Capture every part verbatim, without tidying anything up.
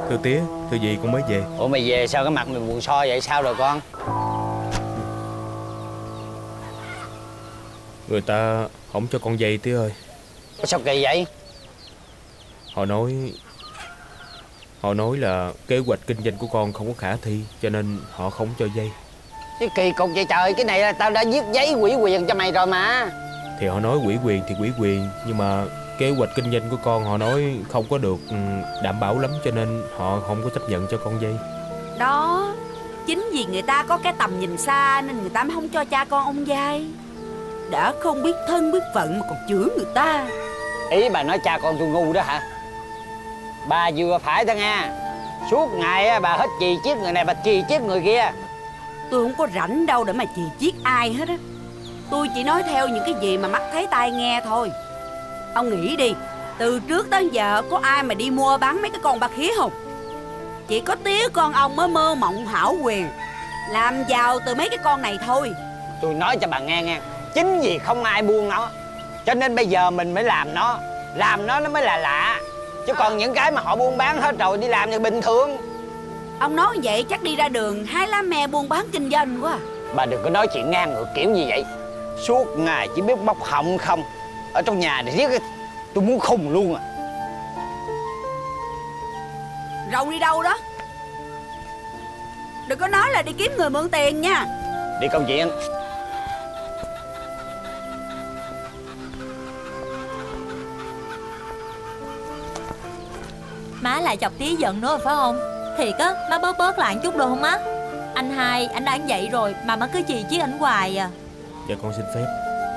Thưa tía, thưa gì con mới về. Ủa mày về sao cái mặt mày buồn so vậy, sao rồi con? Người ta không cho con dây tía ơi. Sao kỳ vậy? Họ nói Họ nói là kế hoạch kinh doanh của con không có khả thi, cho nên họ không cho dây. Cái kỳ cục vậy trời, cái này là tao đã viết giấy ủy quyền cho mày rồi mà. Thì họ nói ủy quyền thì ủy quyền, nhưng mà kế hoạch kinh doanh của con họ nói không có được đảm bảo lắm, cho nên họ không có chấp nhận cho con dây. Đó, chính vì người ta có cái tầm nhìn xa nên người ta mới không cho cha con ông dây. Đã không biết thân biết phận mà còn chửi người ta. Ý bà nói cha con tôi ngu đó hả? Bà vừa phải đó nha. Suốt ngày bà hết chì chiết người này, bà chì chiết người kia. Tôi không có rảnh đâu để mà chì chiết ai hết á. Tôi chỉ nói theo những cái gì mà mắt thấy tai nghe thôi. Ông nghĩ đi, từ trước tới giờ có ai mà đi mua bán mấy cái con bạc khía không? Chỉ có tía con ông mới mơ mộng hão quyền, làm giàu từ mấy cái con này thôi. Tôi nói cho bà nghe nghe, chính vì không ai buông nó cho nên bây giờ mình mới làm nó. Làm nó nó mới là lạ. Chứ còn những cái mà họ buôn bán hết rồi đi làm thì bình thường. Ông nói vậy chắc đi ra đường hái lá me buôn bán kinh doanh quá. Bà đừng có nói chuyện ngang ngược kiểu gì vậy. Suốt ngày chỉ biết bóc họng không. Ở trong nhà thì riết tôi muốn khùng luôn à. Rồng đi đâu đó? Đừng có nói là đi kiếm người mượn tiền nha. Đi công chuyện. Má lại chọc tía giận nữa rồi phải không? Thiệt á, má bớt bớt lại một chút được không má? Anh hai, anh đã vậy rồi mà má cứ chì chiết ảnh hoài à. Dạ con xin phép.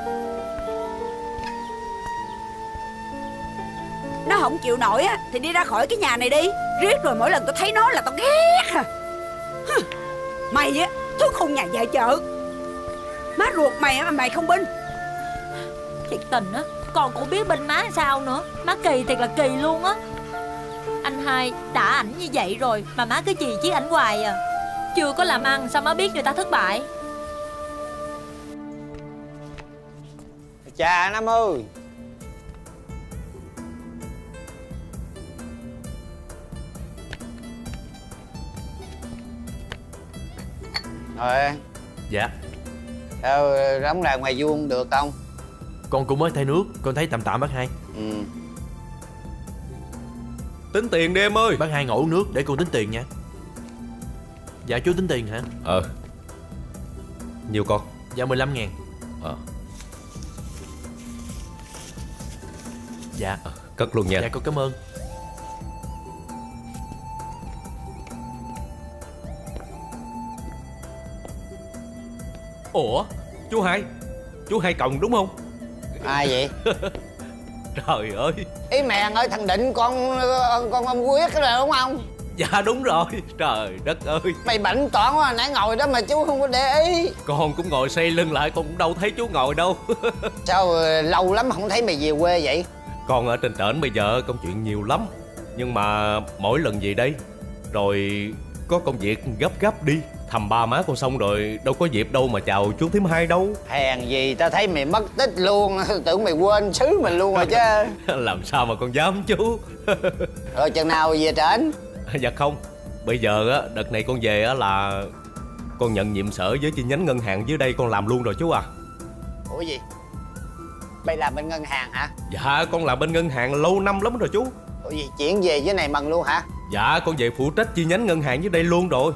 Nó không chịu nổi á thì đi ra khỏi cái nhà này đi. Riết rồi mỗi lần tôi thấy nó là tao ghét à. Mày á, thứ khùng nhà vợ chợ. Má ruột mày á mà mày không binh. Thiệt tình á, con cũng biết bên má sao nữa. Má kỳ thiệt là kỳ luôn á. Anh hai đã ảnh như vậy rồi mà má cứ chì chiết ảnh hoài à. Chưa có làm ăn sao má biết người ta thất bại. Chà Năm ơi. Rồi. Dạ. Sao rống ràng ngoài vuông được không? Con cũng mới thay nước, con thấy tạm tạm bác hai. Ừ. Tính tiền đi em ơi. Bác hai ngồi uống nước để con tính tiền nha. Dạ chú tính tiền hả? Ờ. Nhiều con? Dạ mười lăm ngàn. Ờ. Dạ. Ờ, cất luôn nha. Dạ con cảm ơn. Ủa, chú Hai, chú Hai Còng đúng không? Ai vậy? Trời ơi. Ý mẹ ơi, thằng Định con con ông Quyết đó đúng không? Dạ đúng rồi. Trời đất ơi. Mày bệnh toán quá, nãy ngồi đó mà chú không có để ý. Con cũng ngồi xoay lưng lại, con cũng đâu thấy chú ngồi đâu. Sao lâu lắm không thấy mày về quê vậy? Con ở trên trển bây giờ công chuyện nhiều lắm. Nhưng mà mỗi lần về đây rồi có công việc gấp gấp đi thăm ba má con xong rồi đâu có dịp đâu mà chào chú thím Hai đâu. Hèn gì tao thấy mày mất tích luôn. Tưởng mày quên xứ mình luôn rồi chứ. Làm sao mà con dám chú. Rồi chừng nào về trển? Dạ không. Bây giờ á, đợt này con về á là con nhận nhiệm sở với chi nhánh ngân hàng dưới đây con làm luôn rồi chú à. Ủa gì? Mày làm bên ngân hàng hả? Dạ con làm bên ngân hàng lâu năm lắm rồi chú. Ủa gì, chuyển về dưới này mần luôn hả? Dạ con về phụ trách chi nhánh ngân hàng dưới đây luôn rồi.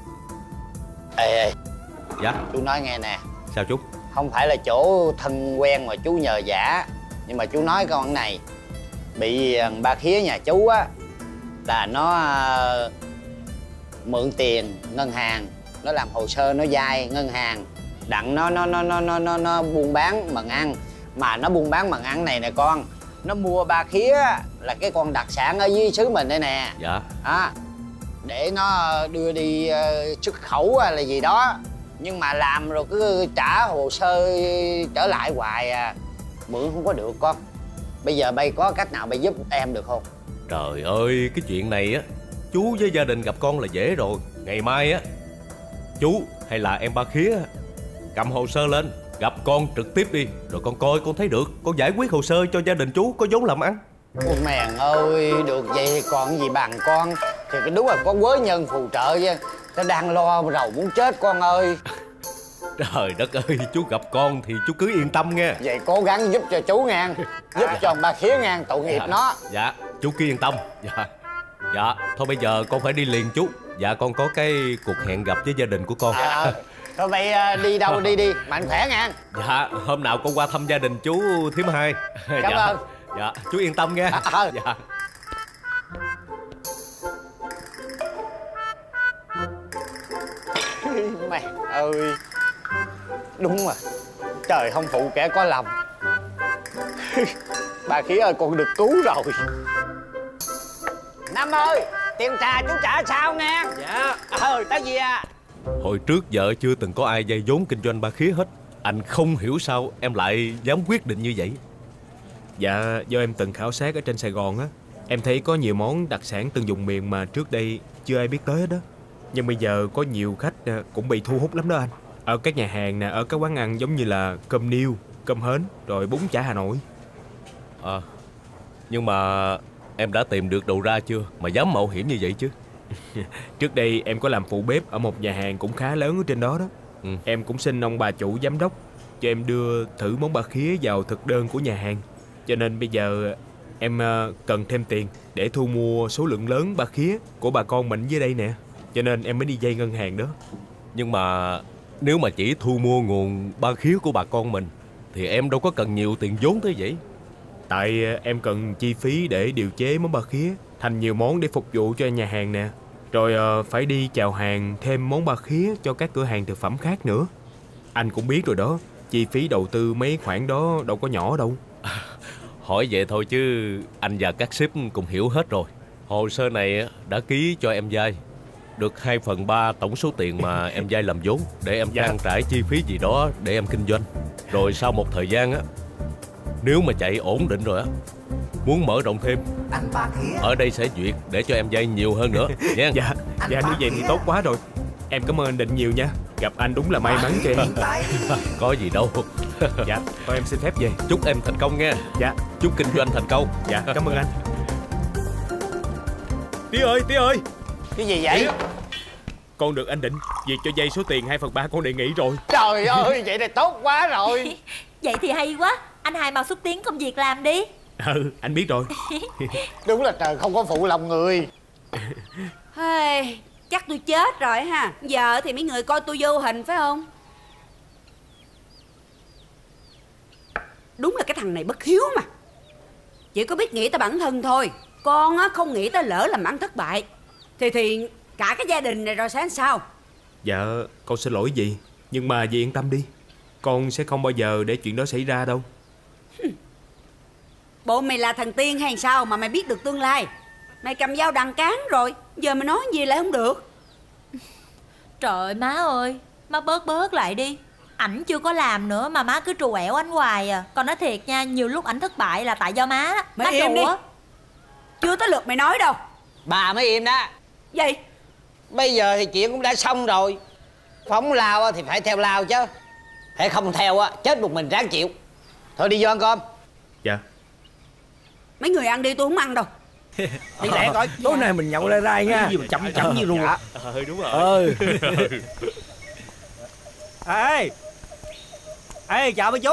Ê ê. Dạ. Chú nói nghe nè. Sao chú? Không phải là chỗ thân quen mà chú nhờ vả. Nhưng mà chú nói con này. Bị ba khía nhà chú á là nó uh, mượn tiền ngân hàng, nó làm hồ sơ nó vay ngân hàng, đặng nó nó nó nó nó nó, nó buôn bán mần ăn. Mà nó buôn bán mần ăn này nè con, nó mua ba khía là cái con đặc sản ở dưới xứ mình đây nè. Dạ. À, để nó đưa đi uh, xuất khẩu hay là gì đó. Nhưng mà làm rồi cứ trả hồ sơ trở lại hoài à. Mượn không có được con. Bây giờ bay có cách nào bay giúp em được không? Trời ơi, cái chuyện này á chú với gia đình gặp con là dễ rồi. Ngày mai á chú hay là em ba khía cầm hồ sơ lên gặp con trực tiếp đi, rồi con coi con thấy được con giải quyết hồ sơ cho gia đình chú có vốn làm ăn. Ôi mèn ơi, được vậy thì còn gì bằng con. Thì cái đúng là có quới nhân phù trợ chứ. Tao đang lo rầu muốn chết con ơi. Trời đất ơi, chú gặp con thì chú cứ yên tâm nghe. Vậy cố gắng giúp cho chú ngang. Giúp cho ba Khía ngang, tội nghiệp nó. Dạ, chú cứ yên tâm. Dạ. Dạ, thôi bây giờ con phải đi liền chú. Dạ, con có cái cuộc hẹn gặp với gia đình của con. À, thôi vậy đi đâu đi đi, mạnh khỏe ngang. Dạ, hôm nào con qua thăm gia đình chú Thím Hai. Cảm dạ. ơn. Dạ, chú yên tâm nghe. À, à. Dạ. Mày ơi, đúng mà, trời không phụ kẻ có lòng. Bà Khía ơi, con được cứu rồi. Năm ơi, tiền trà chú trả sao nghe? Dạ. Ờ, tới gì à? Hồi trước vợ chưa từng có ai vay vốn kinh doanh ba Khía hết. Anh không hiểu sao em lại dám quyết định như vậy. Dạ, do em từng khảo sát ở trên Sài Gòn á, em thấy có nhiều món đặc sản từng vùng miền mà trước đây chưa ai biết tới hết đó. Nhưng bây giờ có nhiều khách cũng bị thu hút lắm đó anh. Ở các nhà hàng nè, ở các quán ăn giống như là cơm niêu, cơm hến, rồi bún chả Hà Nội. À, nhưng mà em đã tìm được đầu ra chưa mà dám mạo hiểm như vậy chứ? Trước đây em có làm phụ bếp ở một nhà hàng cũng khá lớn ở trên đó đó. Ừ. Em cũng xin ông bà chủ giám đốc cho em đưa thử món ba Khía vào thực đơn của nhà hàng. Cho nên bây giờ em cần thêm tiền để thu mua số lượng lớn ba Khía của bà con mình dưới đây nè. Cho nên em mới đi vay ngân hàng đó. Nhưng mà nếu mà chỉ thu mua nguồn ba Khía của bà con mình thì em đâu có cần nhiều tiền vốn thế vậy. Tại em cần chi phí để điều chế món ba Khía thành nhiều món để phục vụ cho nhà hàng nè. Rồi uh, phải đi chào hàng thêm món ba Khía cho các cửa hàng thực phẩm khác nữa. Anh cũng biết rồi đó, chi phí đầu tư mấy khoản đó đâu có nhỏ đâu. À, hỏi vậy thôi chứ anh và các sếp cũng hiểu hết rồi. Hồ sơ này đã ký cho em vay được hai phần ba tổng số tiền mà em vay làm vốn, để em trang trải chi phí gì đó để em kinh doanh. Rồi sau một thời gian á, nếu mà chạy ổn định rồi á, muốn mở rộng thêm, ở đây sẽ duyệt để cho em vay nhiều hơn nữa nha. Dạ, dạ nếu vậy thì tốt quá rồi. Em cảm ơn anh Định nhiều nha. Gặp anh đúng là may mắn cho em. Có gì đâu. Dạ, thôi em xin phép về. Chúc em thành công nha. Dạ. Chúc kinh doanh thành công. Dạ, cảm ơn anh. Tía ơi, Tía ơi. Cái gì vậy? Con được anh Định việc cho vay số tiền hai phần ba con đề nghị rồi. Trời ơi, vậy thì tốt quá rồi. Vậy thì hay quá. Anh Hai mau xúc tiến công việc làm đi. Ừ, anh biết rồi. Đúng là trời không có phụ lòng người. Hey, chắc tôi chết rồi ha. Giờ thì mấy người coi tôi vô hình phải không? Đúng là cái thằng này bất hiếu mà. Chỉ có biết nghĩ tới bản thân thôi. Con á không nghĩ tới lỡ làm ăn thất bại Thì thì cả cái gia đình này rồi sáng sao? Dạ, con xin lỗi dì. Nhưng mà dì yên tâm đi, con sẽ không bao giờ để chuyện đó xảy ra đâu. Bộ mày là thần tiên hay sao mà mày biết được tương lai? Mày cầm dao đằng cán rồi, giờ mày nói gì lại không được? Trời ơi má ơi, má bớt bớt lại đi. Ảnh chưa có làm nữa mà má cứ trù ẻo ảnh hoài à. Con nói thiệt nha, nhiều lúc ảnh thất bại là tại do má. Mày má im đi. đùa. Chưa tới lượt mày nói đâu. Bà mới im đó. Gì? Bây giờ thì chuyện cũng đã xong rồi. Phóng lao thì phải theo lao chứ. Hễ không theo á, chết một mình ráng chịu. Thôi đi vô ăn cơm. Dạ. Mấy người ăn đi, tôi không ăn đâu. Đi lẹ coi, tối nay mình nhậu lai rai nha. Cái gì mà chậm chậm như luôn. Ừ, đúng rồi. Ừ. Ê, ê, chào mấy chú.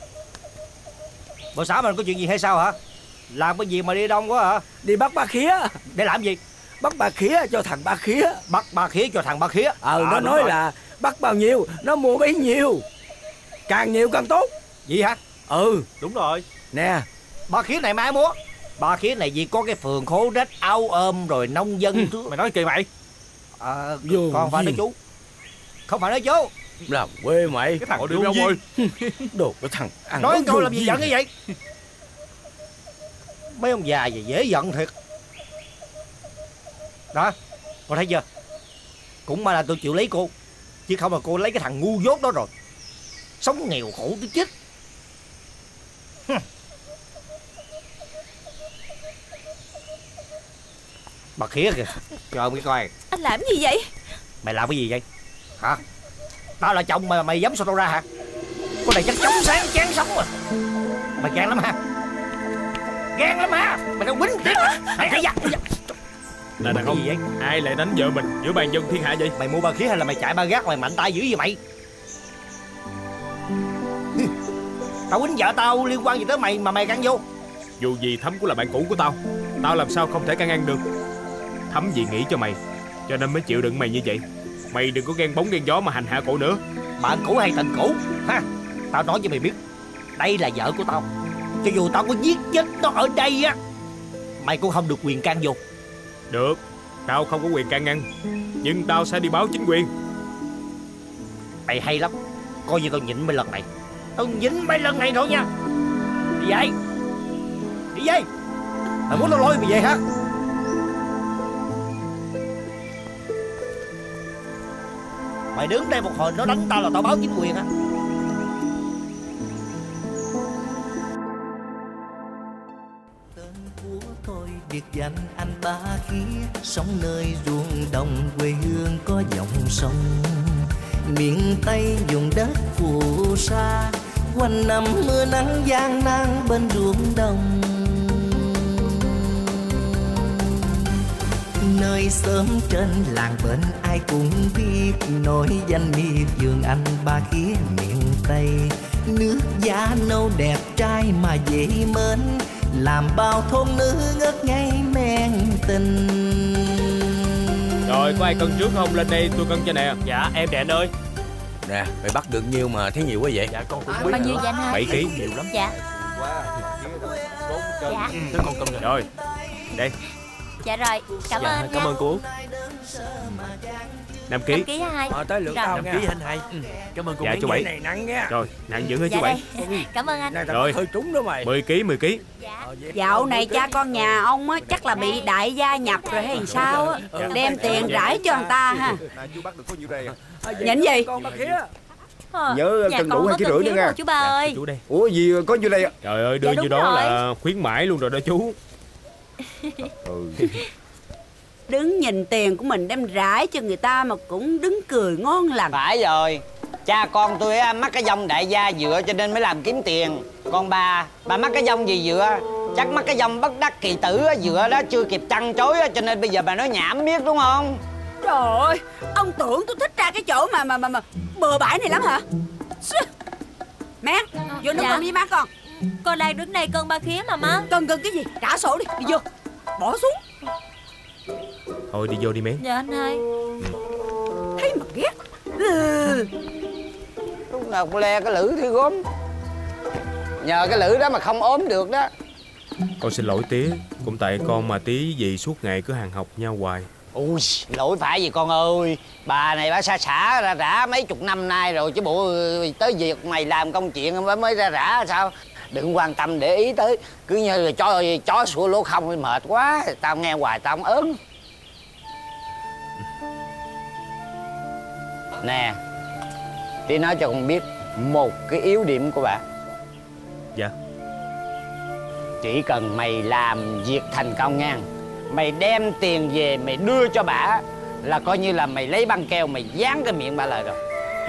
Bộ xã mình có chuyện gì hay sao hả? Làm cái gì mà đi đông quá hả? Đi bắt ba Khía. Để làm gì? Bắt ba Khía cho thằng ba Khía. Bắt ba Khía cho thằng ba Khía. Ờ, à, nó nói rồi. là bắt bao nhiêu nó mua bấy nhiêu, càng nhiều càng tốt. Vậy hả? Ừ, đúng rồi. Nè, ba Khía này mai mua. Ba Khía này vì có cái phường khố rách áo ôm rồi nông dân. Ừ. Mày nói kỳ vậy? À, con phải nói chú. Không phải nói chú. làm quê mày. Cái thằng đi đâu rồi? Đồ cái thằng ăn nói câu làm gì giận như vậy? Mấy ông già vậy dễ giận thiệt. Đó, con thấy chưa? Cũng mà là tôi chịu lấy cô, chứ không là cô lấy cái thằng ngu dốt đó rồi. Sống nghèo khổ tới chết. Bà Khía kìa, cho ông cái coi. Anh làm gì vậy? Mày làm cái gì vậy? Hả? Tao là chồng mà mày dám sao tao ra hả? Con này chắc chóng sáng chán sống rồi. Mày gan lắm ha. Gan lắm ha. Mày đâu quýnh thiệt. Mày hãy giặt. Là đàn Cái ông gì vậy? ai lại đánh vợ mình giữa bàn dân thiên hạ vậy? Mày mua ba khí hay là mày chạy ba gác mày mạnh tay dữ vậy mày? Tao quýnh vợ tao liên quan gì tới mày mà mày can vô? Dù gì Thắm cũng là bạn cũ của tao, tao làm sao không thể can ngăn được. Thắm vì nghĩ cho mày cho nên mới chịu đựng mày như vậy. Mày đừng có ghen bóng ghen gió mà hành hạ cổ nữa. Bạn cũ hay tình cũ ha? Tao nói cho mày biết, đây là vợ của tao. Cho dù tao có giết chết nó ở đây á, mày cũng không được quyền can vô. Được, tao không có quyền can ngăn, nhưng tao sẽ đi báo chính quyền. Mày hay lắm, coi như tao nhịn mày lần này. Tao nhịn mày lần này thôi nha. Đi về. Đi về. Mày muốn tao lôi mày về hả? Mày đứng đây một hồi nó đánh tao là tao báo chính quyền á. Tên của tôi biệt danh anh Ba Khía, sống nơi ruộng đồng quê hương có dòng sông. Miền Tây vùng đất phù sa, quanh năm mưa nắng gian nan bên ruộng đồng. Nơi xóm trên làng bên ai cũng biết, nổi danh miệt vườn anh Ba Khía miền Tây. Nước da nâu đẹp trai mà dễ mến, làm bao thôn nữ ngất ngây men tình. Rồi có ai cân trước không? Lên đây tôi cân cho nè. Dạ em nè anh ơi. Nè, mày bắt được nhiêu mà thấy nhiều quá vậy? Dạ con cũng À, biết. bao nhiêu vậy anh hai? Bảy ký. Nhiều lắm. Dạ. Dạ. Thế con cầm này. Rồi, đây, Dạ rồi, cảm ơn anh Cảm nha. ơn cô. năm ký. Năm ký hả hai? Ờ, tới lượt Rồi. tao Năm nha. ký anh hai. Cảm ơn cô. Dạ Miễn chú nha. Bảy. Cái này nặng nha. Rồi, nặng dữ hả Dạ chú Bảy? đây. Cảm ơn anh. Này tao Rồi. hơi trúng đó mày. mười ký, mười ký. Dạ. Dạo này cha con nhà ông á chắc là bị đại gia nhập rồi hay sao á, đem tiền rải cho người ta ha. Chú bắt được có nhiêu đây à? Nhìn gì? Con Ba Khía. Ờ, Nhớ nhà cân con đủ có hai ký cân rưỡi thiếu nữa nha. rồi chú ba ơi. Chú đây. Ủa gì có nhiêu đây à? Trời ơi, đưa Dạ, như đúng đó rồi. là khuyến mãi luôn rồi đó chú. Ừ. Đứng nhìn tiền của mình đem rải cho người ta mà cũng đứng cười ngon lành. Phải rồi, cha con tôi á, mắc cái dông đại gia dựa cho nên mới làm kiếm tiền. Còn bà, bà mắc cái dông gì dựa? Chắc mắc cái dông bất đắc kỳ tử á, dựa đó chưa kịp trăn trối á, cho nên bây giờ bà nói nhảm biết đúng không? Trời ơi, ông tưởng tôi thích ra cái chỗ mà mà mà, mà bừa bãi này lắm hả? Mát, vô nước Dạ. cơm với má con. Con đang đứng đây cân Ba Khía mà má. Cân cân cái gì? Trả sổ đi, đi vô. Bỏ xuống. Thôi đi vô đi Mén. Dạ anh hai. Thấy mà ghét. Ừ. Lúc nào cũng le cái lữ thì gốm. Nhờ cái lữ đó mà không ốm được đó. Con xin lỗi tía, cũng tại con mà tí gì suốt ngày cứ hàng học nhau hoài. Ui, lỗi phải gì con ơi. Bà này bà xa xả ra rã mấy chục năm nay rồi, chứ bộ tới việc mày làm công chuyện mới mới ra rã sao? Đừng quan tâm để ý tới. Cứ như là chó, chó sủa lỗ không mệt quá. Tao nghe hoài tao không ớn. Nè, tí nói cho con biết một cái yếu điểm của bà. Dạ. Chỉ cần mày làm việc thành công nha, mày đem tiền về mày đưa cho bà là coi như là mày lấy băng keo mày dán cái miệng bà lại rồi.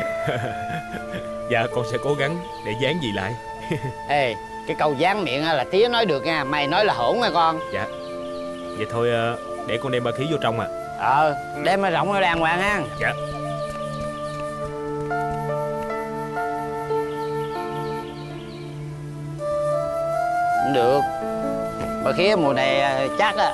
Dạ con sẽ cố gắng để dán gì lại. Ê, cái câu dán miệng là tía nói được nha, mày nói là hỗn nha con. Dạ. Vậy thôi ờ, để con đem Ba Khía vô trong à. Ờ, đem nó rộng ra đàng hoàng ha. Dạ. Không được. Bà Khía mùa này chắc á.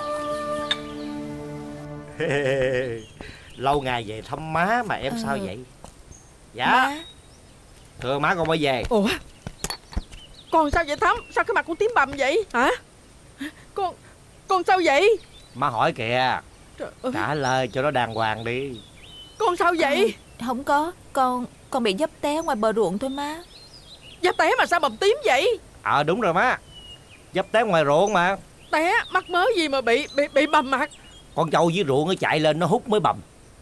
Lâu ngày về thăm má mà em sao vậy? Dạ. Má. Thưa má con mới về. Ủa, con sao vậy Thắm? Sao cái mặt con tím bầm vậy hả? Con Con sao vậy? Má hỏi kìa. Trời ơi, Trả lời cho nó đàng hoàng đi. con sao vậy? Không có, con con bị dấp té ngoài bờ ruộng thôi má. Da té mà sao bầm tím vậy? Ờ à, đúng rồi má. Dấp té ngoài ruộng mà. Té mắc mớ gì mà bị bị bị bầm mặt? Con trâu dưới ruộng nó chạy lên nó hút mới bầm.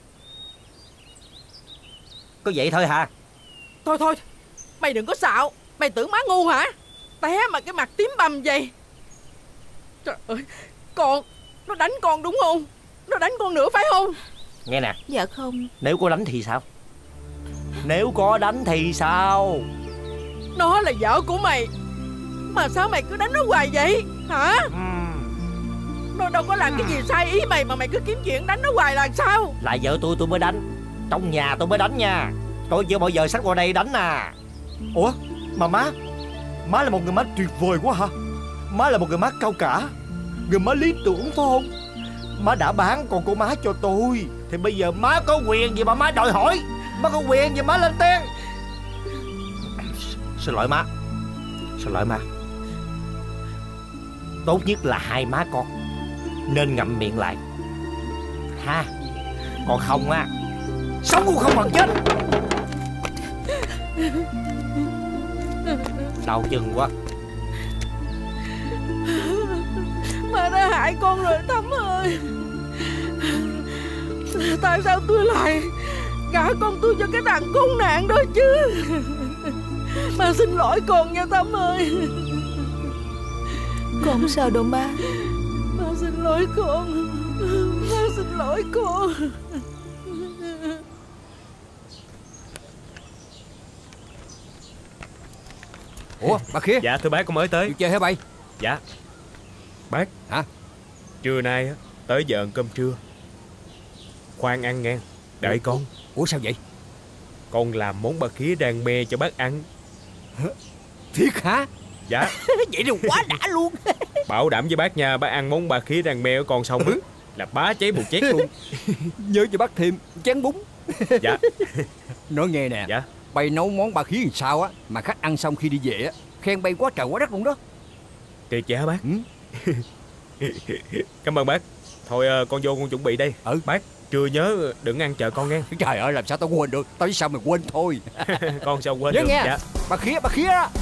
Có vậy thôi hả? Thôi thôi, mày đừng có xạo. Mày tưởng má ngu hả? Té mà cái mặt tím bầm vậy. Trời ơi, con, nó đánh con đúng không? Nó đánh con nữa phải không? Nghe nè. Dạ không. Nếu có đánh thì sao? Nếu có đánh thì sao? Nó là vợ của mày, mà sao mày cứ đánh nó hoài vậy hả? Uhm. Nó đâu có làm cái gì sai ý mày mà mày cứ kiếm chuyện đánh nó hoài là sao? Là vợ tôi tôi mới đánh. Trong nhà tôi mới đánh nha. Tôi chưa bao giờ xách qua đây đánh à. Ủa mà má, má là một người má tuyệt vời quá hả? Má là một người má cao cả, người má lý tưởng phải không? Má đã bán con của má cho tôi, thì bây giờ má có quyền gì mà má đòi hỏi? Má có quyền gì má lên tiếng? Xin lỗi má. Xin lỗi má. Tốt nhất là hai má con nên ngậm miệng lại ha. Còn không á, sống cũng không bằng chết. Đau chân quá. Má đã hại con rồi Thắm ơi. Tại sao tôi lại gả con tôi cho cái thằng khốn nạn đó chứ? Má xin lỗi con nha Thắm ơi. Con không sao đâu má. Má xin lỗi con. Má xin lỗi con. Ủa bà Khía? Dạ thưa bác, con mới tới. Đi chơi hả bay? Dạ. Bác. Hả? Trưa nay á, tới giờ ăn cơm trưa. Khoan ăn nghe. Đợi con. Ủa sao vậy? Con làm món ba khía rang me cho bác ăn. Thiệt hả? Dạ. Vậy thì quá đã luôn. Bảo đảm với bác nha, bác ăn món ba khía rang me của con xong á là bá cháy bùn chét luôn. Nhớ cho bác thêm chén bún. Dạ. Nói nghe nè. Dạ. Bay nấu món ba khía làm sao á mà khách ăn xong khi đi về á khen bay quá trời quá đất luôn đó. Tuyệt vậy hả bác? Ừ. Cảm ơn bác. Thôi con vô con chuẩn bị đây. Ừ. Bác trưa nhớ đừng ăn chờ con nghe. Trời ơi làm sao tao quên được. Tao biết sao mày quên thôi. Con sao quên nhớ được. Nghe. Dạ. Bà khía bà khía đó.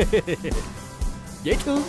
Dễ thương.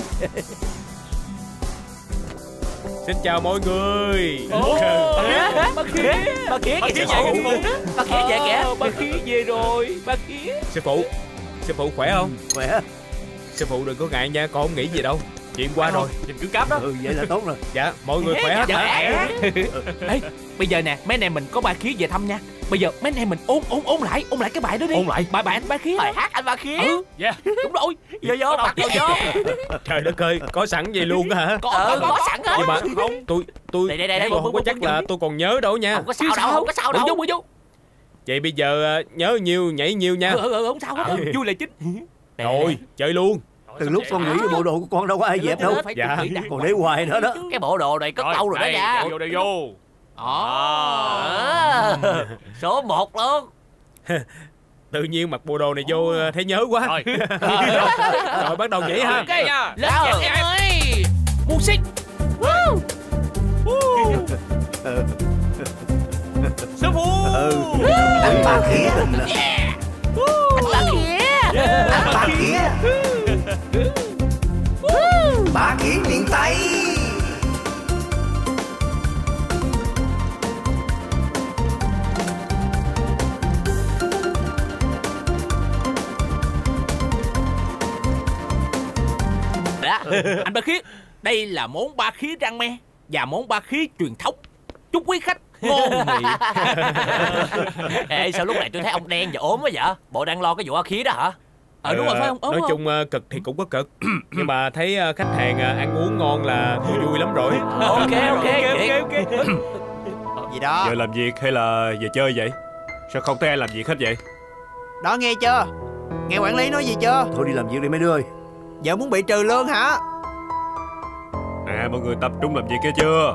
Xin chào mọi người. Ồ, bà khía, bà khía, bà khía về kìa, bà khía về kìa, bà khía về rồi, bà khía. Sư phụ, sư phụ khỏe không? Khỏe. Sư phụ đừng có ngại nha, con không nghĩ gì đâu. Chuyện qua rồi. Nhìn cứ cáp đó. Ừ vậy là tốt rồi. Dạ, mọi người khỏe hết hả? Ê, bây giờ nè, mấy anh em mình có ba khía về thăm nha. Bây giờ mấy anh em mình ôn ôn ôn lại, ôn lại cái bài đó đi. Ôn lại. Bài bài anh ba khía. Bài hát anh ba khía. Ừ, dạ. Đúng rồi. Vô vô, bắt vô vô. Trời đất ơi, có sẵn vậy luôn hả? Có, có, có sẵn hết. Nhưng mà tôi tôi đây, đây, đây, tôi không có chắc là tôi còn nhớ đâu nha. Không có sao đâu, không có sao đâu. Vô vô vô. Vậy bây giờ nhớ nhiều nhảy nhiều nha. Ừ ừ không sao hết. Vui là chính. Rồi, chơi luôn. Từ lúc con nghĩ bộ đồ của con đâu có ai dẹp đâu. Dạ. Còn để hoài nữa đó. Cái bộ đồ này cất lâu rồi đó nha. Vô đây vô. À, số một luôn. Tự nhiên mặc bộ đồ này vô thấy nhớ quá. Rồi, rồi bắt đầu nhảy ha. Ok nha. Lên nhảy ơi. Music. Sư phụ. Anh ba khía. Anh ba khía. Anh ba khía. Ba khía miền Tây. Anh ba khía, đây là món ba khía rang me và món ba khía truyền thống. Chúc quý khách ngon miệng. Ê, sao lúc này tôi thấy ông đen và ốm quá vậy? Bộ đang lo cái vụ ba khía đó hả? Ờ đúng rồi phải không? Ốm nói không? chung cực thì cũng có cực. Nhưng mà thấy khách hàng ăn uống ngon là tôi vui lắm rồi. Ok ok ok ok. Gì đó? Giờ làm việc hay là về chơi vậy? Sao không thấy ai làm việc hết vậy? Đó nghe chưa? Nghe quản lý nói gì chưa? Thôi đi làm việc đi mấy đứa ơi. Giờ muốn bị trừ lương hả? À mọi người tập trung làm việc kia chưa?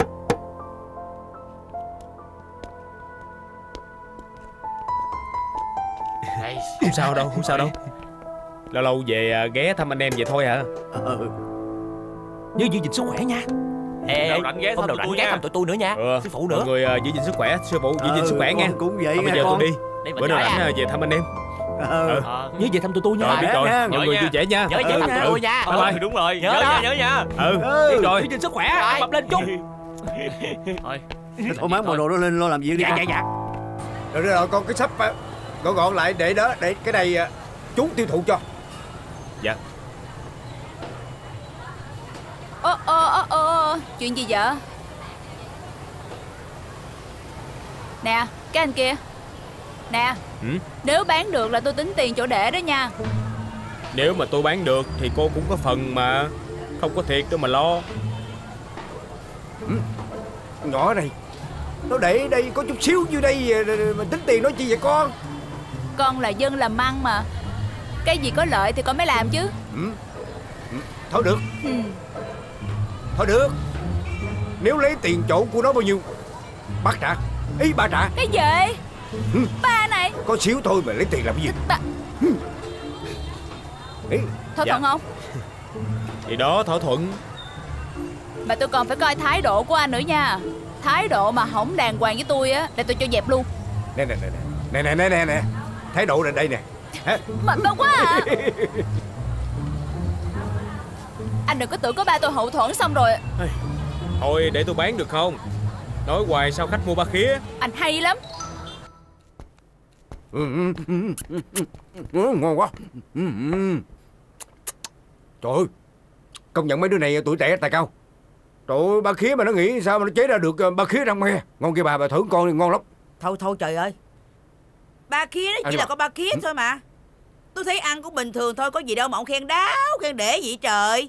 Không sao đâu, không sao đâu. Lâu lâu về ghé thăm anh em vậy thôi hả? Ừ. Nhớ giữ gìn sức khỏe nha. Ê, hôm đầu rảnh ghé thăm tụi tôi nữa nha. Ừ, sư phụ nữa. Mọi người giữ gìn sức khỏe, sư phụ giữ gìn sức khỏe nha. Cũng vậy à, nha bây giờ con. tôi đi. Đây Bữa nào rảnh về thăm anh em. Ừ. Nhớ về thăm tụi tôi nha. Rồi biết rồi, nha. mọi người vui vẻ nha. Nhớ về thăm tụi tôi nha. Bye bye. Đúng rồi. Nhớ nha, nhớ nha. Ừ, biết rồi. Giữ gìn sức khỏe, mập lên chút. Thôi. Thôi mang bộ đồ đó lên lo làm việc đi. Dạ dạ dạ. Rồi rồi, rồi con cái sắp gọn gọn lại để đó, để cái này chú tiêu thụ cho. Dạ. Ơ ơ ơ ơ chuyện gì vậy? Nè cái anh kia. Nè ừ? Nếu bán được là tôi tính tiền chỗ để đó nha. Nếu mà tôi bán được thì cô cũng có phần mà. Không có thiệt đâu mà lo. nhỏ này, nó để đây có chút xíu dưới đây mà tính tiền nói chi vậy con? Con là dân làm ăn mà, cái gì có lợi thì con mới làm chứ. Ừ. Ừ. Thôi được. Ừ. Thôi được. Nếu lấy tiền chỗ của nó bao nhiêu bác trả. Ý bà trả. Cái gì? Ừ. Ba này. Có xíu thôi mà lấy tiền làm cái gì? Ba... Ừ. Ý. Thỏa thuận không? Thì đó, thỏa thuận. Mà tôi còn phải coi thái độ của anh nữa nha. Thái độ mà không đàng hoàng với tôi á, để tôi cho dẹp luôn. Nè nè nè nè nè nè nè nè thái độ là đây nè. Hả? Mệt đâu quá à. Anh đừng có tưởng có ba tôi hậu thuẫn xong rồi. Thôi để tôi bán được không? Nói hoài sao khách mua ba khía. Anh hay lắm. Ừ, ừ, ừ, ừ, ừ, ngon quá. Ừ, ừ. Trời ơi, công nhận mấy đứa này tuổi trẻ tài cao. Trời ơi, ba khía mà nó nghĩ sao mà nó chế ra được ba khía rang me. Ngon kia bà, bà thử con đi, ngon lắm. Thôi thôi trời ơi, ba khía đó chỉ là có ba khía thôi mà. Tôi thấy ăn cũng bình thường thôi, có gì đâu mà ông khen đáo khen để vậy trời.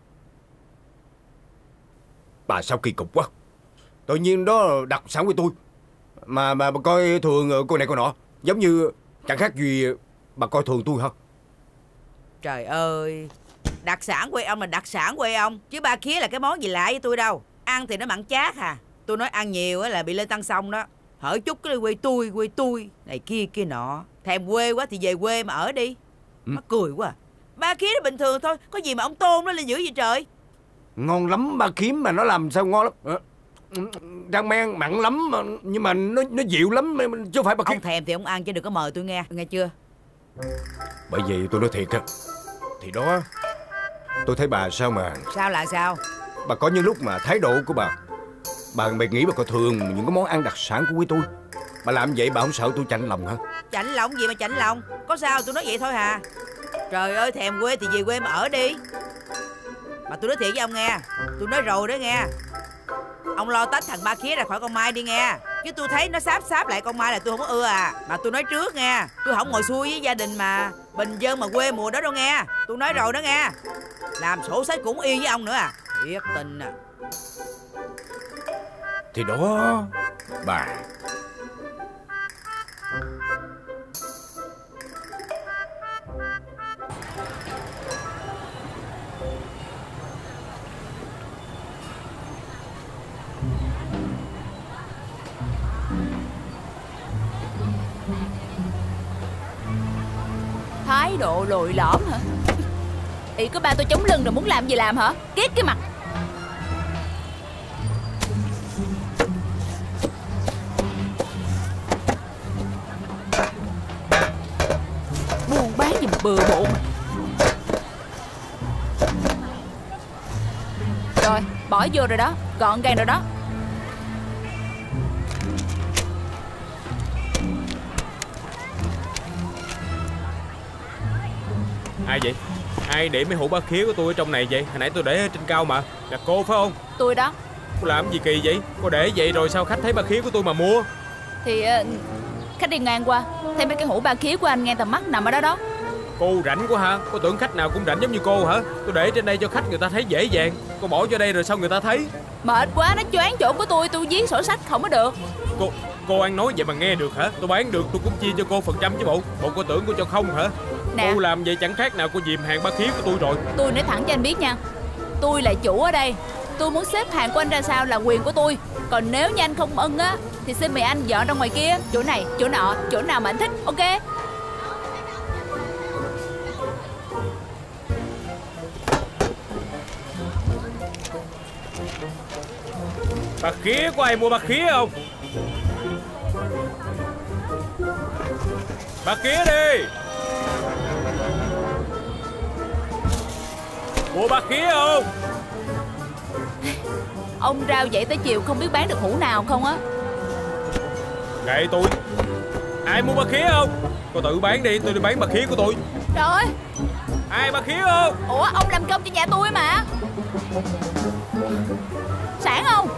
Bà sao kỳ cục quá. Tự nhiên đó đặc sản của tôi mà mà bà coi thường cô này cô nọ, giống như chẳng khác gì bà coi thường tôi hả? Trời ơi, đặc sản quê ông là đặc sản quê ông, chứ ba khía là cái món gì lạ với tôi đâu. Ăn thì nó mặn chát à. Tôi nói ăn nhiều là bị lên tăng xong đó. Hở chút cái quê tôi, quê tôi này kia kia nọ. Thèm quê quá thì về quê mà ở đi. Ừ. Mắc cười quá à. Ba khía nó bình thường thôi, có gì mà ông tôn nó lên dữ vậy trời. Ngon lắm, ba khía mà nó làm sao ngon lắm. Rang men mặn lắm mà, nhưng mà nó nó dịu lắm chứ không phải ba khía. Ông thèm thì ông ăn chứ đừng có mời tôi nghe, nghe chưa? Bởi vì tôi nói thiệt á, thì đó tôi thấy bà sao mà. Sao là sao? Bà có những lúc mà thái độ của bà, bà mày nghĩ bà coi thường những cái món ăn đặc sản của quý tôi. Bà làm vậy bà không sợ tôi chạnh lòng hả? Chạnh lòng gì mà chạnh lòng? Có sao tôi nói vậy thôi hà. Trời ơi, thèm quê thì về quê mà ở đi. Mà tôi nói thiệt với ông nghe, tôi nói rồi đó nghe. Ông lo tách thằng ba khía ra khỏi con Mai đi nghe. Chứ tôi thấy nó sáp sáp lại con Mai là tôi không có ưa à. Mà tôi nói trước nghe, tôi không ngồi xuôi với gia đình mà bình dân mà quê mùa đó đâu nghe. Tôi nói rồi đó nghe. Làm sổ sách cũng yên với ông nữa à. Thiệt tình à. Thì đó bà. Thái độ lồi lõm hả? Ý có ba tôi chống lưng rồi muốn làm gì làm hả? Kiết cái mặt. Buôn bán gì mà bừa bộn. Rồi, bỏ vô rồi đó. Gọn gàng rồi đó. Ai vậy? Ai để mấy hũ ba khía của tôi ở trong này vậy? Hồi nãy tôi để ở trên cao mà. Là cô phải không? Tôi đó. Cô làm gì kỳ vậy? Cô để vậy rồi sao khách thấy ba khía của tôi mà mua? Thì uh, khách đi ngang qua thấy mấy cái hũ ba khía của anh ngang tầm mắt nằm ở đó đó. Cô rảnh quá hả? Cô tưởng khách nào cũng rảnh giống như cô hả? Tôi để trên đây cho khách người ta thấy dễ dàng. Cô bỏ vô đây rồi sao người ta thấy? Mệt quá, nó choáng chỗ của tôi. Tôi viết sổ sách không có được. Cô cô ăn nói vậy mà nghe được hả? Tôi bán được tôi cũng chia cho cô phần trăm chứ bộ. Bộ cô tưởng cô cho không hả? Nè. Cô làm vậy chẳng khác nào cô dìm hàng ba khía của tôi rồi. Tôi nói thẳng cho anh biết nha, tôi là chủ ở đây. Tôi muốn xếp hàng của anh ra sao là quyền của tôi. Còn nếu như anh không ưng á thì xin mời anh dọn ra ngoài kia. Chỗ này, chỗ nọ, chỗ nào mà anh thích. Ok. Ba khía có ai mua ba khía không? Ba khía đi. Mua ba khía không? Ông rao vậy tới chiều không biết bán được hũ nào không á. Kệ tôi. Ai mua ba khía không? Cô tự bán đi, tôi đi bán ba khía của tôi. Trời ơi. Ai ba khía không? Ủa ông làm công cho nhà tôi mà. Sản không?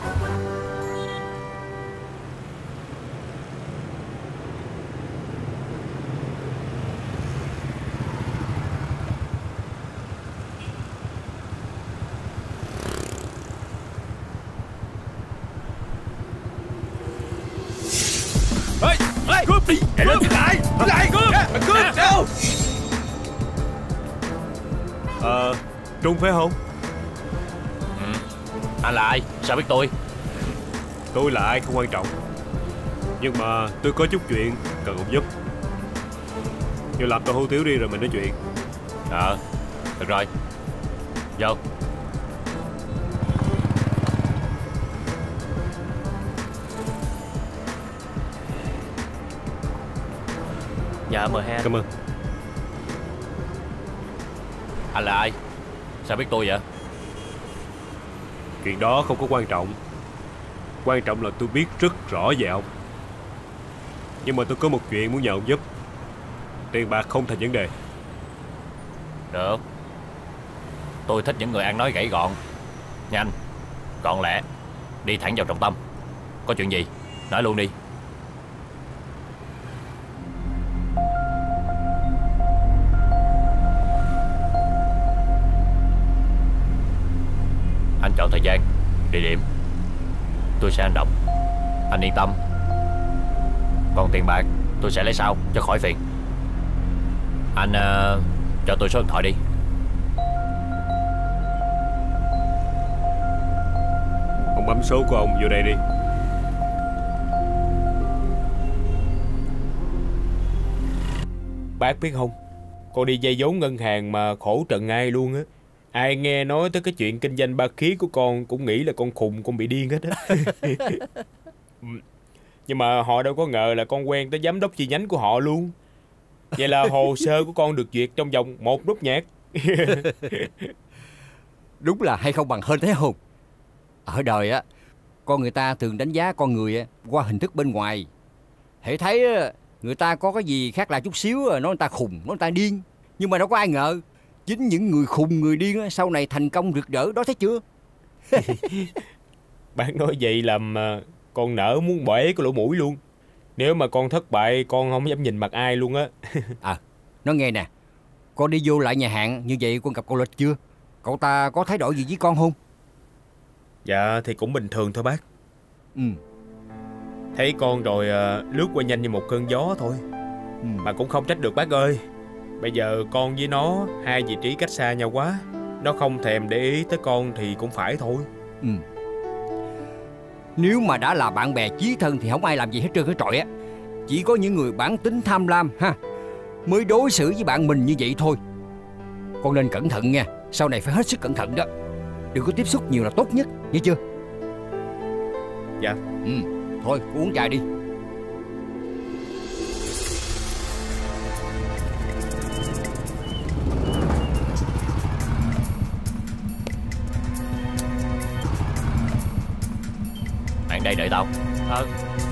Chạy lên lại. Lại cướp. Cướp đâu? Ờ Trung phải không? Ừ. Anh là ai? Sao biết tôi? Tôi là ai không quan trọng, nhưng mà tôi có chút chuyện cần ông giúp. Vô làm tô hủ tiếu đi rồi mình nói chuyện. Ờ được rồi, vô. Dạ mời hai anh. Cảm ơn. Anh là ai? Sao biết tôi vậy? Chuyện đó không có quan trọng. Quan trọng là tôi biết rất rõ về ông. Nhưng mà tôi có một chuyện muốn nhờ ông giúp. Tiền bạc không thành vấn đề. Được. Tôi thích những người ăn nói gãy gọn, nhanh, gọn lẹ, đi thẳng vào trọng tâm. Có chuyện gì nói luôn đi. Anh chọn thời gian, địa điểm, tôi sẽ hành động. Anh yên tâm. Còn tiền bạc tôi sẽ lấy sau cho khỏi phiền. Anh uh, cho tôi số điện thoại đi. Ông bấm số của ông vô đây đi. Bác biết không, con đi vay vốn ngân hàng mà khổ trần ai luôn á. Ai nghe nói tới cái chuyện kinh doanh ba khí của con cũng nghĩ là con khùng, con bị điên hết á. Nhưng mà họ đâu có ngờ là con quen tới giám đốc chi nhánh của họ luôn. Vậy là hồ sơ của con được duyệt trong vòng một nốt nhạc. Đúng là hay không bằng hên thấy không? Ở đời á, con người ta thường đánh giá con người qua hình thức bên ngoài. Hễ thấy người ta có cái gì khác lạ chút xíu nói người ta khùng, nói người ta điên. Nhưng mà đâu có ai ngờ chính những người khùng, người điên sau này thành công rực rỡ đó, thấy chưa? Bác nói vậy làm con nỡ muốn bể cái lỗ mũi luôn. Nếu mà con thất bại, con không dám nhìn mặt ai luôn á. À, nói nghe nè, con đi vô lại nhà hàng như vậy con gặp cậu Lịch chưa? Cậu ta có thái độ gì với con không? Dạ thì cũng bình thường thôi bác. Ừ. Thấy con rồi lướt qua nhanh như một cơn gió thôi. Ừ. Mà cũng không trách được bác ơi. Bây giờ con với nó hai vị trí cách xa nhau quá. Nó không thèm để ý tới con thì cũng phải thôi. Ừ. Nếu mà đã là bạn bè chí thân thì không ai làm gì hết trơn hết trọi á. Chỉ có những người bản tính tham lam ha mới đối xử với bạn mình như vậy thôi. Con nên cẩn thận nha. Sau này phải hết sức cẩn thận đó. Đừng có tiếp xúc nhiều là tốt nhất, nghe chưa? Dạ. Ừ. Thôi uống trà đi. Bạn đây đợi tao. Ờ.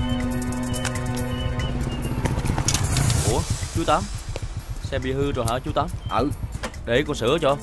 Ủa chú Tám, xe bị hư rồi hả chú Tám? Ừ. Để con sửa cho.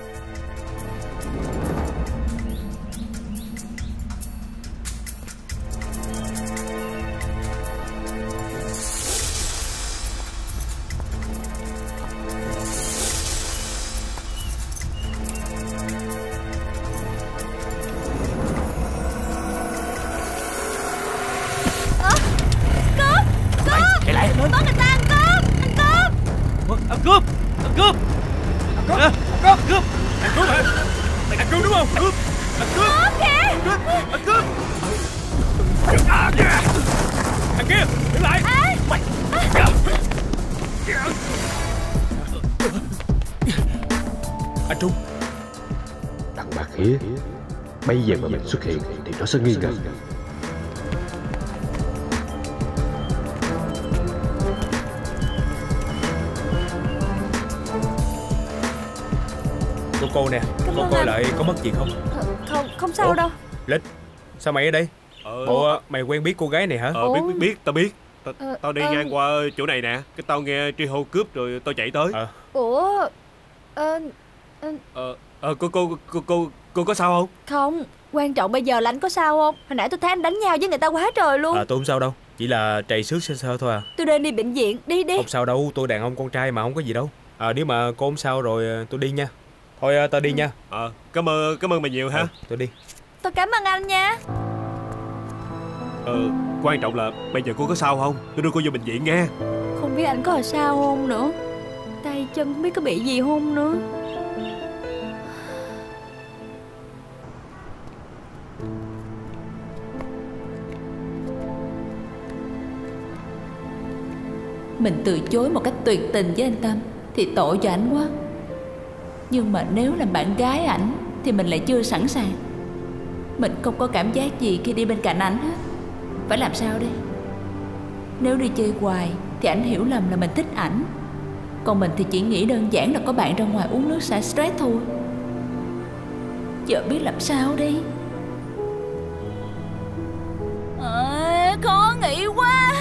Bây giờ mà mình xuất hiện thì nó sẽ nghi ngờ. Cô cô nè, Cảm cô ơn coi anh. lại có mất gì không? Không, không sao Ủa? đâu. Lịch, sao mày ở đây? Ờ. Bộ mày quen biết cô gái này hả? Ờ biết biết biết, tao biết. Tao, Ờ, tao đi ờ. ngang qua chỗ này nè, cái tao nghe tri hô cướp rồi tao chạy tới. Ờ. Ủa ờ, ờ, Ờ, ờ cô cô cô cô cô có sao không? không, quan trọng bây giờ là anh có sao không? Hồi nãy tôi thấy anh đánh nhau với người ta quá trời luôn. À, tôi không sao đâu, chỉ là trầy xước sơ sơ thôi à. Tôi nên đi bệnh viện, đi đi. Không sao đâu, tôi đàn ông con trai mà không có gì đâu. À, nếu mà cô không sao rồi tôi đi nha. Thôi à, tao đi nha. Ờ, cảm ơn cảm ơn mày nhiều ha. Ờ, tôi đi. Tôi cảm ơn anh nha. Ờ, quan trọng là bây giờ cô có sao không? Tôi đưa cô vô bệnh viện nghe. Không biết anh có sao không nữa. Tay chân không biết có bị gì không nữa. Mình từ chối một cách tuyệt tình với anh Tâm thì tội cho ảnh quá. Nhưng mà nếu là bạn gái ảnh thì mình lại chưa sẵn sàng. Mình không có cảm giác gì khi đi bên cạnh ảnh hết. Phải làm sao đây? Nếu đi chơi hoài thì ảnh hiểu lầm là mình thích ảnh, còn mình thì chỉ nghĩ đơn giản là có bạn ra ngoài uống nước xả stress thôi. Giờ biết làm sao đi. À, khó nghĩ quá.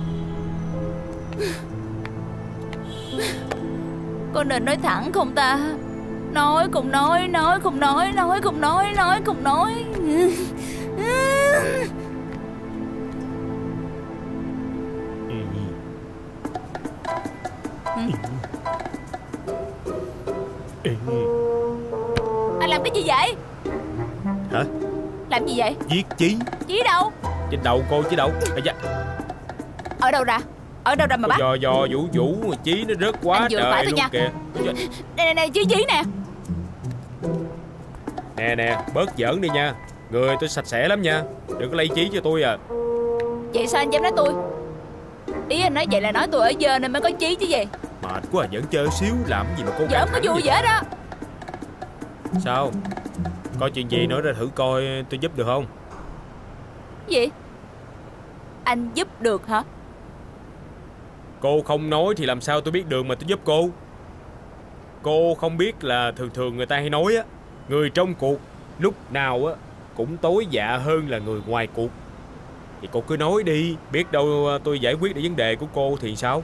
Con nên nói thẳng không ta? Nói không nói, nói không nói, nói không nói, nói không nói. Anh làm cái gì vậy? Hả? Làm gì vậy? Viết chí. Chí đâu? Trên đầu cô chứ đâu. À, dạ. Ở đâu ra? Ở đâu ra mà bắt? Dò dò vũ vũ chí nó rớt quá trời luôn kìa. Nè nè nè, chí chí nè. Nè nè, bớt giỡn đi nha. Người tôi sạch sẽ lắm nha. Đừng có lấy chí cho tôi à. Vậy sao anh dám nói tôi? Ý anh nói vậy là nói tôi ở dơ nên mới có chí chứ gì. Mệt quá, vẫn chơi xíu làm gì mà cô giỡn có vui vẻ đó. Sao? Có chuyện gì nói ra thử coi tôi giúp được không? Gì? Anh giúp được hả? Cô không nói thì làm sao tôi biết được mà tôi giúp cô. Cô không biết là thường thường người ta hay nói á, người trong cuộc lúc nào á cũng tối dạ hơn là người ngoài cuộc. Thì cô cứ nói đi, biết đâu tôi giải quyết được vấn đề của cô thì sao?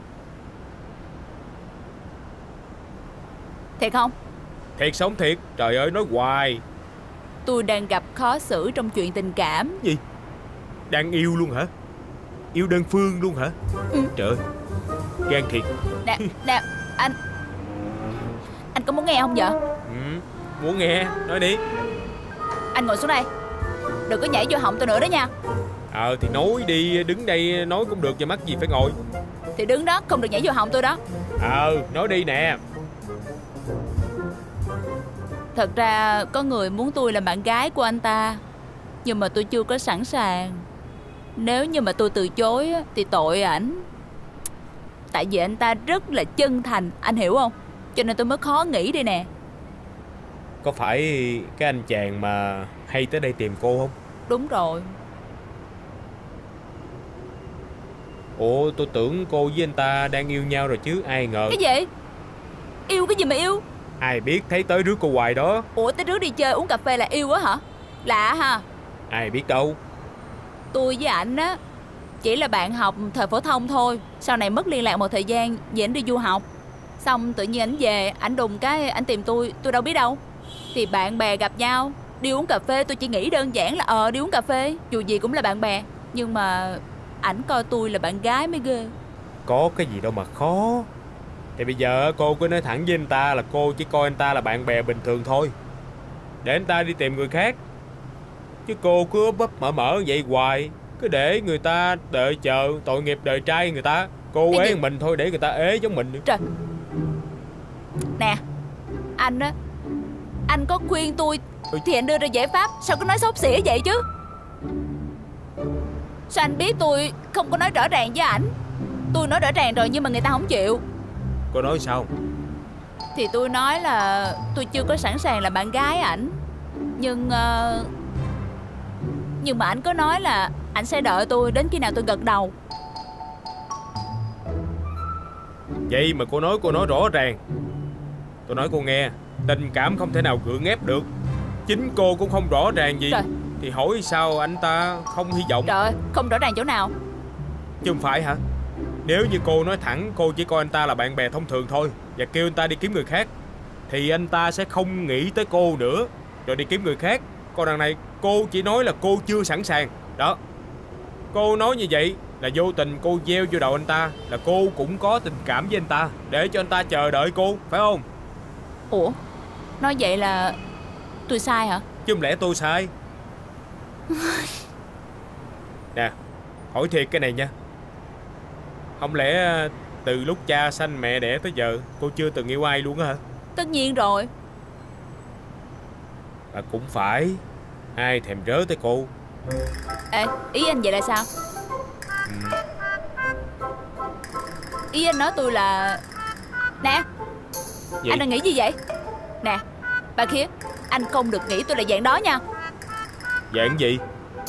Thiệt không? Thiệt sống thiệt, trời ơi nói hoài. Tôi đang gặp khó xử trong chuyện tình cảm. Gì? Đang yêu luôn hả? Yêu đơn phương luôn hả? Ừ. Trời ơi, gan thiệt. Nè, nè, anh Anh có muốn nghe không vậy? Ừ, muốn nghe, nói đi. Anh ngồi xuống đây. Đừng có nhảy vô họng tôi nữa đó nha. Ờ thì nói đi, đứng đây nói cũng được, và mắc gì phải ngồi. Thì đứng đó, không được nhảy vô họng tôi đó. Ờ, nói đi nè. Thật ra có người muốn tôi làm bạn gái của anh ta, nhưng mà tôi chưa có sẵn sàng. Nếu như mà tôi từ chối thì tội ảnh. Tại vì anh ta rất là chân thành, anh hiểu không? Cho nên tôi mới khó nghĩ đây nè. Có phải cái anh chàng mà hay tới đây tìm cô không? Đúng rồi. Ủa tôi tưởng cô với anh ta đang yêu nhau rồi chứ, ai ngờ. Cái gì? Yêu cái gì mà yêu? Ai biết, thấy tới rước cô hoài đó. Ủa tới rước đi chơi uống cà phê là yêu á hả? Lạ ha. Ai biết đâu. Tôi với ảnh á chỉ là bạn học thời phổ thông thôi. Sau này mất liên lạc một thời gian vì ảnh đi du học. Xong tự nhiên ảnh về, ảnh đùng cái ảnh tìm tôi, tôi đâu biết đâu. Thì bạn bè gặp nhau, đi uống cà phê, tôi chỉ nghĩ đơn giản là ờ đi uống cà phê, dù gì cũng là bạn bè. Nhưng mà ảnh coi tôi là bạn gái mới ghê. Có cái gì đâu mà khó. Thì bây giờ cô cứ nói thẳng với anh ta là cô chỉ coi anh ta là bạn bè bình thường thôi, để anh ta đi tìm người khác. Chứ cô cứ bấp mở mở vậy hoài, cứ để người ta đợi chờ, tội nghiệp đời trai người ta. Cô ế mình thôi để người ta ế giống mình. Trời. Nè, anh á, anh có khuyên tôi thì anh đưa ra giải pháp, sao cứ nói xấu xỉa vậy chứ? Sao anh biết tôi không có nói rõ ràng với ảnh? Tôi nói rõ ràng rồi nhưng mà người ta không chịu. Cô nói sao? Thì tôi nói là tôi chưa có sẵn sàng là bạn gái ảnh. Nhưng uh, Nhưng mà ảnh có nói là ảnh sẽ đợi tôi đến khi nào tôi gật đầu. Vậy mà cô nói cô nói rõ ràng. Tôi nói cô nghe, tình cảm không thể nào gượng ép được. Chính cô cũng không rõ ràng gì. Trời. Thì hỏi sao anh ta không hy vọng? Trời ơi, không rõ ràng chỗ nào? Chứ không phải hả? Nếu như cô nói thẳng cô chỉ coi anh ta là bạn bè thông thường thôi, và kêu anh ta đi kiếm người khác, thì anh ta sẽ không nghĩ tới cô nữa, rồi đi kiếm người khác. Còn đằng này cô chỉ nói là cô chưa sẵn sàng. Đó, cô nói như vậy là vô tình cô gieo vô đầu anh ta là cô cũng có tình cảm với anh ta, để cho anh ta chờ đợi cô, phải không? Ủa, nói vậy là tôi sai hả? Chứ không lẽ tôi sai? Nè, hỏi thiệt cái này nha. Không lẽ từ lúc cha sanh mẹ đẻ tới giờ cô chưa từng yêu ai luôn hả? Tất nhiên rồi. Mà cũng phải, ai thèm rớ tới cô. Ê, ý anh vậy là sao? Ừ. Ý anh nói tôi là... Nè, gì? Anh đang nghĩ gì vậy? Nè, bà Khía, anh không được nghĩ tôi là dạng đó nha. Dạng gì?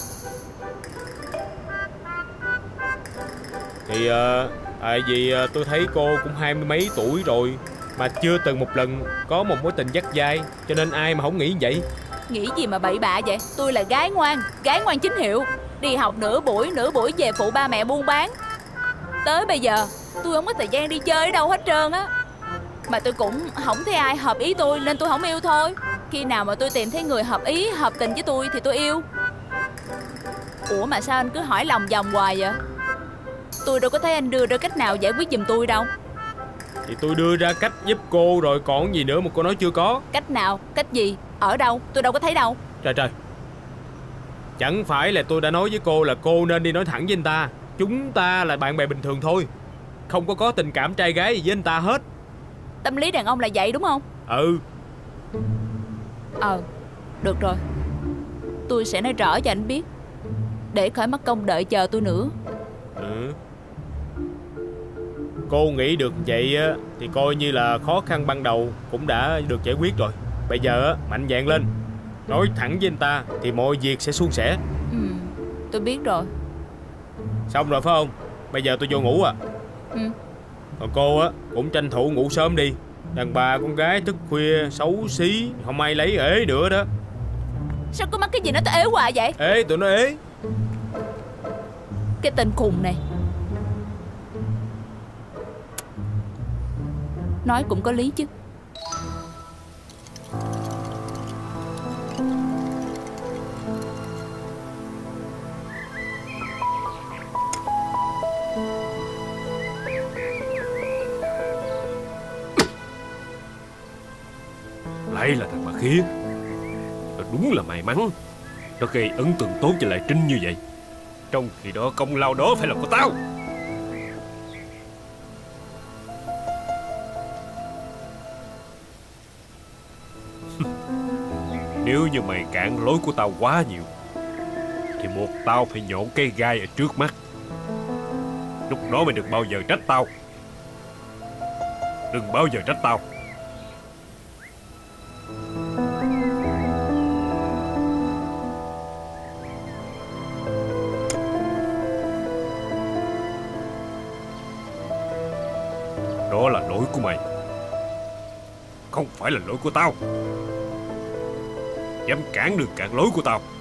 Thì uh, tại vì uh, tôi thấy cô cũng hai mươi mấy tuổi rồi mà chưa từng một lần có một mối tình dắt dai, cho nên ai mà không nghĩ vậy. Nghĩ gì mà bậy bạ vậy? Tôi là gái ngoan, gái ngoan chính hiệu. Đi học nửa buổi, nửa buổi về phụ ba mẹ buôn bán. Tới bây giờ tôi không có thời gian đi chơi ở đâu hết trơn á. Mà tôi cũng không thấy ai hợp ý tôi nên tôi không yêu thôi. Khi nào mà tôi tìm thấy người hợp ý, hợp tình với tôi thì tôi yêu. Ủa mà sao anh cứ hỏi lòng vòng hoài vậy? Tôi đâu có thấy anh đưa ra cách nào giải quyết giùm tôi đâu. Thì tôi đưa ra cách giúp cô rồi, còn gì nữa mà cô nói chưa có. Cách nào? Cách gì? Ở đâu? Tôi đâu có thấy đâu. Trời trời, chẳng phải là tôi đã nói với cô là cô nên đi nói thẳng với anh ta. Chúng ta là bạn bè bình thường thôi, không có có tình cảm trai gái gì với anh ta hết. Tâm lý đàn ông là vậy đúng không? Ừ. Ờ, được rồi. Tôi sẽ nói rõ cho anh biết, để khỏi mất công đợi chờ tôi nữa. Ừ. Cô nghĩ được vậy á thì coi như là khó khăn ban đầu cũng đã được giải quyết rồi. Bây giờ á, mạnh dạn lên, nói thẳng với anh ta thì mọi việc sẽ suôn sẻ. Ừ, tôi biết rồi. Xong rồi phải không? Bây giờ tôi vô ngủ à. Ừ. Còn cô á cũng tranh thủ ngủ sớm đi. Đàn bà con gái thức khuya xấu xí, không ai lấy ế nữa đó. Sao có mắc cái gì nó tới ế hoài vậy? Ế, tụi nó ế. Cái tên khùng này. Nói cũng có lý chứ. Lại là thằng bà Khía. Đúng là may mắn, nó gây ấn tượng tốt cho lại Trinh như vậy. Trong khi đó công lao đó phải là của tao. Nếu như mày cản lối của tao quá nhiều thì buộc tao phải nhổ cây gai ở trước mắt. Lúc đó mày đừng bao giờ trách tao. Đừng bao giờ trách tao. Đó là lỗi của mày, không phải là lỗi của tao. Dám cản được cản lối của tao.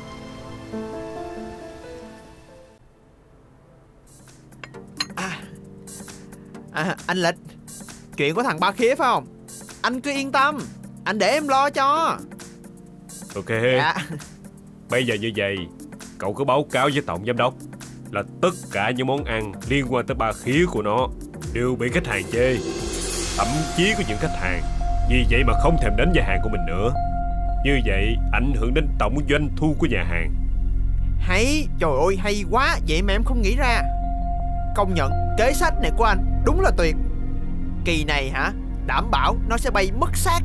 À, à, anh Lịch, chuyện của thằng Ba Khía phải không? Anh cứ yên tâm, anh để em lo cho. Ok. Dạ. Bây giờ như vậy, cậu cứ báo cáo với tổng giám đốc là tất cả những món ăn liên quan tới Ba Khía của nó đều bị khách hàng chê. Thậm chí có những khách hàng vì vậy mà không thèm đến nhà hàng của mình nữa. Như vậy ảnh hưởng đến tổng doanh thu của nhà hàng. Hay, trời ơi hay quá. Vậy mà em không nghĩ ra. Công nhận kế sách này của anh đúng là tuyệt. Kỳ này hả, đảm bảo nó sẽ bay mất xác.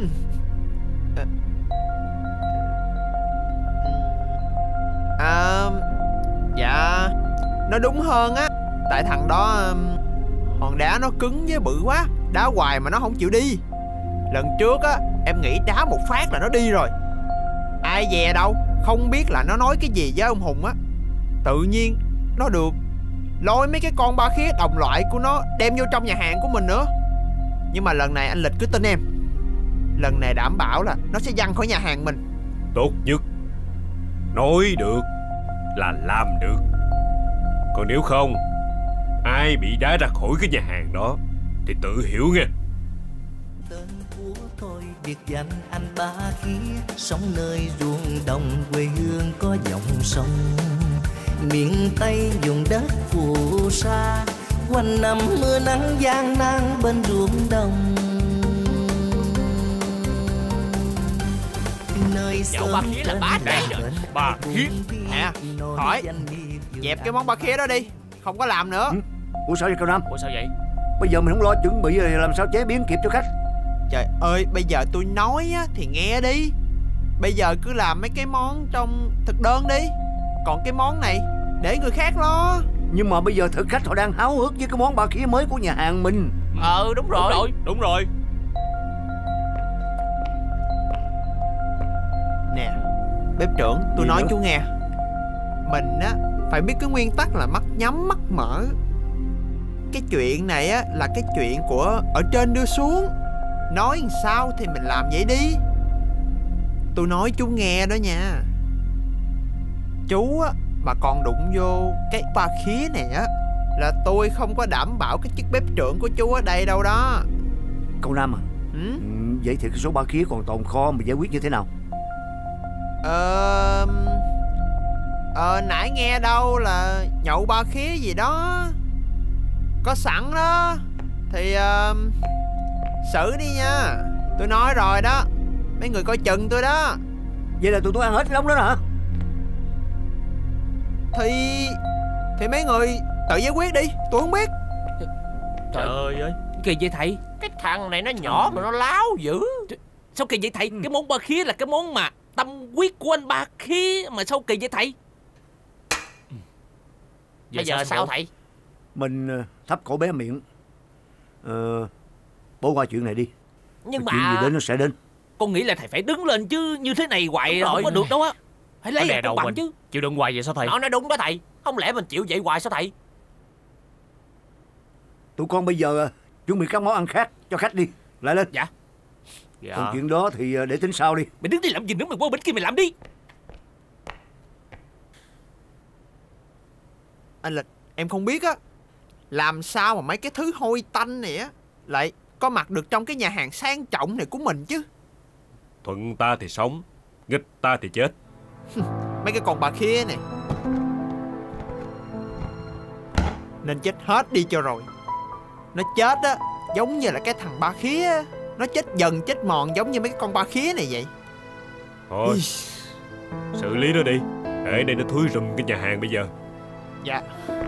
À, dạ, nó đúng hơn á. Tại thằng đó hòn đá nó cứng với bự quá, đá hoài mà nó không chịu đi. Lần trước á em nghĩ đá một phát là nó đi rồi. Ai dè đâu, không biết là nó nói cái gì với ông Hùng á. Tự nhiên nó được lôi mấy cái con Ba Khía đồng loại của nó đem vô trong nhà hàng của mình nữa. Nhưng mà lần này anh Lịch cứ tin em, lần này đảm bảo là nó sẽ văng khỏi nhà hàng mình. Tốt nhất nói được là làm được. Còn nếu không, ai bị đá ra khỏi cái nhà hàng đó thì tự hiểu nghe. Tên của tôi biệt danh anh Ba Khía, sống nơi ruộng đồng quê hương có dòng sông. Miền Tây vùng đất phù sa, quanh năm mưa nắng gian nan bên ruộng đồng. Nơi Dạo Ba Khía là bá đây rồi. Ba Khía? À, hỏi Dẹp cái món ba khía đó đi, không có làm nữa. Ừ. Ủa sao vậy cậu Năm? Ủa sao vậy? Bây giờ mình không lo chuẩn bị rồi làm sao chế biến kịp cho khách? Trời ơi, bây giờ tôi nói á, thì nghe đi. Bây giờ cứ làm mấy cái món trong thực đơn đi. Còn cái món này để người khác lo. Nhưng mà bây giờ thực khách họ đang háo hức với cái món ba khía mới của nhà hàng mình. Ờ đúng rồi. Đúng rồi, đúng rồi. Nè bếp trưởng, tôi Gì nói nữa? chú nghe. Mình á phải biết cái nguyên tắc là mắt nhắm mắt mở. Cái chuyện này á là cái chuyện của ở trên đưa xuống. Nói làm sao thì mình làm vậy đi. Tôi nói chú nghe đó nha. Chú á mà còn đụng vô cái ba khía này á là tôi không có đảm bảo cái chức bếp trưởng của chú ở đây đâu đó. Cậu Năm à, ừ? Ừ, vậy thì cái số ba khía còn tồn kho mà giải quyết như thế nào? Ờ... Ờ nãy nghe đâu là nhậu ba khía gì đó có sẵn đó. Thì uh, xử đi nha. Tôi nói rồi đó. Mấy người coi chừng tôi đó. Vậy là tụi tôi ăn hết cái đống đó hả? Thì Thì mấy người tự giải quyết đi. Tôi không biết. Trời ơi, kỳ vậy thầy? Cái thằng này nó nhỏ mà nó láo dữ. Sao kỳ vậy thầy? Ừ. Cái món ba khía là cái món mà tâm huyết của anh ba khía. Mà sao kỳ vậy thầy? Giờ Bây giờ sao, sao thầy? Mình uh, thắp cổ bé miệng. Ờ, bỏ qua chuyện này đi. Nhưng mà chuyện gì đến nó sẽ đến. Con nghĩ là thầy phải đứng lên chứ. Như thế này hoài không có được đâu á. Phải lấy lại công bằng chứ. Chịu đựng hoài vậy sao thầy? Nó nói đúng đó thầy. Không lẽ mình chịu vậy hoài sao thầy? Tụi con bây giờ uh, chuẩn bị các món ăn khác cho khách đi. Lại lên. Dạ. Dạ. Còn chuyện đó thì uh, để tính sau đi. Mày đứng đi làm gì nữa, mày qua bên kia mày làm đi. Anh Lịch, em không biết á, làm sao mà mấy cái thứ hôi tanh này á lại có mặt được trong cái nhà hàng sang trọng này của mình chứ. Thuận ta thì sống, nghịch ta thì chết. Mấy cái con bà khía này nên chết hết đi cho rồi. Nó chết á giống như là cái thằng ba khía á. Nó chết dần chết mòn giống như mấy cái con ba khía này vậy. Thôi Ý. xử lý nó đi. Để đây nó thúi rùm cái nhà hàng bây giờ. Dạ.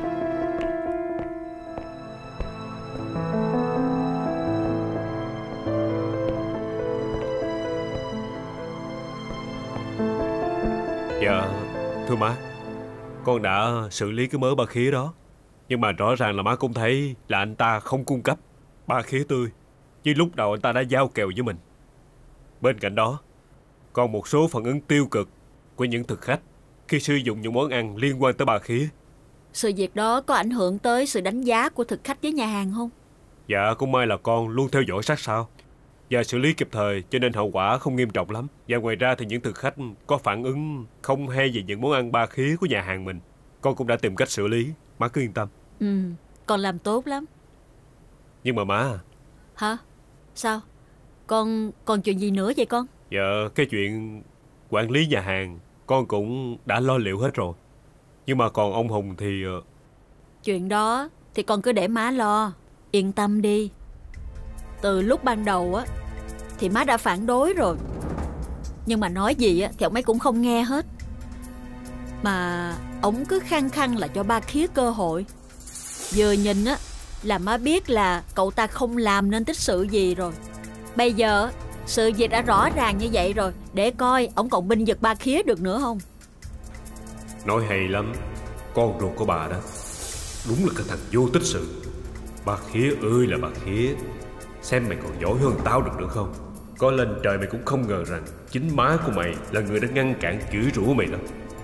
Dạ thưa má, con đã xử lý cái mớ ba khía đó. Nhưng mà rõ ràng là má cũng thấy là anh ta không cung cấp ba khía tươi như lúc đầu anh ta đã giao kèo với mình. Bên cạnh đó còn một số phản ứng tiêu cực của những thực khách khi sử dụng những món ăn liên quan tới ba khía. Sự việc đó có ảnh hưởng tới sự đánh giá của thực khách với nhà hàng không? Dạ cũng may là con luôn theo dõi sát sao và xử lý kịp thời, cho nên hậu quả không nghiêm trọng lắm. Và ngoài ra thì những thực khách có phản ứng không hay về những món ăn ba khía của nhà hàng mình, con cũng đã tìm cách xử lý. Má cứ yên tâm. Ừ, con làm tốt lắm. Nhưng mà má... Hả? Sao? Con còn chuyện gì nữa vậy con? Dạ cái chuyện quản lý nhà hàng con cũng đã lo liệu hết rồi. Nhưng mà còn ông Hùng thì... Chuyện đó thì con cứ để má lo. Yên tâm đi. Từ lúc ban đầu á thì má đã phản đối rồi. Nhưng mà nói gì á thì ông ấy cũng không nghe hết. Mà ông cứ khăng khăng là cho ba khía cơ hội. Vừa nhìn á là má biết là cậu ta không làm nên tích sự gì rồi. Bây giờ sự việc đã rõ ràng như vậy rồi, để coi ông còn binh vực ba khía được nữa không. Nói hay lắm, con ruột của bà đó. Đúng là cái thằng vô tích sự. Ba khía ơi là ba khía. Xem mày còn giỏi hơn tao được nữa không. Có lên trời mày cũng không ngờ rằng chính má của mày là người đã ngăn cản chửi rủa mày đó.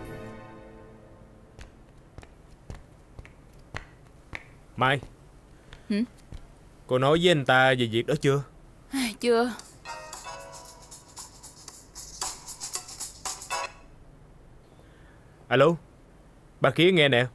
Mai. Hử? Cô nói với anh ta về việc đó chưa? Chưa. Alo, bà Khía nghe nè.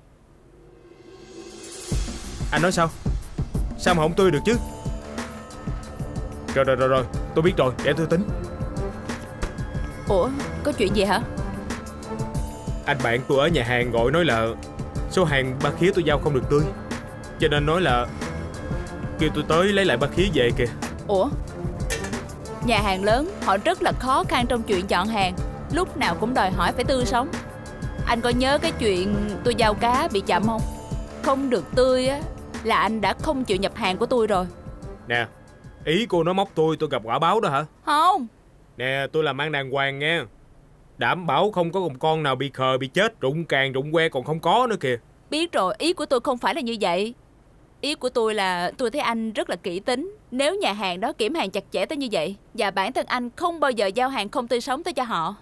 Anh nói sao? Sao mà không tươi được chứ? Rồi rồi rồi rồi, tôi biết rồi, để tôi tính. Ủa, có chuyện gì hả? Anh bạn tôi ở nhà hàng gọi nói là số hàng ba khía tôi giao không được tươi, cho nên nói là kêu tôi tới lấy lại ba khía về kìa. Ủa? Nhà hàng lớn họ rất là khó khăn trong chuyện chọn hàng, lúc nào cũng đòi hỏi phải tươi sống. Anh có nhớ cái chuyện tôi giao cá bị chậm không? Không được tươi á là anh đã không chịu nhập hàng của tôi rồi. Nè, ý cô nói móc tôi tôi gặp quả báo đó hả? Không. Nè, tôi làm ăn đàng hoàng nha. Đảm bảo không có một con nào bị khờ bị chết, rụng càng rụng que còn không có nữa kìa. Biết rồi, ý của tôi không phải là như vậy. Ý của tôi là tôi thấy anh rất là kỹ tính. Nếu nhà hàng đó kiểm hàng chặt chẽ tới như vậy, và bản thân anh không bao giờ giao hàng không tươi sống tới cho họ.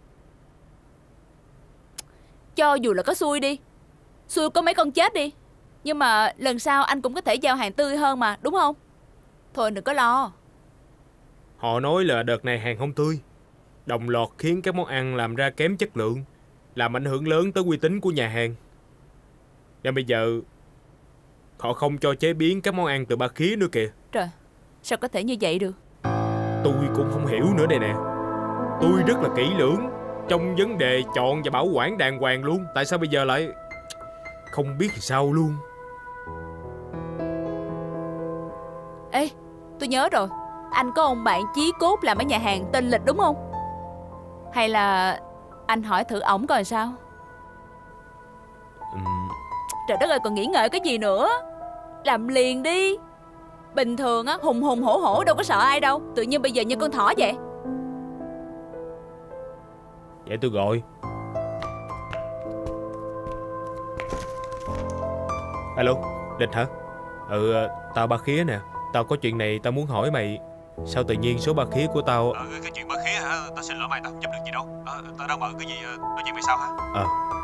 Cho dù là có xui đi, xui có mấy con chết đi, nhưng mà lần sau anh cũng có thể giao hàng tươi hơn mà, đúng không? Thôi đừng có lo. Họ nói là đợt này hàng không tươi, đồng loạt khiến các món ăn làm ra kém chất lượng, làm ảnh hưởng lớn tới uy tín của nhà hàng. Nên bây giờ họ không cho chế biến các món ăn từ Ba Khía nữa kìa. Trời, sao có thể như vậy được? Tôi cũng không hiểu nữa đây nè. Tôi rất là kỹ lưỡng trong vấn đề chọn và bảo quản đàng hoàng luôn. Tại sao bây giờ lại không biết thì sao luôn. Ê, tôi nhớ rồi. Anh có ông bạn chí cốt làm ở nhà hàng tên Lịch đúng không? Hay là anh hỏi thử ổng coi sao? uhm. Trời đất ơi, còn nghĩ ngợi cái gì nữa. Làm liền đi. Bình thường á, hùng hùng hổ hổ đâu có sợ ai đâu. Tự nhiên bây giờ như con thỏ vậy. Vậy tôi gọi. Alo, Lịch hả? Ừ, tao Ba Khía nè. Tao có chuyện này tao muốn hỏi mày. Sao tự nhiên số Ba Khía của tao... Ờ, cái chuyện Ba Khía hả? Tao xin lỗi mày, tao không giúp được gì đâu. Ờ, tao đang bận cái gì, nói chuyện mày sau hả? Ờ.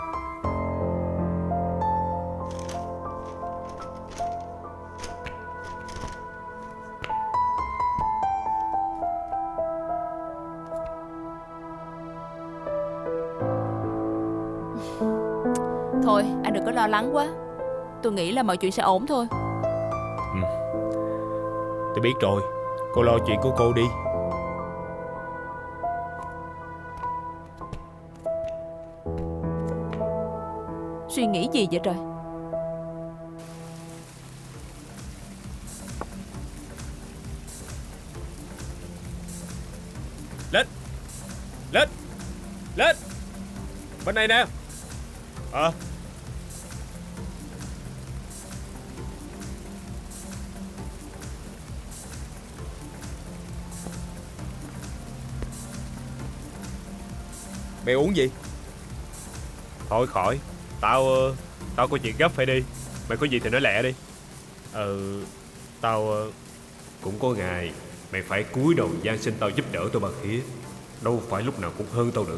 Thôi, anh đừng có lo lắng quá. Tôi nghĩ là mọi chuyện sẽ ổn thôi. Ừ. Tôi biết rồi. Cô lo chuyện của cô đi. Suy nghĩ gì vậy trời? Lịch Lịch Lịch bên này nè. Ờ. Mày uống gì? Thôi khỏi. Tao Tao có chuyện gấp phải đi. Mày có gì thì nói lẹ đi. Ờ. Tao Cũng có ngày mày phải cúi đầu van xin tao giúp đỡ tao Ba Khía. Đâu phải lúc nào cũng hơn tao được.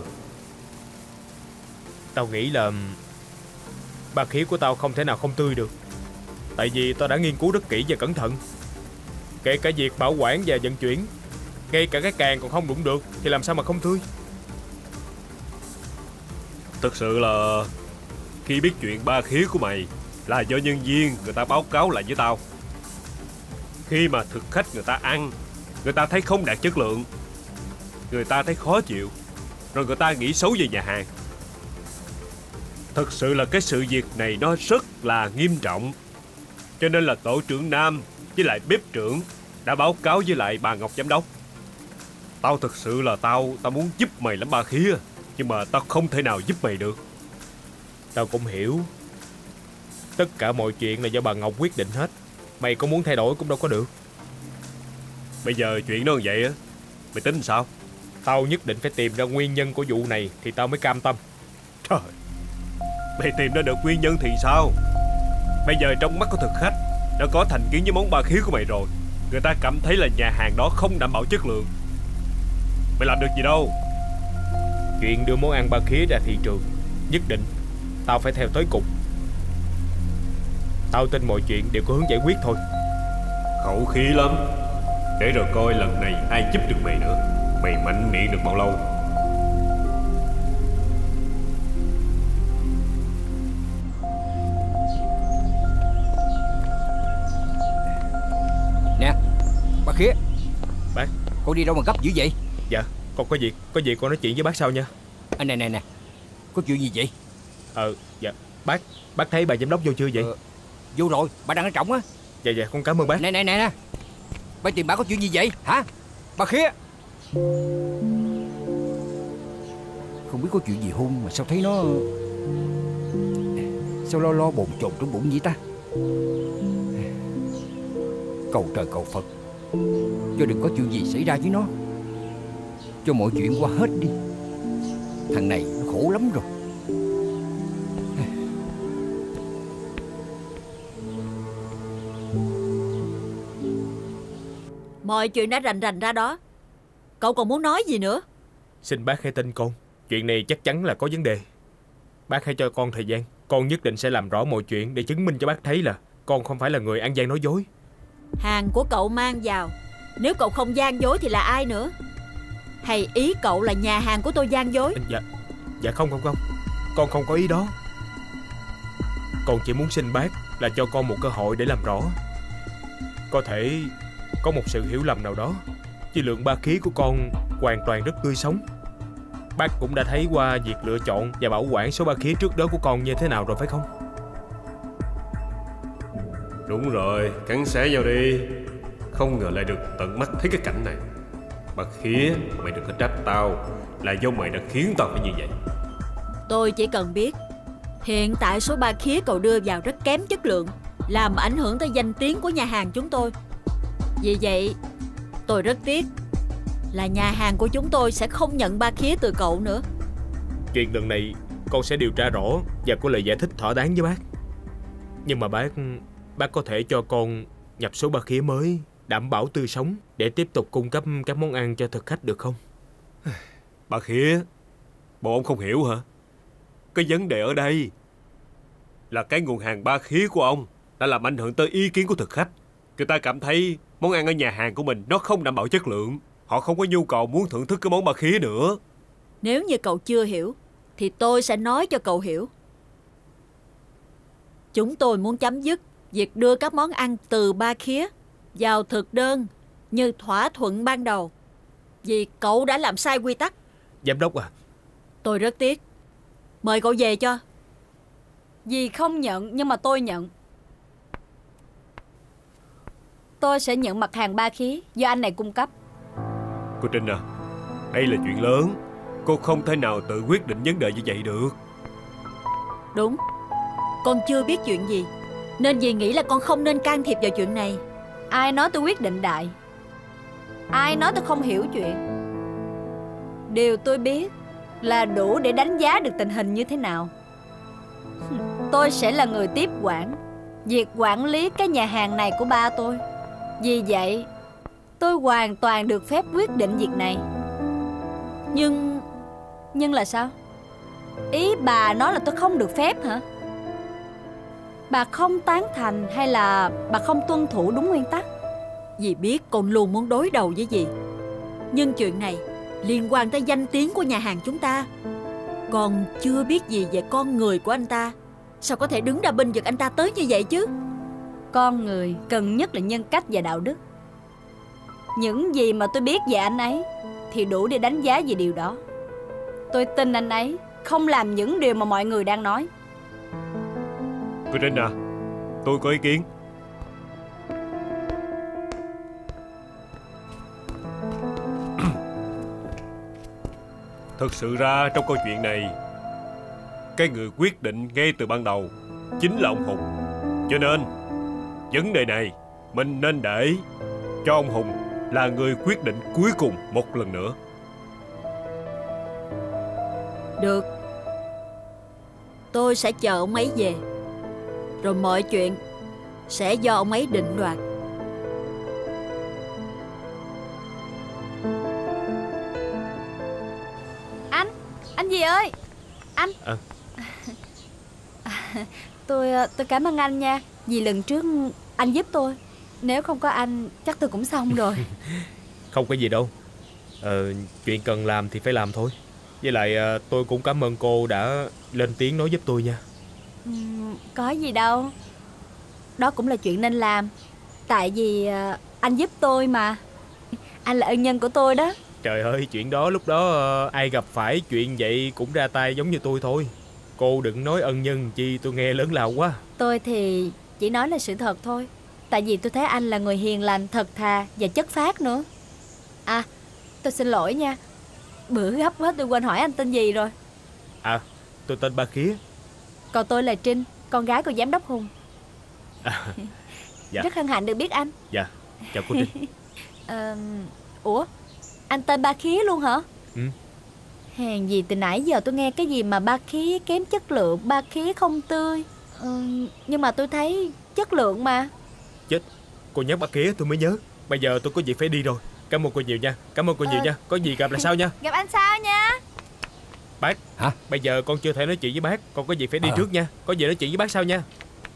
Tao nghĩ là Ba Khía của tao không thể nào không tươi được. Tại vì tao đã nghiên cứu rất kỹ và cẩn thận. Kể cả việc bảo quản và vận chuyển. Ngay cả cái càng còn không đụng được thì làm sao mà không tươi. Thực sự là khi biết chuyện Ba Khía của mày là do nhân viên người ta báo cáo lại với tao. Khi mà thực khách người ta ăn, người ta thấy không đạt chất lượng, người ta thấy khó chịu, rồi người ta nghĩ xấu về nhà hàng. Thật sự là cái sự việc này nó rất là nghiêm trọng. Cho nên là tổ trưởng Nam với lại bếp trưởng đã báo cáo với lại bà Ngọc giám đốc. Tao thật sự là tao Tao muốn giúp mày lắm Ba Khía, nhưng mà tao không thể nào giúp mày được. Tao cũng hiểu. Tất cả mọi chuyện là do bà Ngọc quyết định hết. Mày có muốn thay đổi cũng đâu có được. Bây giờ chuyện nó như vậy á, mày tính sao? Tao nhất định phải tìm ra nguyên nhân của vụ này thì tao mới cam tâm. Trời, mày tìm ra được nguyên nhân thì sao? Bây giờ trong mắt của thực khách đã có thành kiến với món Ba Khía của mày rồi. Người ta cảm thấy là nhà hàng đó không đảm bảo chất lượng. Mày làm được gì đâu. Chuyện đưa món ăn Ba Khía ra thị trường, nhất định tao phải theo tới cùng. Tao tin mọi chuyện đều có hướng giải quyết thôi. Khẩu khí lắm. Để rồi coi lần này ai giúp được mày nữa. Mày mạnh miệng được bao lâu. Nè Ba Khía. Bác. Con đi đâu mà gấp dữ vậy? Dạ con có việc. Có gì con nói chuyện với bác sau nha. À, nè nè nè. Có chuyện gì vậy? Ờ dạ. Bác Bác thấy bà giám đốc vô chưa vậy? Ờ, vô rồi. Bà đang ở trọng á. Dạ dạ con cảm ơn bác. Nè nè nè nè. Bà tìm bà có chuyện gì vậy hả Ba Khía? Không biết có chuyện gì hôn mà sao thấy nó Sao lo lo bồn chồn trong bụng vậy ta? Cầu trời cầu Phật, cho đừng có chuyện gì xảy ra với nó, cho mọi chuyện qua hết đi. Thằng này nó khổ lắm rồi. Mọi chuyện đã rành rành ra đó, cậu còn muốn nói gì nữa? Xin bác hãy tin con, chuyện này chắc chắn là có vấn đề. Bác hãy cho con thời gian, con nhất định sẽ làm rõ mọi chuyện để chứng minh cho bác thấy là con không phải là người ăn gian nói dối. Hàng của cậu mang vào, nếu cậu không gian dối thì là ai nữa? Hay ý cậu là nhà hàng của tôi gian dối? Dạ, dạ không không không, con không có ý đó. Con chỉ muốn xin bác là cho con một cơ hội để làm rõ. Có thể có một sự hiểu lầm nào đó, chứ lượng ba khí của con hoàn toàn rất tươi sống. Bác cũng đã thấy qua việc lựa chọn và bảo quản số ba khí trước đó của con như thế nào rồi phải không? Đúng rồi, cắn xé vào đi. Không ngờ lại được tận mắt thấy cái cảnh này. Bà Khía, mày đừng có trách tao, là do mày đã khiến tao phải như vậy. Tôi chỉ cần biết hiện tại số ba khía cậu đưa vào rất kém chất lượng, làm ảnh hưởng tới danh tiếng của nhà hàng chúng tôi. Vì vậy tôi rất tiếc là nhà hàng của chúng tôi sẽ không nhận ba khía từ cậu nữa. Chuyện lần này con sẽ điều tra rõ và có lời giải thích thỏa đáng với bác. Nhưng mà bác Bác có thể cho con nhập số ba khía mới, đảm bảo tươi sống, để tiếp tục cung cấp các món ăn cho thực khách được không? Bà Khía, bộ ông không hiểu hả? Cái vấn đề ở đây là cái nguồn hàng ba khía của ông đã làm ảnh hưởng tới ý kiến của thực khách. Người ta cảm thấy món ăn ở nhà hàng của mình nó không đảm bảo chất lượng. Họ không có nhu cầu muốn thưởng thức cái món ba khía nữa. Nếu như cậu chưa hiểu thì tôi sẽ nói cho cậu hiểu. Chúng tôi muốn chấm dứt việc đưa các món ăn từ ba khía vào thực đơn như thỏa thuận ban đầu, vì cậu đã làm sai quy tắc. Giám đốc à, tôi rất tiếc. Mời cậu về cho. Dì không nhận, nhưng mà tôi nhận. Tôi sẽ nhận mặt hàng ba khí do anh này cung cấp. Cô Trinh à, đây là chuyện lớn. Cô không thể nào tự quyết định vấn đề như vậy được. Đúng, con chưa biết chuyện gì, nên dì nghĩ là con không nên can thiệp vào chuyện này. Ai nói tôi quyết định đại? Ai nói tôi không hiểu chuyện? Điều tôi biết là đủ để đánh giá được tình hình như thế nào. Tôi sẽ là người tiếp quản việc quản lý cái nhà hàng này của ba tôi. Vì vậy tôi hoàn toàn được phép quyết định việc này. Nhưng Nhưng là sao? Ý bà nói là tôi không được phép hả? Bà không tán thành hay là bà không tuân thủ đúng nguyên tắc? Dì biết con luôn muốn đối đầu với dì, nhưng chuyện này liên quan tới danh tiếng của nhà hàng chúng ta. Con chưa biết gì về con người của anh ta, sao có thể đứng ra bênh vực anh ta tới như vậy chứ? Con người cần nhất là nhân cách và đạo đức. Những gì mà tôi biết về anh ấy thì đủ để đánh giá về điều đó. Tôi tin anh ấy không làm những điều mà mọi người đang nói. Cô Trinh à, tôi có ý kiến. Thực sự ra trong câu chuyện này, cái người quyết định ngay từ ban đầu chính là ông Hùng. Cho nên vấn đề này mình nên để cho ông Hùng là người quyết định cuối cùng một lần nữa. Được, tôi sẽ chờ ông ấy về, rồi mọi chuyện sẽ do ông ấy định đoạt. Anh, anh gì ơi, anh à. Tôi tôi cảm ơn anh nha. Vì lần trước anh giúp tôi, nếu không có anh chắc tôi cũng xong rồi. Không có gì đâu. Ờ, chuyện cần làm thì phải làm thôi. Với lại tôi cũng cảm ơn cô đã lên tiếng nói giúp tôi nha. Ừ, có gì đâu. Đó cũng là chuyện nên làm. Tại vì anh giúp tôi mà. Anh là ân nhân của tôi đó. Trời ơi, chuyện đó lúc đó ai gặp phải chuyện vậy cũng ra tay giống như tôi thôi. Cô đừng nói ân nhân chi, tôi nghe lớn lao quá. Tôi thì chỉ nói là sự thật thôi. Tại vì tôi thấy anh là người hiền lành, thật thà và chất phác nữa. À, tôi xin lỗi nha. Bữa gấp quá tôi quên hỏi anh tên gì rồi. À, tôi tên Ba Khía. Còn tôi là Trinh, con gái của giám đốc Hùng. À, dạ. Rất hân hạnh được biết anh. Dạ, chào cô Trinh. à, Ủa, anh tên Ba Khía luôn hả? Ừ. Hèn gì từ nãy giờ tôi nghe cái gì mà ba khía kém chất lượng, ba khía không tươi. ừ, Nhưng mà tôi thấy chất lượng mà. Chết, cô nhắc Ba Khía tôi mới nhớ. Bây giờ tôi có việc phải đi rồi. Cảm ơn cô nhiều nha. Cảm ơn cô nhiều ờ... nha. Có gì gặp lại sau nha. Gặp anh sau nha. Bác. Hả? Bây giờ con chưa thể nói chuyện với bác. Con có việc phải đi à. trước nha. Có gì nói chuyện với bác sau nha.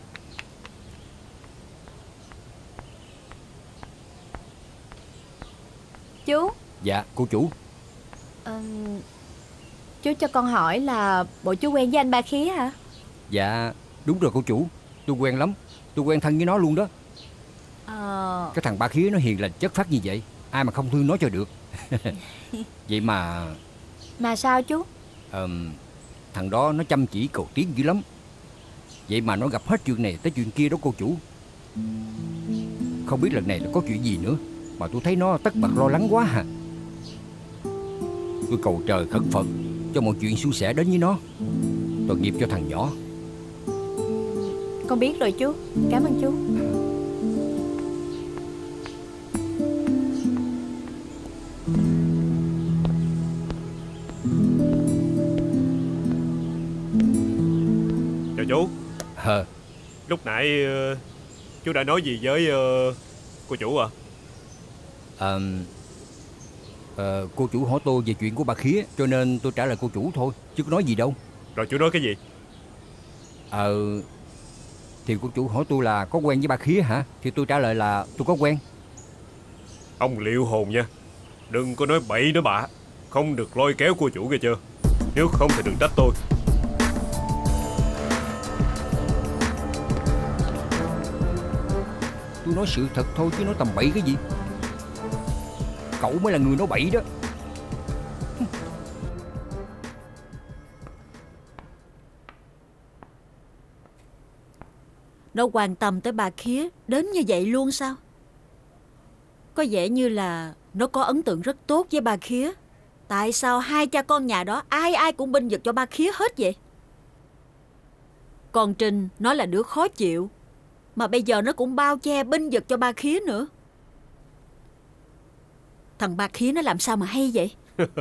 Chú. Dạ cô chủ. ờ... Chú cho con hỏi là bộ chú quen với anh Ba Khía hả? Dạ đúng rồi cô chủ. Tôi quen lắm. Tôi quen thân với nó luôn đó. Ờ... Cái thằng Ba Khía nó hiền lành chất phát như vậy, ai mà không thương nó cho được. Vậy mà... Mà sao chú? Ờ, thằng đó nó chăm chỉ cầu tiến dữ lắm. Vậy mà nó gặp hết chuyện này tới chuyện kia đó cô chủ. Không biết lần này là có chuyện gì nữa mà tôi thấy nó tất bật lo lắng quá hả. Tôi cầu trời khẩn Phật cho mọi chuyện suôn sẻ đến với nó, tội nghiệp cho thằng nhỏ. Con biết rồi chú. Cảm ơn chú. Chào chú. Hờ. Lúc nãy uh, chú đã nói gì với uh, cô chủ à? À, à, cô chủ hỏi tôi về chuyện của Ba Khía, cho nên tôi trả lời cô chủ thôi, chứ có nói gì đâu. Rồi chú nói cái gì? Ờ à, thì cô chủ hỏi tôi là có quen với Ba Khía hả? Thì tôi trả lời là tôi có quen. Ông liệu hồn nha. Đừng có nói bậy nói bạ. Không được lôi kéo cô chủ nghe chưa? Nếu không thì đừng trách tôi. Tôi nói sự thật thôi chứ nói tầm bậy cái gì. Cậu mới là người nói bậy đó. Nó quan tâm tới Ba Khía đến như vậy luôn sao? Có vẻ như là nó có ấn tượng rất tốt với Ba Khía. Tại sao hai cha con nhà đó ai ai cũng bênh vực cho Ba Khía hết vậy? Còn Trinh nó là đứa khó chịu, mà bây giờ nó cũng bao che bênh vực cho Ba Khía nữa. Thằng Ba Khía nó làm sao mà hay vậy?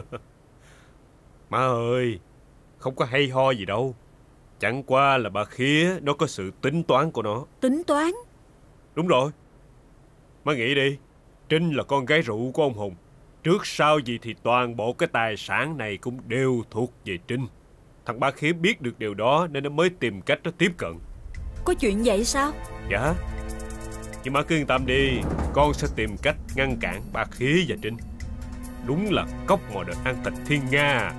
Má ơi, không có hay ho gì đâu. Chẳng qua là Ba Khía nó có sự tính toán của nó. Tính toán? Đúng rồi. Má nghĩ đi, Trinh là con gái rượu của ông Hùng. Trước sau gì thì toàn bộ cái tài sản này cũng đều thuộc về Trinh. Thằng Ba Khía biết được điều đó nên nó mới tìm cách nó tiếp cận. Có chuyện vậy sao? Dạ. Nhưng má cứ yên tâm đi, con sẽ tìm cách ngăn cản Ba Khía và Trinh. Đúng là cóc mò đợt ăn thịt thiên nga.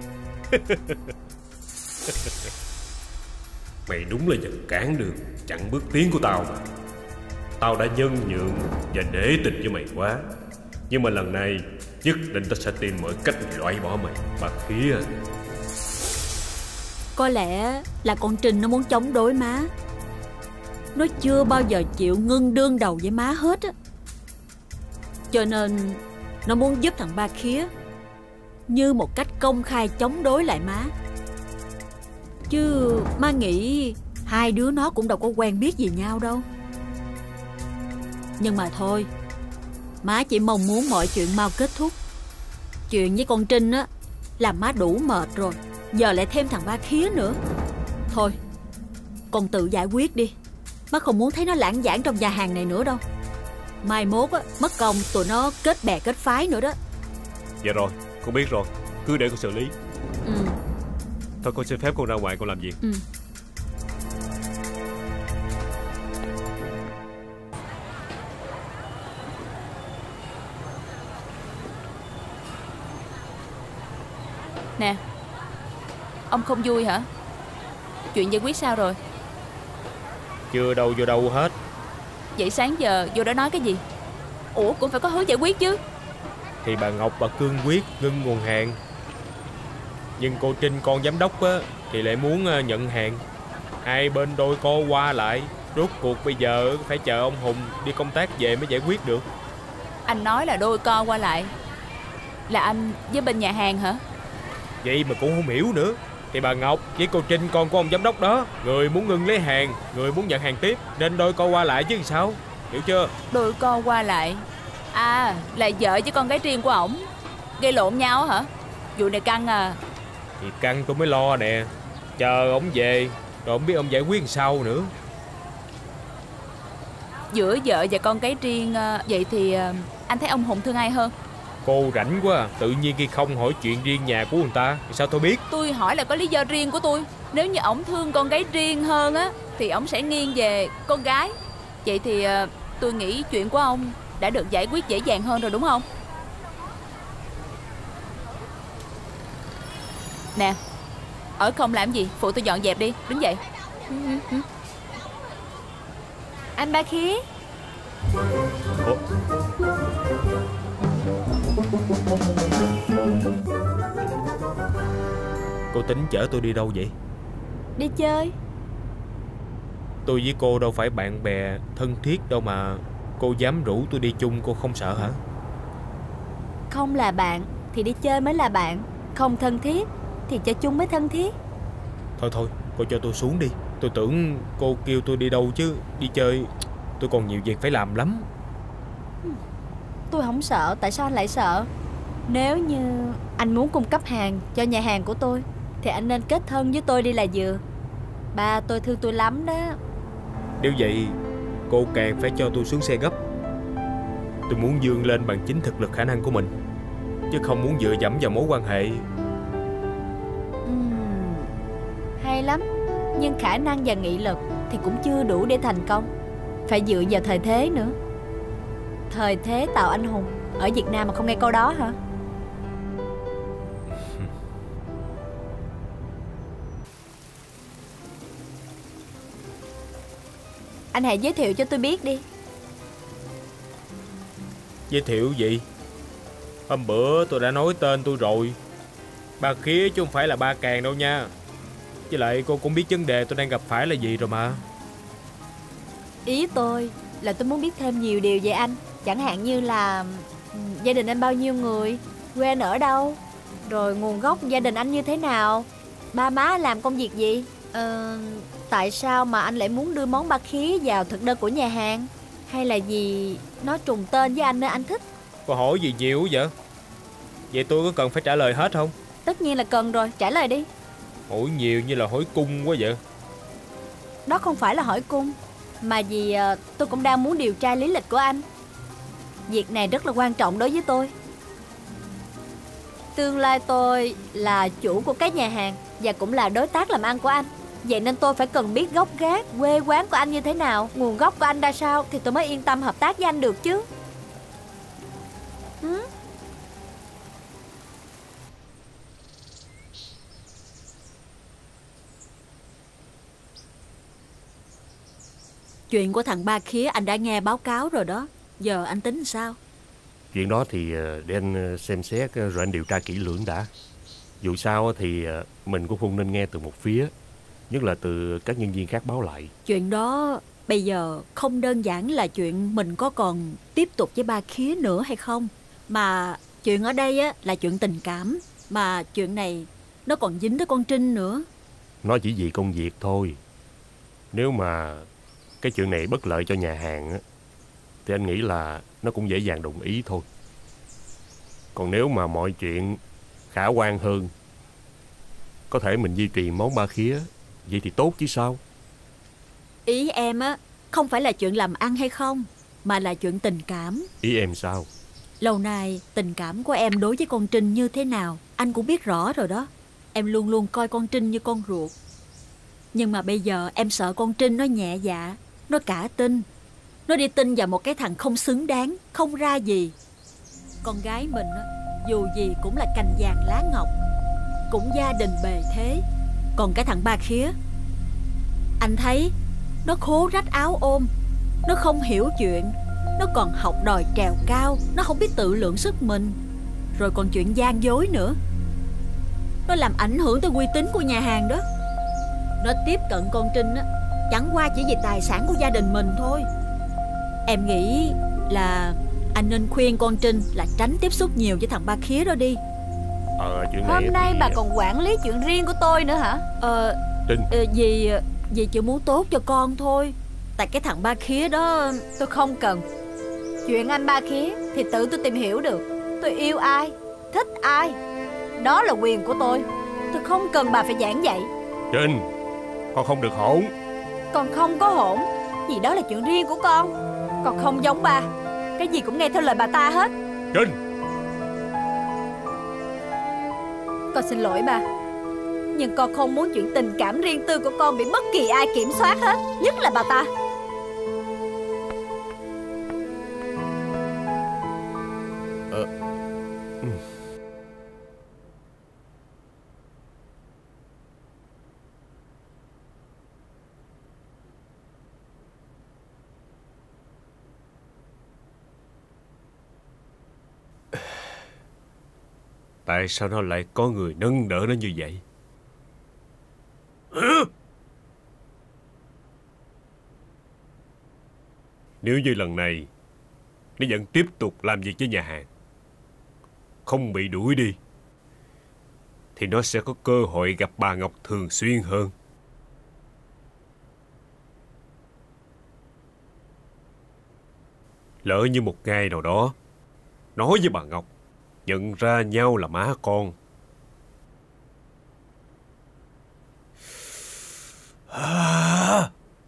Mày đúng là vật cản đường, chặn bước tiến của tao mà. Tao đã nhân nhượng và nể tình với mày quá. Nhưng mà lần này nhất định tao sẽ tìm mọi cách loại bỏ mày, Ba Khía. Có lẽ là con Trinh nó muốn chống đối má. Nó chưa bao giờ chịu ngưng đương đầu với má hết á. Cho nên nó muốn giúp thằng Ba Khía như một cách công khai chống đối lại má. Chứ má nghĩ hai đứa nó cũng đâu có quen biết gì nhau đâu. Nhưng mà thôi, má chỉ mong muốn mọi chuyện mau kết thúc. Chuyện với con Trinh á làm má đủ mệt rồi, giờ lại thêm thằng Ba Khía nữa. Thôi, con tự giải quyết đi. Má không muốn thấy nó lãng vãng trong nhà hàng này nữa đâu. Mai mốt á, mất công tụi nó kết bè kết phái nữa đó. Dạ rồi, con biết rồi. Cứ để con xử lý. Ừ. Thôi con xin phép con ra ngoài con làm việc. Ừ. Nè, ông không vui hả? Chuyện giải quyết sao rồi? Chưa đâu vô đâu hết. Vậy sáng giờ vô đã nói cái gì? Ủa cũng phải có hướng giải quyết chứ. Thì bà Ngọc bà cương quyết ngưng nguồn hàng. Nhưng cô Trinh con giám đốc á thì lại muốn nhận hàng. Hai bên đôi co qua lại. Rốt cuộc bây giờ phải chờ ông Hùng đi công tác về mới giải quyết được. Anh nói là đôi co qua lại là anh với bên nhà hàng hả? Vậy mà cũng không hiểu nữa. Thì bà Ngọc với cô Trinh, con của ông giám đốc đó, người muốn ngưng lấy hàng, người muốn nhận hàng tiếp, nên đôi con qua lại chứ sao, hiểu chưa? Đôi con qua lại? À, là vợ với con gái riêng của ổng gây lộn nhau hả? Vụ này căng à. Thì căng tôi mới lo nè. Chờ ổng về rồi không biết ông giải quyết làm sao nữa. Giữa vợ và con gái riêng, vậy thì anh thấy ông Hùng thương ai hơn? Cô rảnh quá à. Tự nhiên khi không hỏi chuyện riêng nhà của người ta thì sao tôi biết? Tôi hỏi là có lý do riêng của tôi. Nếu như ổng thương con gái riêng hơn á thì ổng sẽ nghiêng về con gái. Vậy thì tôi nghĩ chuyện của ông đã được giải quyết dễ dàng hơn rồi đúng không? Nè, ở không làm gì, phụ tôi dọn dẹp đi. Đứng dậy. Anh Ba Khía. Ủa? Cô tính chở tôi đi đâu vậy? Đi chơi. Tôi với cô đâu phải bạn bè thân thiết đâu mà cô dám rủ tôi đi chung, cô không sợ hả? Không là bạn thì đi chơi mới là bạn. Không thân thiết thì chơi chung mới thân thiết. Thôi thôi, cô cho tôi xuống đi. Tôi tưởng cô kêu tôi đi đâu chứ. Đi chơi tôi còn nhiều việc phải làm lắm. Tôi không sợ, tại sao anh lại sợ? Nếu như anh muốn cung cấp hàng cho nhà hàng của tôi thì anh nên kết thân với tôi đi là vừa. Ba tôi thương tôi lắm đó. Nếu vậy cô càng phải cho tôi xuống xe gấp. Tôi muốn vươn lên bằng chính thực lực khả năng của mình, chứ không muốn dựa dẫm vào mối quan hệ. uhm, Hay lắm. Nhưng khả năng và nghị lực thì cũng chưa đủ để thành công. Phải dựa vào thời thế nữa. Thời thế tạo anh hùng. Ở Việt Nam mà không nghe câu đó hả? Anh hãy giới thiệu cho tôi biết đi. Giới thiệu gì? Hôm bữa tôi đã nói tên tôi rồi. Ba Khía chứ không phải là Ba Càng đâu nha. Với lại cô cũng biết vấn đề tôi đang gặp phải là gì rồi mà. Ý tôi là tôi muốn biết thêm nhiều điều về anh. Chẳng hạn như là gia đình anh bao nhiêu người, quê anh ở đâu, rồi nguồn gốc gia đình anh như thế nào, ba má làm công việc gì, ờ, tại sao mà anh lại muốn đưa món ba khía vào thực đơn của nhà hàng, hay là vì nó trùng tên với anh nên anh thích. Cô hỏi gì nhiều vậy? Vậy tôi có cần phải trả lời hết không? Tất nhiên là cần rồi, trả lời đi. Hỏi nhiều như là hỏi cung quá vậy. Đó không phải là hỏi cung, mà vì uh, tôi cũng đang muốn điều tra lý lịch của anh. Việc này rất là quan trọng đối với tôi. Tương lai tôi là chủ của cái nhà hàng và cũng là đối tác làm ăn của anh. Vậy nên tôi phải cần biết gốc gác, quê quán của anh như thế nào, nguồn gốc của anh ra sao, thì tôi mới yên tâm hợp tác với anh được chứ. ừ? Chuyện của thằng Ba Khía anh đã nghe báo cáo rồi đó. Giờ anh tính sao? Chuyện đó thì để anh xem xét rồi anh điều tra kỹ lưỡng đã. Dù sao thì mình cũng không nên nghe từ một phía, nhất là từ các nhân viên khác báo lại. Chuyện đó bây giờ không đơn giản là chuyện mình có còn tiếp tục với Ba Khía nữa hay không, mà chuyện ở đây á là chuyện tình cảm. Mà chuyện này nó còn dính tới con Trinh nữa. Nó chỉ vì công việc thôi. Nếu mà cái chuyện này bất lợi cho nhà hàng á, thì anh nghĩ là nó cũng dễ dàng đồng ý thôi. Còn nếu mà mọi chuyện khả quan hơn, có thể mình duy trì món ba khía, vậy thì tốt chứ sao. Ý em á không phải là chuyện làm ăn hay không, mà là chuyện tình cảm. Ý em sao? Lâu nay tình cảm của em đối với con Trinh như thế nào anh cũng biết rõ rồi đó. Em luôn luôn coi con Trinh như con ruột. Nhưng mà bây giờ em sợ con Trinh nó nhẹ dạ, nó cả tin, nó đi tin vào một cái thằng không xứng đáng, không ra gì. Con gái mình á, dù gì cũng là cành vàng lá ngọc, cũng gia đình bề thế. Còn cái thằng Ba Khía, anh thấy nó khố rách áo ôm, nó không hiểu chuyện, nó còn học đòi trèo cao, nó không biết tự lượng sức mình, rồi còn chuyện gian dối nữa. Nó làm ảnh hưởng tới uy tín của nhà hàng đó. Nó tiếp cận con Trinh á, chẳng qua chỉ vì tài sản của gia đình mình thôi. Em nghĩ là anh nên khuyên con Trinh là tránh tiếp xúc nhiều với thằng Ba Khía đó đi. Ờ chuyện này Hôm nay thì... bà còn quản lý chuyện riêng của tôi nữa hả? Ờ Trinh. ờ, Dì Dì chỉ muốn tốt cho con thôi. Tại cái thằng Ba Khía đó. Tôi không cần. Chuyện anh Ba Khía thì tự tôi tìm hiểu được. Tôi yêu ai, thích ai, đó là quyền của tôi. Tôi không cần bà phải giảng dạy. Trinh, con không được hỗn. Con không có hỗn. Vì đó là chuyện riêng của con. Con không giống ba, cái gì cũng nghe theo lời bà ta hết. Trinh. Con xin lỗi ba, nhưng con không muốn chuyện tình cảm riêng tư của con bị bất kỳ ai kiểm soát hết, nhất là bà ta. Ờ. Ừ. Tại sao nó lại có người nâng đỡ nó như vậy? Hả? Nếu như lần này nó vẫn tiếp tục làm việc với nhà hàng, không bị đuổi đi, thì nó sẽ có cơ hội gặp bà Ngọc thường xuyên hơn. Lỡ như một ngày nào đó nói với bà Ngọc nhận ra nhau là má con, à,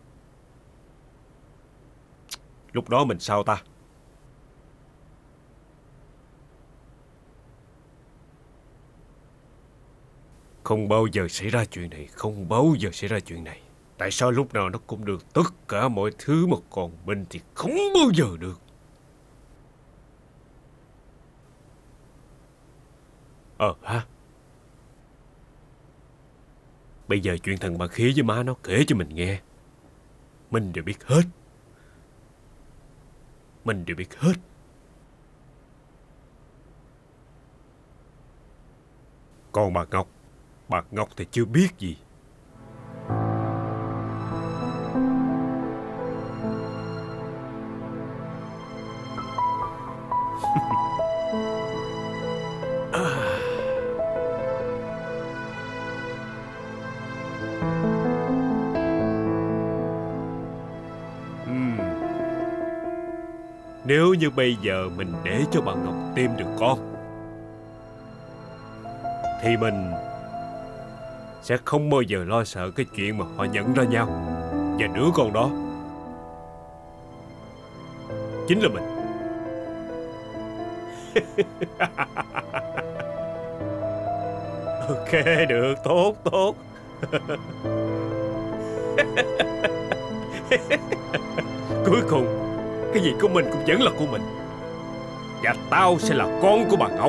lúc đó mình sao ta? Không bao giờ xảy ra chuyện này, không bao giờ xảy ra chuyện này. Tại sao lúc nào nó cũng được tất cả mọi thứ mà còn mình thì không bao giờ được? Ờ hả? Bây giờ chuyện thằng Ba Khía với má nó kể cho mình nghe, mình đều biết hết. Mình đều biết hết. Còn bà Ngọc, bà Ngọc thì chưa biết gì. Nếu như bây giờ mình để cho bà Ngọc tìm được con, thì mình sẽ không bao giờ lo sợ cái chuyện mà họ nhận ra nhau. Và đứa con đó chính là mình. Ok, được, tốt, tốt. Cuối cùng cái gì của mình cũng vẫn là của mình. Và tao sẽ là con của bà Ngọc.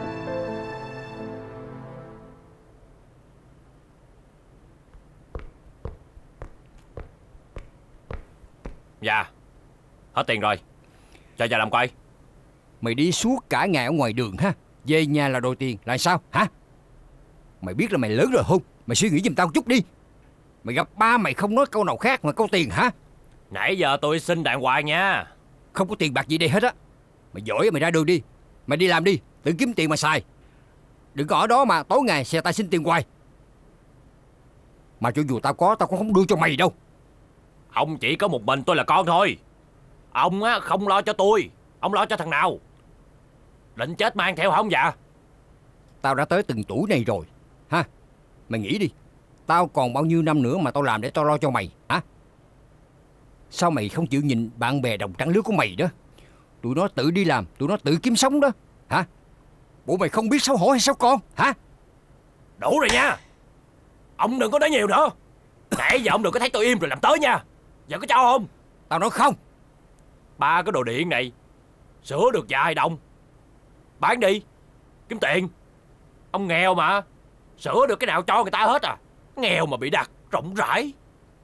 Dạ, hết tiền rồi. Cho ra làm coi. Mày đi suốt cả ngày ở ngoài đường ha, về nhà là đòi tiền là sao hả? Mày biết là mày lớn rồi không? Mày suy nghĩ giùm tao chút đi. Mày gặp ba mày không nói câu nào khác mà câu tiền hả? Nãy giờ tôi xin đàng hoàng nha. Không có tiền bạc gì đây hết á. Mày giỏi mày ra đường đi. Mày đi làm đi, tự kiếm tiền mà xài. Đừng có ở đó mà tối ngày xe tay xin tiền hoài. Mà cho dù tao có, tao cũng không đưa cho mày đâu. Ông chỉ có một mình tôi là con thôi. Ông á không lo cho tôi, ông lo cho thằng nào? Định chết mang theo không dạ? Tao đã tới từng tuổi này rồi ha. Mày nghĩ đi, tao còn bao nhiêu năm nữa mà tao làm để tao lo cho mày hả? Sao mày không chịu nhìn bạn bè đồng trang lứa của mày đó? Tụi nó tự đi làm, tụi nó tự kiếm sống đó hả? Bộ mày không biết xấu hổ hay sao con hả? Đủ rồi nha. Ông đừng có nói nhiều nữa. Nãy giờ ông đừng có thấy tôi im rồi làm tới nha. Giờ có cho không? Tao nói không. Ba cái đồ điện này sửa được vài đồng, bán đi kiếm tiền. Ông nghèo mà, sửa được cái nào cho người ta hết à. Nghèo mà bị đặt rộng rãi.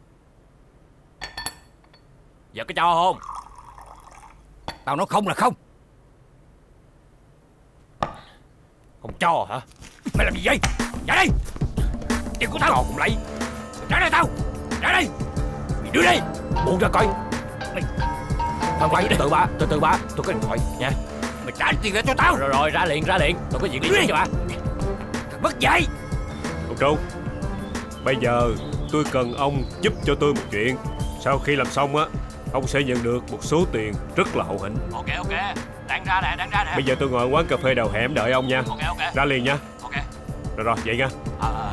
Giờ có cho không? Tao nói không là không. Không cho hả? Mày làm gì vậy? Ra đây. Tiền của tao còn lấy. Ra đây tao. Ra đây. Mày đưa đi. Buông ra coi. Mày khoan khoan, từ từ ba, từ từ ba, tôi có điện thoại nha. Mày trả tiền ra cho tao. Rồi rồi, ra liền, ra liền. Tôi có việc liên quan cho ba. Mất dạy. Ông Trung, bây giờ tôi cần ông giúp cho tôi một chuyện. Sau khi làm xong á, ông sẽ nhận được một số tiền rất là hậu hĩnh. Ok ok, đang ra nè, đang ra nè. Bây giờ tôi ngồi quán cà phê đầu hẻm đợi ông nha. Ok ok. Ra liền nha. Ok. Rồi rồi, vậy nha. À, à.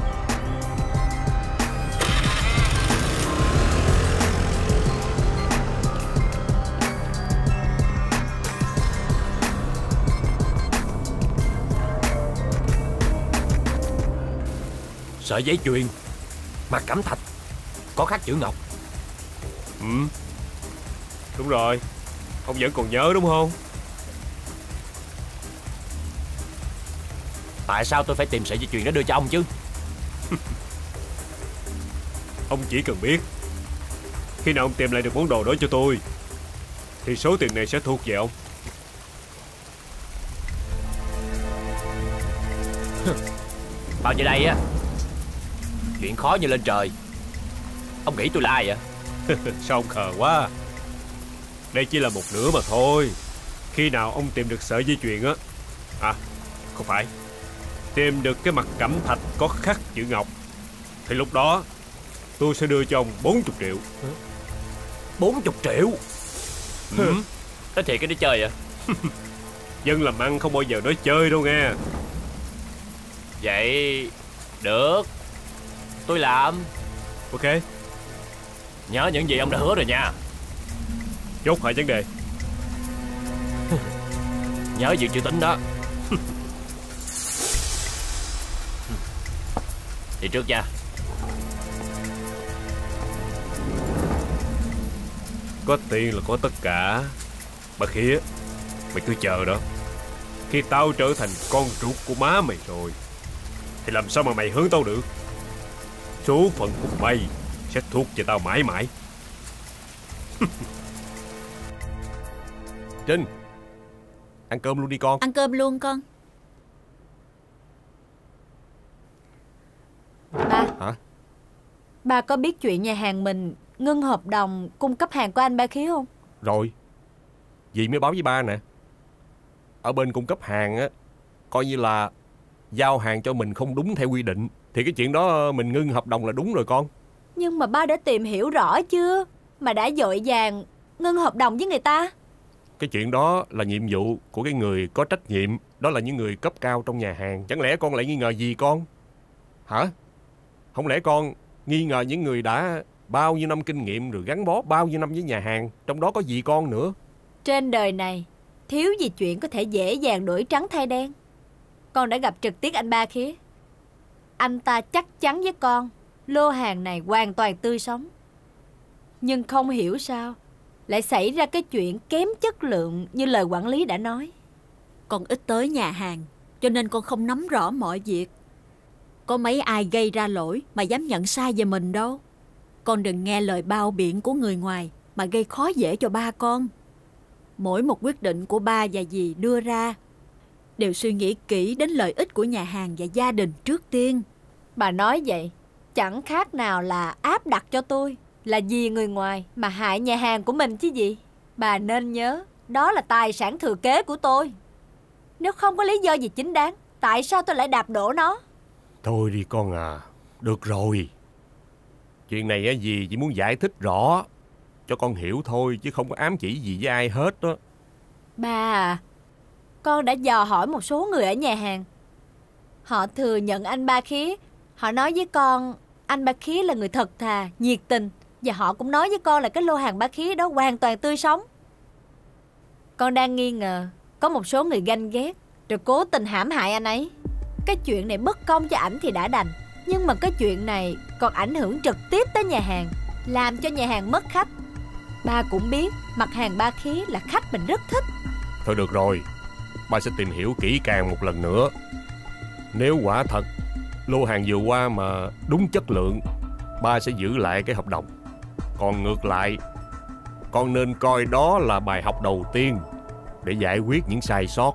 Sợi dây chuyền mặt cẩm thạch có khắc chữ ngọc. Ừ, đúng rồi. Ông vẫn còn nhớ đúng không? Tại sao tôi phải tìm sợi dây chuyền đó đưa cho ông chứ? Ông chỉ cần biết, khi nào ông tìm lại được món đồ đó cho tôi thì số tiền này sẽ thuộc về ông. Bao nhiêu đây á, chuyện khó như lên trời. Ông nghĩ tôi là ai vậy? Sao ông khờ quá. Đây chỉ là một nửa mà thôi. Khi nào ông tìm được sợi dây chuyền á, à không phải, tìm được cái mặt cẩm thạch có khắc chữ ngọc, thì lúc đó tôi sẽ đưa cho ông bốn mươi triệu. Bốn mươi triệu? Ừ. Nói thiệt cái đi chơi à? Dân làm ăn không bao giờ nói chơi đâu nghe. Vậy được, tôi làm. Ok. Nhớ những gì ông đã hứa rồi nha. Chốt hỏi vấn đề. Nhớ việc chữ tính đó. Đi trước nha. Có tiền là có tất cả. Bà Khía, mày cứ chờ đó. Khi tao trở thành con ruột của má mày rồi thì làm sao mà mày hướng tao được. Số phận của mày sẽ thuộc về tao mãi mãi. Trinh, ăn cơm luôn đi con. Ăn cơm luôn con. Ba. Hả? Ba có biết chuyện nhà hàng mình ngưng hợp đồng cung cấp hàng của anh Ba Khía không? Rồi, dì mới báo với ba nè. Ở bên cung cấp hàng á, coi như là giao hàng cho mình không đúng theo quy định, thì cái chuyện đó mình ngưng hợp đồng là đúng rồi con. Nhưng mà ba đã tìm hiểu rõ chưa mà đã vội vàng ngưng hợp đồng với người ta? Cái chuyện đó là nhiệm vụ của cái người có trách nhiệm. Đó là những người cấp cao trong nhà hàng. Chẳng lẽ con lại nghi ngờ gì con? Hả? Không lẽ con nghi ngờ những người đã bao nhiêu năm kinh nghiệm rồi gắn bó bao nhiêu năm với nhà hàng, trong đó có dì con nữa? Trên đời này thiếu gì chuyện có thể dễ dàng đổi trắng thay đen. Con đã gặp trực tiếp anh Ba Khía. Anh ta chắc chắn với con lô hàng này hoàn toàn tươi sống. Nhưng không hiểu sao lại xảy ra cái chuyện kém chất lượng như lời quản lý đã nói. Con ít tới nhà hàng cho nên con không nắm rõ mọi việc. Có mấy ai gây ra lỗi mà dám nhận sai về mình đâu. Con đừng nghe lời bao biện của người ngoài mà gây khó dễ cho ba con. Mỗi một quyết định của ba và dì đưa ra đều suy nghĩ kỹ đến lợi ích của nhà hàng và gia đình trước tiên. Bà nói vậy chẳng khác nào là áp đặt cho tôi là vì người ngoài mà hại nhà hàng của mình chứ gì. Bà nên nhớ đó là tài sản thừa kế của tôi. Nếu không có lý do gì chính đáng, tại sao tôi lại đạp đổ nó? Thôi đi con à, được rồi. Chuyện này á dì chỉ muốn giải thích rõ cho con hiểu thôi, chứ không có ám chỉ gì với ai hết đó. Ba à, con đã dò hỏi một số người ở nhà hàng. Họ thừa nhận anh Ba Khía. Họ nói với con anh Ba Khía là người thật thà, nhiệt tình. Và họ cũng nói với con là cái lô hàng Ba Khía đó hoàn toàn tươi sống. Con đang nghi ngờ có một số người ganh ghét rồi cố tình hãm hại anh ấy. Cái chuyện này bất công cho ảnh thì đã đành, nhưng mà cái chuyện này còn ảnh hưởng trực tiếp tới nhà hàng, làm cho nhà hàng mất khách. Ba cũng biết mặt hàng Ba Khía là khách mình rất thích. Thôi được rồi, ba sẽ tìm hiểu kỹ càng một lần nữa. Nếu quả thật lô hàng vừa qua mà đúng chất lượng, ba sẽ giữ lại cái hợp đồng. Còn ngược lại, con nên coi đó là bài học đầu tiên để giải quyết những sai sót.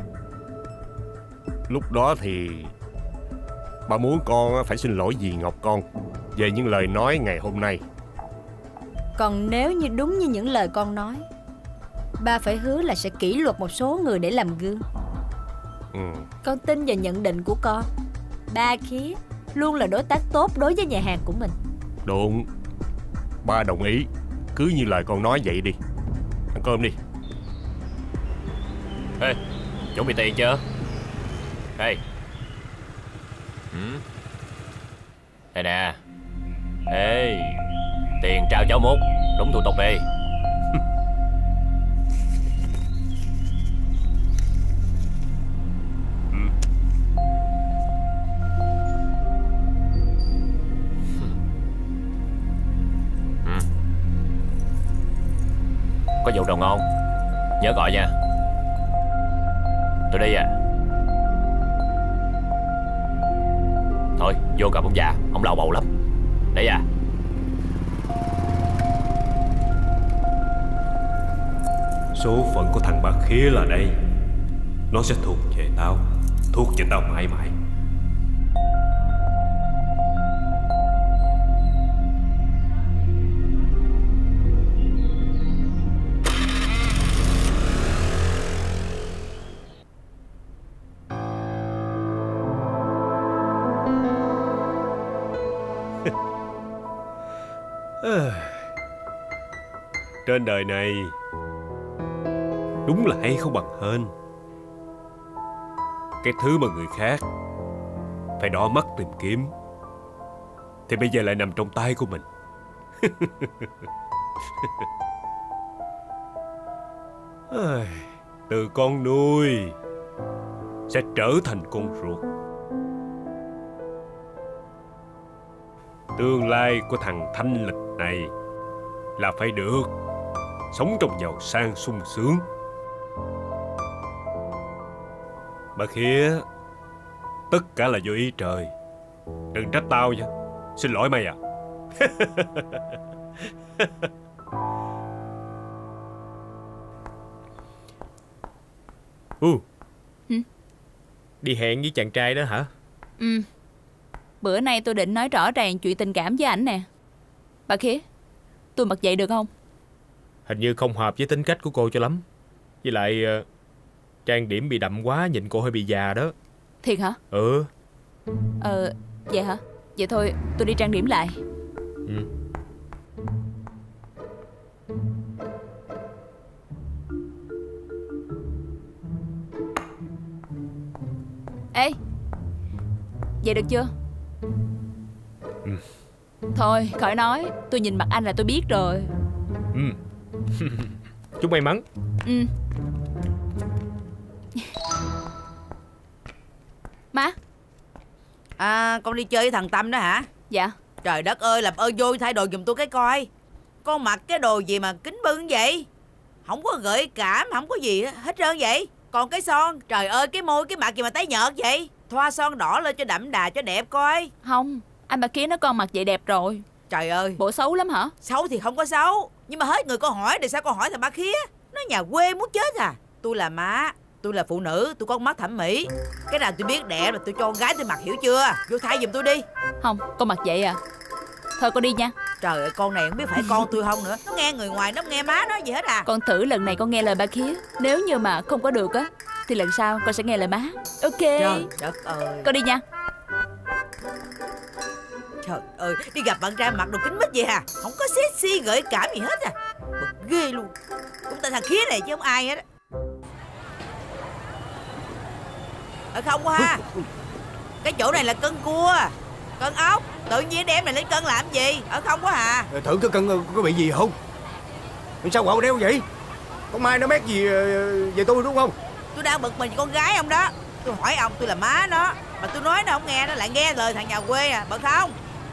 Lúc đó thì ba muốn con phải xin lỗi dì Ngọc con về những lời nói ngày hôm nay. Còn nếu như đúng như những lời con nói, ba phải hứa là sẽ kỷ luật một số người để làm gương. Ừ. Con tin vào nhận định của con. Ba Khía luôn là đối tác tốt đối với nhà hàng của mình. Đúng. Ba đồng ý. Cứ như lời con nói vậy đi. Ăn cơm đi. Ê, chuẩn bị tiền chưa? Ê. Ừ. Đây nè. Ê, tiền trao cháu Mút. Đúng thủ tục đi. Có vụ nào ngon nhớ gọi nha. Tôi đi à. Thôi vô gặp ông già, ông lầu bầu lắm. Đấy à. Số phận của thằng Ba Khía là đây. Nó sẽ thuộc về tao. Thuộc về tao mãi mãi. Trên đời này đúng là hay không bằng hên. Cái thứ mà người khác phải đỏ mắt tìm kiếm thì bây giờ lại nằm trong tay của mình. Từ con nuôi sẽ trở thành con ruột. Tương lai của thằng thanh lịch này là phải được sống trong giàu sang sung sướng. Ba Khía, tất cả là do ý trời. Đừng trách tao nha. Xin lỗi mày à. Ừ. Ừ. Đi hẹn với chàng trai đó hả? Ừ. Bữa nay tôi định nói rõ ràng chuyện tình cảm với ảnh nè. Bà Khía, tôi mặc vậy được không? Hình như không hợp với tính cách của cô cho lắm. Với lại uh, trang điểm bị đậm quá, nhìn cô hơi bị già đó. Thiệt hả? Ừ. Ờ, vậy hả? Vậy thôi, tôi đi trang điểm lại. Ừ. Ê, vậy được chưa? Ừ. Thôi, khỏi nói. Tôi nhìn mặt anh là tôi biết rồi. Ừ. Chúc may mắn. Ừ. Má. À, con đi chơi với thằng Tâm đó hả? Dạ. Trời đất ơi, làm ơn vô thay đồ giùm tôi cái coi. Con mặc cái đồ gì mà kính bưng vậy? Không có gợi cảm, không có gì hết trơn vậy. Còn cái son, trời ơi, cái môi, cái mặt gì mà tái nhợt vậy? Thoa son đỏ lên cho đậm đà, cho đẹp coi. Không, anh Ba Khía nói con mặc vậy đẹp rồi. Trời ơi. Bộ xấu lắm hả? Xấu thì không có xấu, nhưng mà hết người con hỏi thì sao con hỏi thằng Ba Khía? Nó nhà quê muốn chết à. Tôi là má, tôi là phụ nữ, tôi có mắt thẩm mỹ. Cái nào tôi biết đẹp là tôi cho con gái tôi mặc, hiểu chưa? Vô thay giùm tôi đi. Không, con mặc vậy à. Thôi con đi nha. Trời ơi, con này không biết phải con tôi không nữa. Nó nghe người ngoài, nó không nghe má nói gì hết à. Con thử lần này con nghe lời Ba Khía. Nếu như mà không có được á thì lần sau con sẽ nghe lời má. Ok. Trời đất ơi. Con đi nha. Trời ơi, đi gặp bạn trai mặc đồ kính mít vậy à? Không có sexy gợi cảm gì hết à. Bực ghê luôn. Cũng tại thằng Khía này chứ không ai hết á. Ở không quá ha. Cái chỗ này là cân cua, cân ốc. Tự nhiên đem này lấy cân làm gì? Ở không quá à. Thử cái cân có bị gì không? Sao quạo đeo vậy? Có mai nó mét gì về tôi đúng không? Tôi đang bực mình con gái ông đó. Tôi hỏi ông tôi là má nó, mà tôi nói nó không nghe, nó lại nghe lời thằng nhà quê à. Bực không?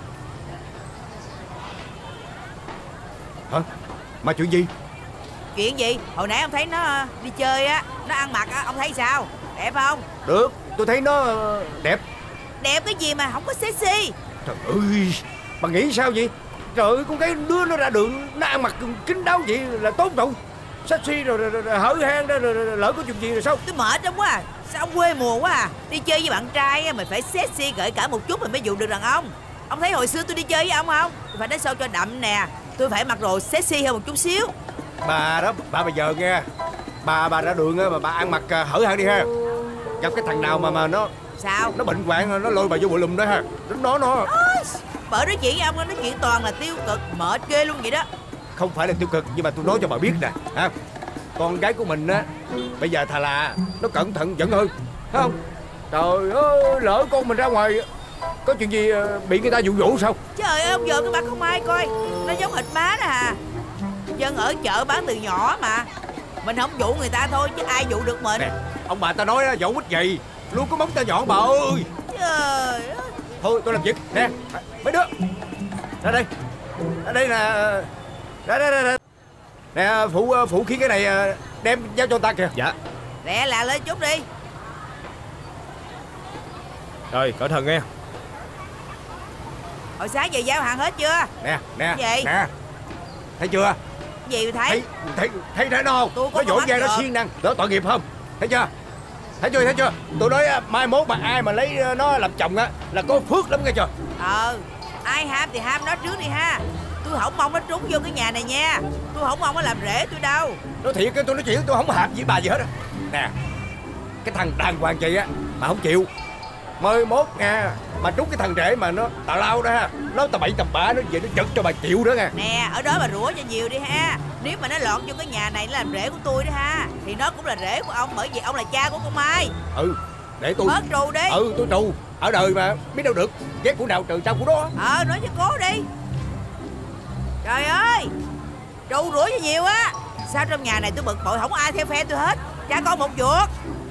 Hả? Mà chuyện gì? Chuyện gì? Hồi nãy ông thấy nó đi chơi á, nó ăn mặc á, ông thấy sao? Đẹp không? Được, tôi thấy nó đẹp. Đẹp cái gì mà không có sexy? Trời ơi, bà nghĩ sao vậy? Trời ơi, con cái đứa nó ra đường, nó ăn mặc kín đáo vậy là tốt rồi. Sexy rồi, rồi, rồi, rồi hở hang đó, rồi, rồi, lỡ có chuyện gì rồi sao? Tôi mệt lắm quá à. Sao ông quê mùa quá à? Đi chơi với bạn trai mình phải sexy gợi cả một chút mình mới dụ được đàn ông. Ông thấy hồi xưa tôi đi chơi với ông không? Tôi phải đánh sao cho đậm nè. Tôi phải mặc đồ sexy hơn một chút xíu. Bà đó, bà bây giờ nghe. Bà bà ra đường á, mà bà ăn mặc hở hang đi ha. Gặp cái thằng nào mà mà nó Sao? Nó bệnh hoạn, nó lôi bà vô bụi lùm đó ha. Nó nó Bởi nói chuyện với ông nói chuyện toàn là tiêu cực, mệt ghê luôn vậy đó. Không phải là tiêu cực, nhưng mà tôi nói cho bà biết nè ha. Con gái của mình á, bây giờ thà là nó cẩn thận vẫn hơn, thấy không? Trời ơi, lỡ con mình ra ngoài có chuyện gì bị người ta dụ dỗ sao? Trời ơi, ông vợ cái mặt không ai coi. Nó giống hệt má nè à. Dân ở chợ bán từ nhỏ mà. Mình không dụ người ta thôi chứ ai dụ được mình. Nè, ông bà ta nói dỗ quýt gì luôn có móng tay nhọn bà ơi. Trời ơi. Thôi tôi làm việc nè, mấy đứa ra đây, ra đây nè, ra đây, ra đây. Nè, phụ phụ khí cái này đem giao cho ta kìa. Dạ. Lẹ lẹ lên chút đi. Rồi, cẩn thận nghe. Hồi sáng giờ giao hàng hết chưa? Nè, nè, gì? nè, thấy chưa? Gì mà thấy? Thấy, thấy, thấy thấy nó không? Nó vỗ vàng, nó siêng năng, đó tội nghiệp không? Thấy chưa? Thấy chưa, thấy chưa? Tôi nói mai mốt mà ai mà lấy nó làm chồng á là có phước lắm nghe chưa? Ờ, ai ham thì ham nó trước đi ha. Tôi không mong nó trúng vô cái nhà này nha. Tôi không mong nó làm rễ tôi đâu. Nói thiệt tôi nói chuyện tôi không hạp với bà gì hết á. Nè, cái thằng đàng hoàng chị á mà không chịu, mai mốt nha, mà trúng cái thằng rể mà nó tào lao đó ha, nó tà bậy tầm bạ, nó về nó giật cho bà chịu đó nha. Nè, ở đó bà rủa cho nhiều đi ha. Nếu mà nó lọt vô cái nhà này nó làm rể của tôi đó ha, thì nó cũng là rể của ông, bởi vì ông là cha của con Mai. Ừ, để tôi bớt trù đi. Ừ, tôi trù. Ở đời mà biết đâu được, ghét của nào trừ sao của đó. Ờ, nói cho cố đi. Trời ơi, trù rủa cho nhiều á. Sao trong nhà này tôi bực bội không có ai theo phe tôi hết. Cha con một chuột.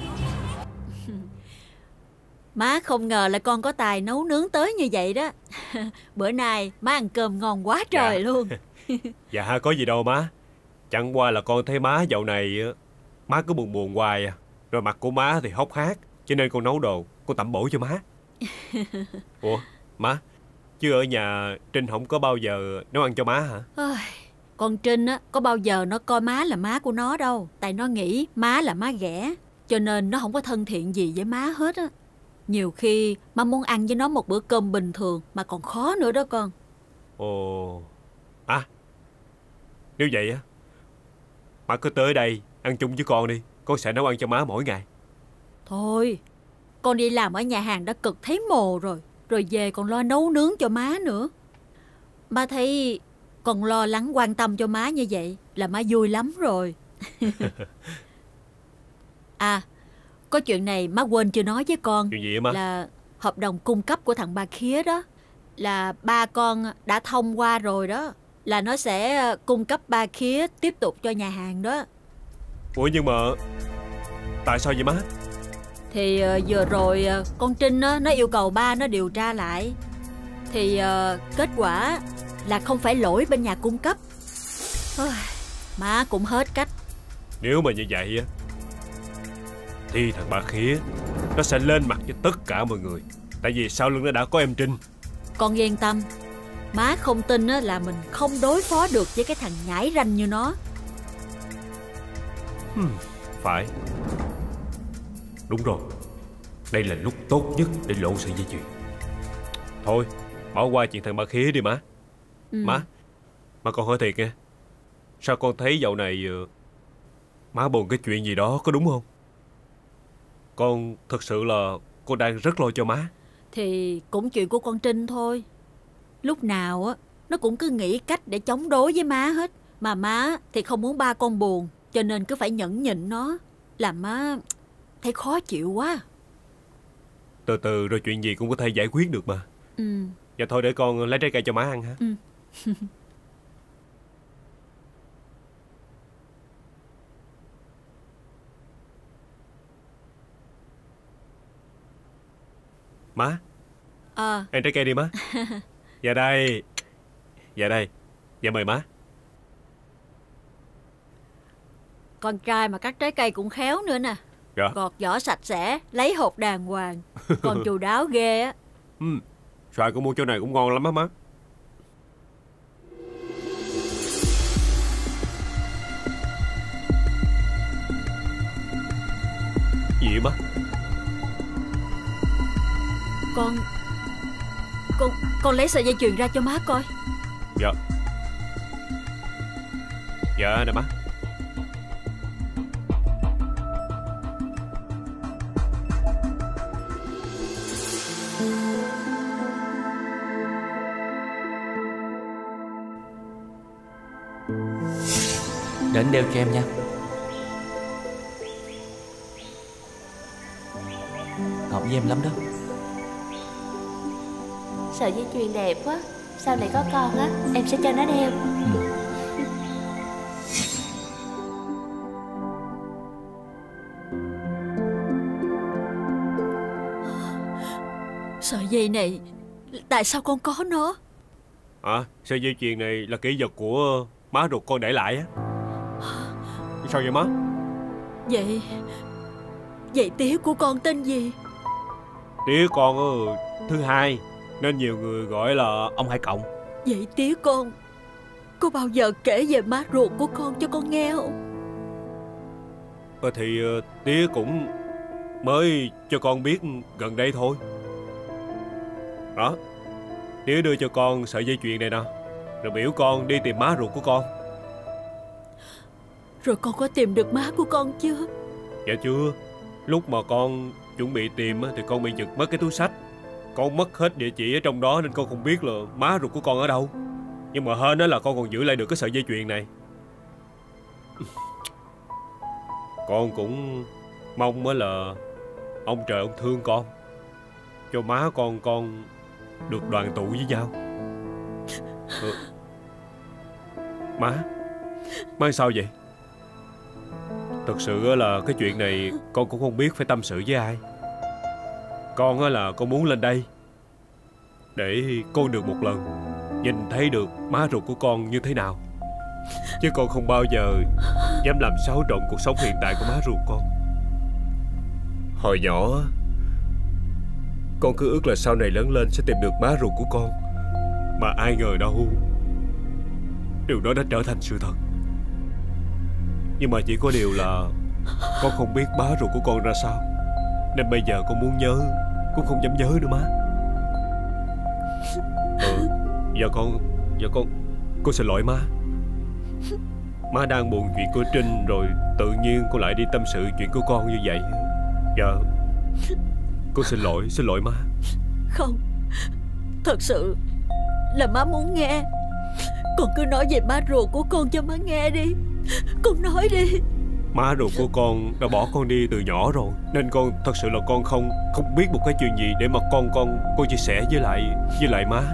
Má không ngờ là con có tài nấu nướng tới như vậy đó. Bữa nay má ăn cơm ngon quá trời Dạ. luôn. Dạ có gì đâu má. Chẳng qua là con thấy má dạo này má cứ buồn buồn hoài à. Rồi mặt của má thì hốc hác, cho nên con nấu đồ con tẩm bổ cho má. Ủa má, chứ ở nhà Trinh không có bao giờ nấu ăn cho má hả? Ôi, con Trinh á, có bao giờ nó coi má là má của nó đâu. Tại nó nghĩ má là má ghẻ, cho nên nó không có thân thiện gì với má hết á. Nhiều khi má muốn ăn với nó một bữa cơm bình thường mà còn khó nữa đó con. Ồ, à, nếu vậy á, má cứ tới đây ăn chung với con đi. Con sẽ nấu ăn cho má mỗi ngày. Thôi, con đi làm ở nhà hàng đã cực thấy mồ rồi. Rồi về còn lo nấu nướng cho má nữa. Má thấy con lo lắng quan tâm cho má như vậy là má vui lắm rồi. À, có chuyện này má quên chưa nói với con. Chuyện gì má? Là hợp đồng cung cấp của thằng Ba Khía đó, là ba con đã thông qua rồi đó. Là nó sẽ cung cấp Ba Khía tiếp tục cho nhà hàng đó. Ủa nhưng mà tại sao vậy má? Thì uh, vừa rồi uh, con Trinh uh, nó yêu cầu ba nó điều tra lại. Thì uh, kết quả là không phải lỗi bên nhà cung cấp. Ôi, má cũng hết cách. Nếu mà như vậy á thì thằng Ba Khía nó sẽ lên mặt cho tất cả mọi người. Tại vì sau lưng nó đã có em Trinh. Con yên tâm, má không tin uh, là mình không đối phó được với cái thằng nhãi ranh như nó. hmm, Phải. Đúng rồi, đây là lúc tốt nhất để lộ sợi dây chuyền. Thôi, bỏ qua chuyện thằng Ba Khía đi má. ừ. Má, má con hỏi thiệt nha, sao con thấy dạo này uh, má buồn cái chuyện gì đó có đúng không? Con thật sự là con đang rất lo cho má. Thì cũng chuyện của con Trinh thôi. Lúc nào á nó cũng cứ nghĩ cách để chống đối với má hết. Mà má thì không muốn ba con buồn, cho nên cứ phải nhẫn nhịn nó. Làm má thấy khó chịu quá. Từ từ rồi chuyện gì cũng có thể giải quyết được mà. Ừ. Dạ thôi để con lấy trái cây cho má ăn ha. Ừ. Má, Ờ. ăn trái cây đi má. Dạ đây. Dạ đây. Dạ mời má. Con trai mà cắt trái cây cũng khéo nữa nè. Dạ. Gọt vỏ sạch sẽ, lấy hộp đàng hoàng. Còn chu đáo ghê á. Ừ, xoài con mua chỗ này cũng ngon lắm á má. Gì vậy má? Con Con Con lấy sợi dây chuyền ra cho má coi. Dạ. Dạ nè má. Để anh đeo cho em nha. Hợp với em lắm đó. Sợi dây chuyền đẹp quá. Sau này có con á, em sẽ cho nó đeo. Ừ. Sợi dây này, tại sao con có nó? À, sợi dây chuyền này là kỷ vật của má ruột con để lại á. Sao vậy má? Vậy Vậy tía của con tên gì? Tía con uh, thứ hai, nên nhiều người gọi là ông Hai Cộng. Vậy tía con có bao giờ kể về má ruột của con cho con nghe không? Ờ, thì uh, tía cũng mới cho con biết gần đây thôi. Đó, tía đưa cho con sợi dây chuyền này nè, rồi biểu con đi tìm má ruột của con. Rồi con có tìm được má của con chưa? Dạ chưa. Lúc mà con chuẩn bị tìm thì con bị giật mất cái túi xách. Con mất hết địa chỉ ở trong đó nên con không biết là má ruột của con ở đâu. Nhưng mà hên đó là con còn giữ lại được cái sợi dây chuyền này. Con cũng mong á là ông trời ông thương con, cho má con con được đoàn tụ với nhau. Ừ. Má Má sao vậy? Thật sự là cái chuyện này con cũng không biết phải tâm sự với ai. Con là con muốn lên đây để con được một lần nhìn thấy được má ruột của con như thế nào, chứ con không bao giờ dám làm xáo trộn cuộc sống hiện tại của má ruột con. Hồi nhỏ con cứ ước là sau này lớn lên sẽ tìm được má ruột của con, mà ai ngờ đâu điều đó đã trở thành sự thật. Nhưng mà chỉ có điều là con không biết má ruột của con ra sao, nên bây giờ con muốn nhớ cũng không dám nhớ nữa má. Ừ, giờ con Giờ con Con xin lỗi má. Má đang buồn chuyện của Trinh, rồi tự nhiên con lại đi tâm sự chuyện của con như vậy. Dạ, con xin lỗi, xin lỗi má. Không, thật sự là má muốn nghe. Con cứ nói về má ruột của con cho má nghe đi. Con nói đi. Má ruột của con đã bỏ con đi từ nhỏ rồi, nên con thật sự là con không không biết một cái chuyện gì để mà con con con chia sẻ với lại với lại má.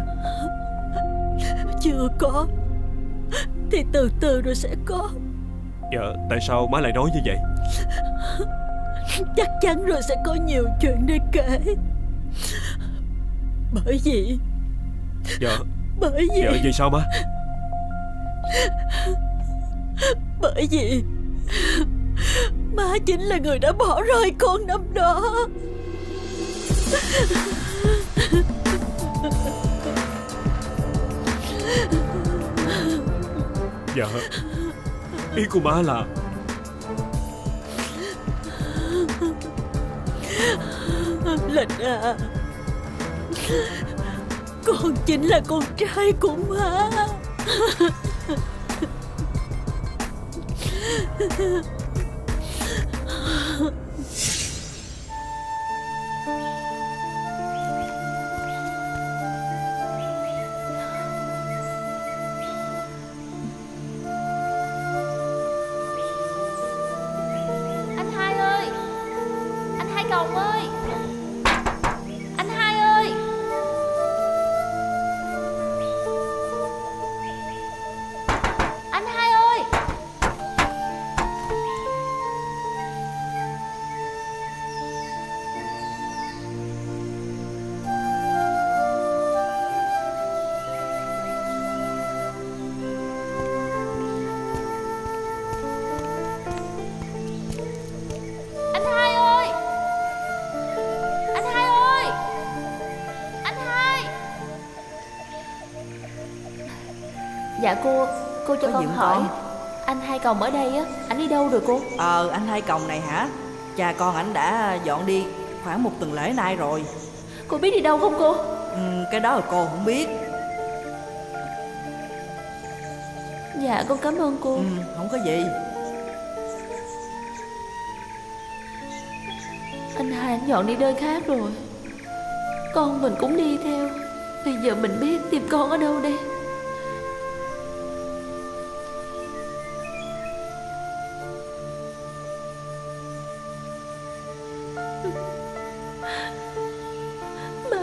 Chưa có thì từ từ rồi sẽ có. Dạ, tại sao má lại nói như vậy? Chắc chắn rồi sẽ có nhiều chuyện để kể. Bởi vì Dạ. Bởi vì Dạ, vì sao má? Bởi vì má chính là người đã bỏ rơi con năm đó. Dạ, ý của má là Linh à, con chính là con trai của má. Anh Hai ơi, anh Hai Còng ơi, anh Hai ơi. Anh Hai ơi. Anh Hai ơi. Anh Hai ơi. Anh Hai. Dạ cô, cô cho Có con gì không hỏi con? anh Hai Còng ở đây á, anh đi đâu rồi cô? Ờ, anh Hai Còng này hả? Cha con ảnh đã dọn đi khoảng một tuần lễ nay rồi. Cô biết đi đâu không cô? Ừ, cái đó là cô không biết. Dạ con cảm ơn cô. Ừ, không có gì. Anh Hai anh dọn đi nơi khác rồi. Con mình cũng đi theo. Bây giờ mình biết tìm con ở đâu đây?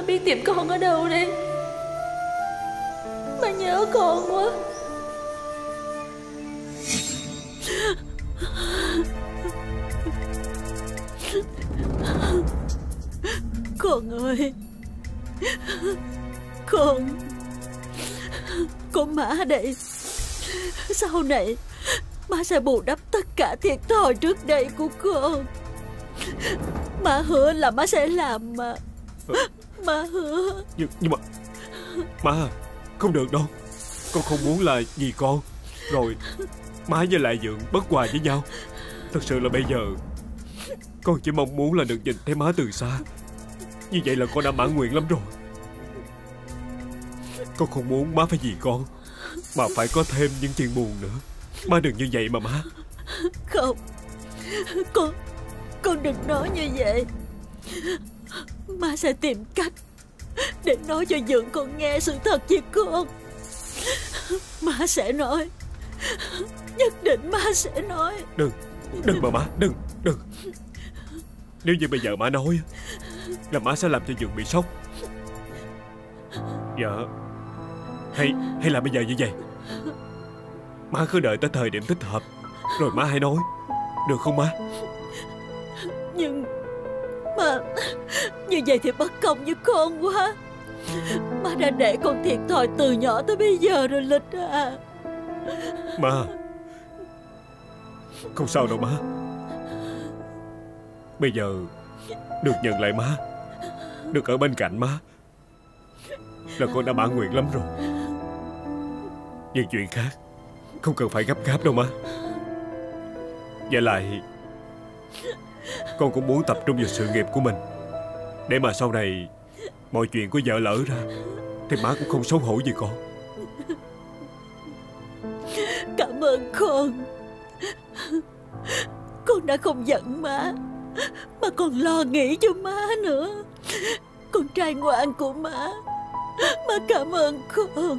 biết tìm con ở đâu đây. Má nhớ con quá. Con ơi, con Con má đây. Sau này má sẽ bù đắp tất cả thiệt thòi trước đây của con. Má hứa là má sẽ làm mà. Má hứa. Nhưng, nhưng mà má, không được đâu. Con không muốn là vì con rồi má với Lại Dượng bất hòa với nhau. Thật sự là bây giờ con chỉ mong muốn là được nhìn thấy má từ xa. Như vậy là con đã mãn nguyện lắm rồi. Con không muốn má phải vì con mà phải có thêm những chuyện buồn nữa. Má đừng như vậy mà má. Không, Con Con đừng nói như vậy. Má sẽ tìm cách để nói cho Dượng con nghe sự thật với con. Má sẽ nói. Nhất định má sẽ nói. Đừng, đừng mà má, đừng, đừng. Nếu như bây giờ má nói là má sẽ làm cho Dượng bị sốc. Dạ. Hay, hay là bây giờ như vậy, má cứ đợi tới thời điểm thích hợp rồi má hãy nói, được không má? Nhưng mà như vậy thì bất công với con quá. Má đã để con thiệt thòi từ nhỏ tới bây giờ rồi Lịch à. Má, không sao đâu má. Bây giờ được nhận lại má, được ở bên cạnh má là con đã mãn nguyện lắm rồi. Những chuyện khác không cần phải gấp gáp đâu má. Và lại con cũng muốn tập trung vào sự nghiệp của mình, để mà sau này mọi chuyện có vợ lỡ ra thì má cũng không xấu hổ gì con. Cảm ơn con. Con đã không giận má, mà còn lo nghĩ cho má nữa. Con trai ngoan của má. Má cảm ơn con.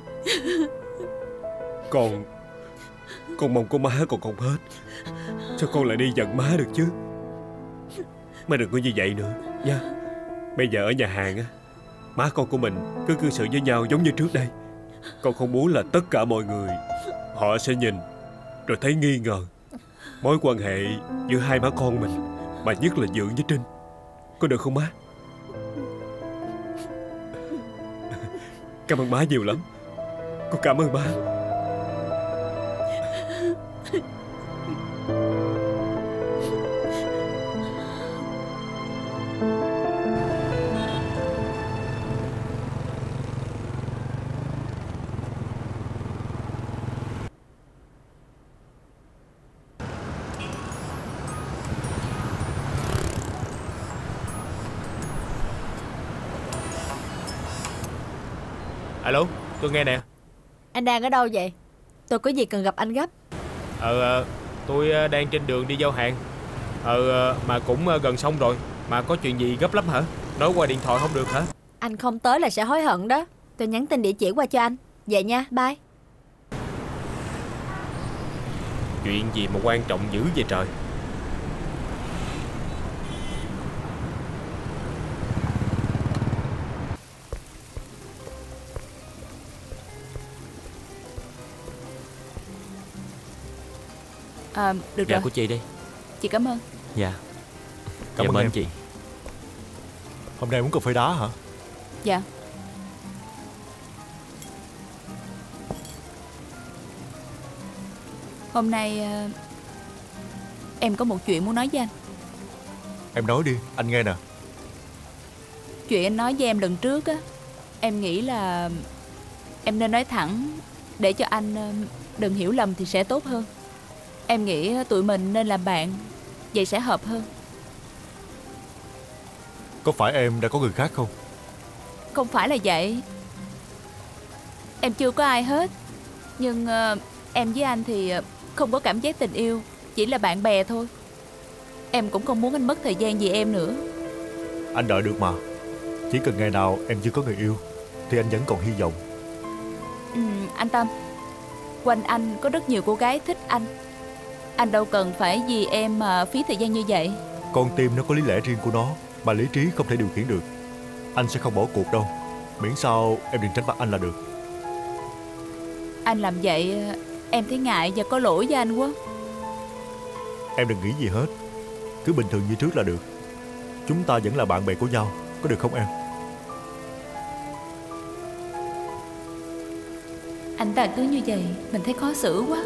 Con Con mong có má còn không hết. Sao con lại đi giận má được chứ? Má đừng có như vậy nữa nha. Bây giờ ở nhà hàng á, má con của mình cứ cư xử với nhau giống như trước đây. Con không muốn là tất cả mọi người họ sẽ nhìn rồi thấy nghi ngờ mối quan hệ giữa hai má con mình, mà nhất là Dượng với Trinh. Có được không má? Cảm ơn má nhiều lắm. Con cảm ơn má. Alo, tôi nghe nè. Anh đang ở đâu vậy? Tôi có gì cần gặp anh gấp. Ờ, tôi đang trên đường đi giao hàng. Ờ, mà cũng gần xong rồi. Mà có chuyện gì gấp lắm hả? Nói qua điện thoại không được hả? Anh không tới là sẽ hối hận đó. Tôi nhắn tin địa chỉ qua cho anh. Vậy nha, bye. Chuyện gì mà quan trọng dữ vậy trời? À, được Dạ rồi. của chị đi. Chị cảm ơn. Dạ. Cảm Dạ ơn mến em. chị. Hôm nay uống cà phê đá hả? Dạ. Hôm nay ờ, em có một chuyện muốn nói với anh. Em nói đi, anh nghe nè. Chuyện anh nói với em lần trước á, em nghĩ là em nên nói thẳng để cho anh ờ, đừng hiểu lầm thì sẽ tốt hơn. Em nghĩ tụi mình nên làm bạn, vậy sẽ hợp hơn. Có phải em đã có người khác không? Không phải là vậy. Em chưa có ai hết. Nhưng ờ, em với anh thì không có cảm giác tình yêu, chỉ là bạn bè thôi. Em cũng không muốn anh mất thời gian vì em nữa. Anh đợi được mà. Chỉ cần ngày nào em chưa có người yêu thì anh vẫn còn hy vọng. Ừ, anh Tâm, quanh anh có rất nhiều cô gái thích anh. Anh đâu cần phải vì em mà phí thời gian như vậy. Con tim nó có lý lẽ riêng của nó, mà lý trí không thể điều khiển được. Anh sẽ không bỏ cuộc đâu. Miễn sao em đừng tránh mặt anh là được. Anh làm vậy em thấy ngại và có lỗi với anh quá. Em đừng nghĩ gì hết. Cứ bình thường như trước là được. Chúng ta vẫn là bạn bè của nhau, có được không em? Anh ta cứ như vậy mình thấy khó xử quá.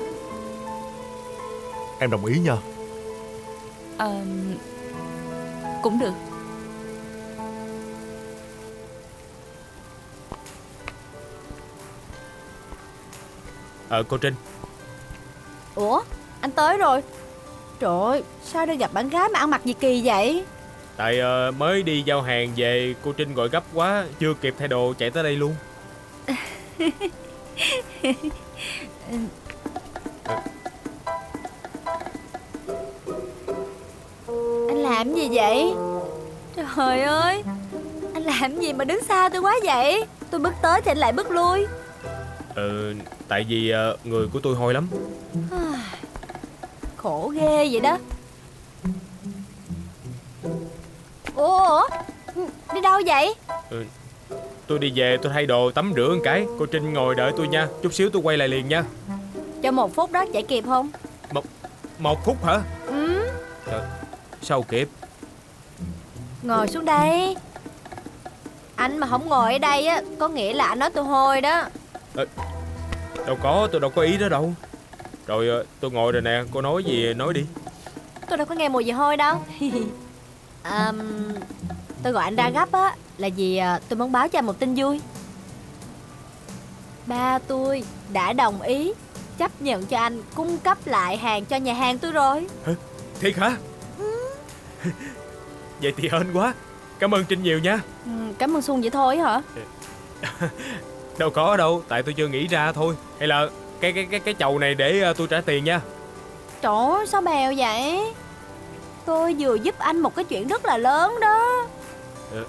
Em đồng ý nha. Ờ, cũng được. Ờ cô Trinh. Ủa anh tới rồi. Trời ơi, sao đây gặp bạn gái mà ăn mặc gì kỳ vậy? Tại uh, mới đi giao hàng về, cô Trinh gọi gấp quá, chưa kịp thay đồ chạy tới đây luôn. Anh làm gì vậy? Trời ơi, anh làm gì mà đứng xa tôi quá vậy? Tôi bước tới thì anh lại bước lui. Ừ, tại vì uh, người của tôi hôi lắm. Khổ ghê vậy đó. Ủa, đi đâu vậy? Ừ, tôi đi về tôi thay đồ tắm rửa một cái. Cô Trinh ngồi đợi tôi nha. Chút xíu tôi quay lại liền nha. Cho một phút đó, chạy kịp không? Một, một phút hả? Ừ. Trời, sao kịp? Ngồi xuống đây. Anh mà không ngồi ở đây á, có nghĩa là anh nói tôi hôi đó. À, đâu có, tôi đâu có ý đó đâu. Rồi tôi ngồi rồi nè, cô nói gì nói đi. Tôi đâu có nghe mùi gì hôi đâu. à, Tôi gọi anh ra gấp á là vì tôi muốn báo cho anh một tin vui. Ba tôi đã đồng ý chấp nhận cho anh cung cấp lại hàng cho nhà hàng tôi rồi. Hả? Thiệt hả? Ừ. Vậy thì hên quá. Cảm ơn Trinh nhiều nha. Ừ, cảm ơn Xuân vậy thôi hả? Đâu có đâu, tại tôi chưa nghĩ ra thôi. Hay là cái cái cái cái chầu này để tôi trả tiền nha. Trời ơi, sao bèo vậy? Tôi vừa giúp anh một cái chuyện rất là lớn đó. Ừ.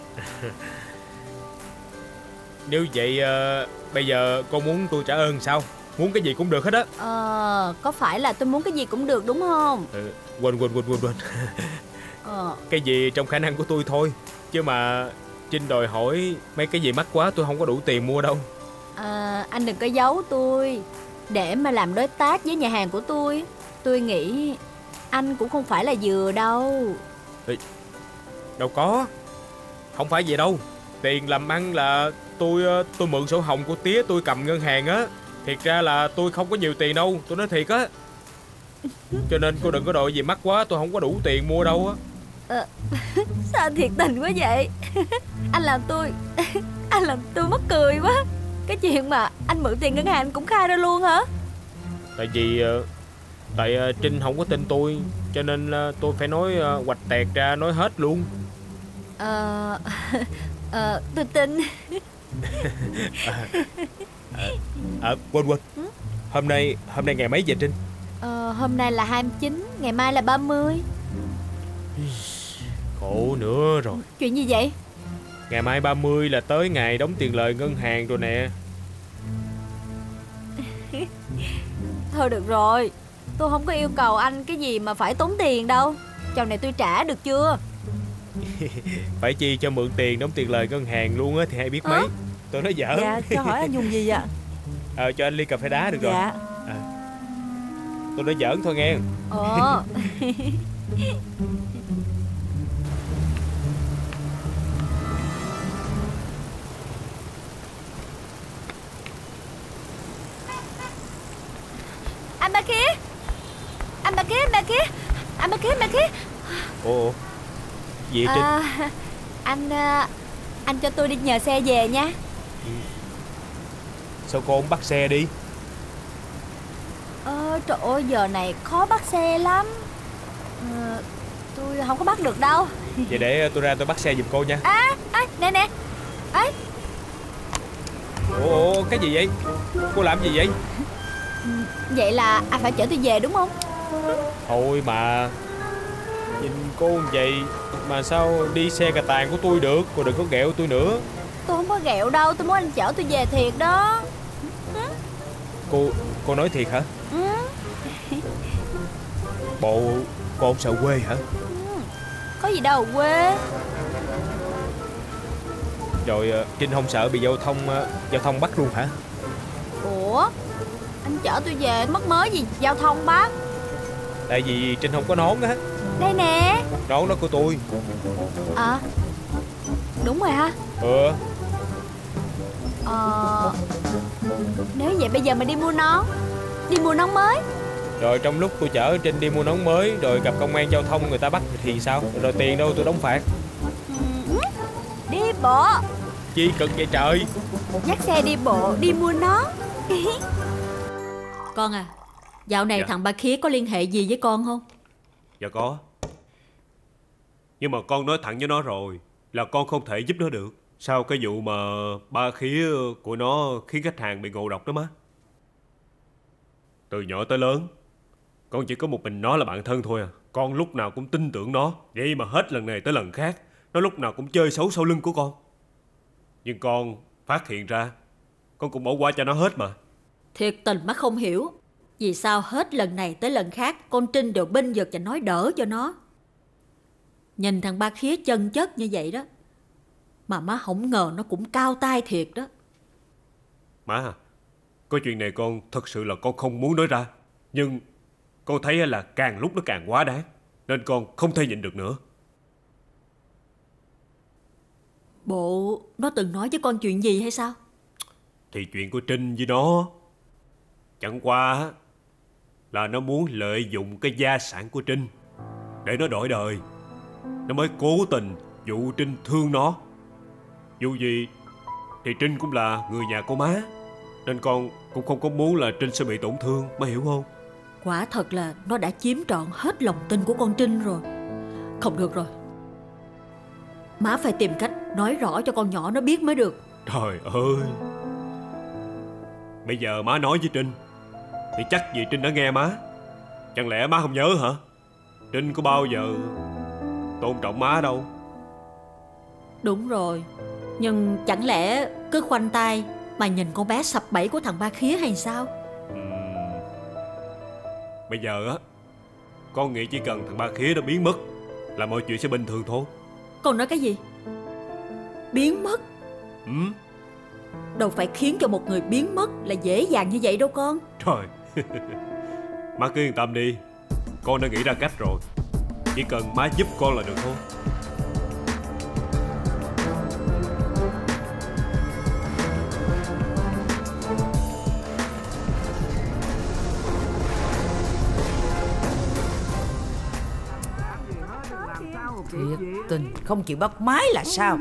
Nếu vậy uh, bây giờ cô muốn tôi trả ơn sao? Muốn cái gì cũng được hết á. Ờ, có phải là tôi muốn cái gì cũng được đúng không? Ừ, quên quên quên quên quên. Ờ. Cái gì trong khả năng của tôi thôi. Chứ mà Trinh đòi hỏi mấy cái gì mắc quá tôi không có đủ tiền mua đâu. À, anh đừng có giấu tôi. Để mà làm đối tác với nhà hàng của tôi, tôi nghĩ anh cũng không phải là vừa đâu. Ừ, đâu có. Không phải vậy đâu. Tiền làm ăn là tôi tôi mượn sổ hồng của tía tôi cầm ngân hàng á. Thiệt ra là tôi không có nhiều tiền đâu. Tôi nói thiệt á. Cho nên cô đừng có đòi gì mắc quá. Tôi không có đủ tiền mua đâu á. À, sao anh thiệt tình quá vậy? Anh làm tôi Anh làm tôi mắc cười quá. Cái chuyện mà anh mượn tiền ngân hàng anh cũng khai ra luôn hả? Tại vì Tại Trinh không có tin tôi. Cho nên tôi phải nói hoạch tẹt ra, nói hết luôn. Ờ à, à, tôi tin. à, à, à, quên quên ừ? Hôm nay Hôm nay ngày mấy vậy Trinh? Ờ, hôm nay là hai mươi chín, ngày mai là ba mươi. Khổ nữa rồi. Chuyện gì vậy? Ngày mai ba mươi là tới ngày đóng tiền lời ngân hàng rồi nè. Thôi được rồi, tôi không có yêu cầu anh cái gì mà phải tốn tiền đâu. Chầu này tôi trả được chưa? Phải chi cho mượn tiền đóng tiền lời ngân hàng luôn á thì hay biết mấy. À? Tôi nói giỡn. Dạ, cho hỏi anh dùng gì vậy? Ờ, cho anh ly cà phê đá được dạ. rồi. À, tôi nói giỡn thôi nghe. Ồ. Anh ba kia, anh ba kia, anh ba kia, anh ba kia, anh ba kia. Ồ, gì Trinh? À, anh anh cho tôi đi nhờ xe về nha. Ừ. Sao cô không bắt xe đi? Ờ, trời ơi, giờ này khó bắt xe lắm. ờ, Tôi không có bắt được đâu. Vậy để tôi ra tôi bắt xe giùm cô nha. À, à nè nè. Ấy. Ồ, cái gì vậy? Cô làm gì vậy? Vậy là anh phải chở tôi về đúng không? Thôi mà, nhìn cô vậy mà sao đi xe cà tàng của tôi được. Cô đừng có ghẹo tôi nữa. Tôi không có ghẹo đâu, tôi muốn anh chở tôi về thiệt đó. Cô, cô nói thiệt hả? Ừ. Bộ cô không sợ quê hả? Ừ. Có gì đâu quê. Rồi uh, Trinh không sợ bị giao thông uh, giao thông bắt luôn hả? Ủa, anh chở tôi về mất mới gì giao thông bắt? Tại vì Trinh không có nón á. Đây nè. Nón đó của tôi. À, đúng rồi ha. Ừ. Ờ, nếu vậy bây giờ mình đi mua nón. Đi mua nón mới. Rồi trong lúc tôi chở Trinh đi mua nón mới, rồi gặp công an giao thông người ta bắt thì sao? Rồi tiền đâu tôi đóng phạt? Đi bộ. Chi cực vậy trời. Dắt xe đi bộ, đi mua nón. Con à, dạo này Dạ. thằng Ba Khía có liên hệ gì với con không? Dạ có. Nhưng mà con nói thẳng với nó rồi là con không thể giúp nó được. Sau cái vụ mà ba khía của nó khiến khách hàng bị ngộ độc đó má. Từ nhỏ tới lớn, con chỉ có một mình nó là bạn thân thôi à. Con lúc nào cũng tin tưởng nó. Vậy mà hết lần này tới lần khác, nó lúc nào cũng chơi xấu sau lưng của con. Nhưng con phát hiện ra, con cũng bỏ qua cho nó hết mà. Thiệt tình má không hiểu vì sao hết lần này tới lần khác con Trinh đều bênh vực và nói đỡ cho nó. Nhìn thằng Ba Khía chân chất như vậy đó, mà má không ngờ nó cũng cao tay thiệt đó. Má à, có chuyện này con thật sự là con không muốn nói ra. Nhưng con thấy là càng lúc nó càng quá đáng, nên con không thể nhịn được nữa. Bộ nó từng nói với con chuyện gì hay sao? Thì chuyện của Trinh với nó chẳng qua là nó muốn lợi dụng cái gia sản của Trinh để nó đổi đời. Nó mới cố tình dụ Trinh thương nó. Dù gì thì Trinh cũng là người nhà của má, nên con cũng không có muốn là Trinh sẽ bị tổn thương, má hiểu không? Quả thật là nó đã chiếm trọn hết lòng tin của con Trinh rồi. Không được rồi, má phải tìm cách nói rõ cho con nhỏ nó biết mới được. Trời ơi, bây giờ má nói với Trinh thì chắc gì Trinh đã nghe má. Chẳng lẽ má không nhớ hả? Trinh có bao giờ tôn trọng má đâu. Đúng rồi, nhưng chẳng lẽ cứ khoanh tay mà nhìn con bé sập bẫy của thằng Ba Khía hay sao? uhm. Bây giờ á, con nghĩ chỉ cần thằng Ba Khía nó biến mất là mọi chuyện sẽ bình thường thôi. Con nói cái gì? Biến mất? Ừ. Đâu phải khiến cho một người biến mất là dễ dàng như vậy đâu con. Trời. Má cứ yên tâm đi, con đã nghĩ ra cách rồi. Chỉ cần má giúp con là được thôi. Thiệt tình không chịu bắt máy là sao?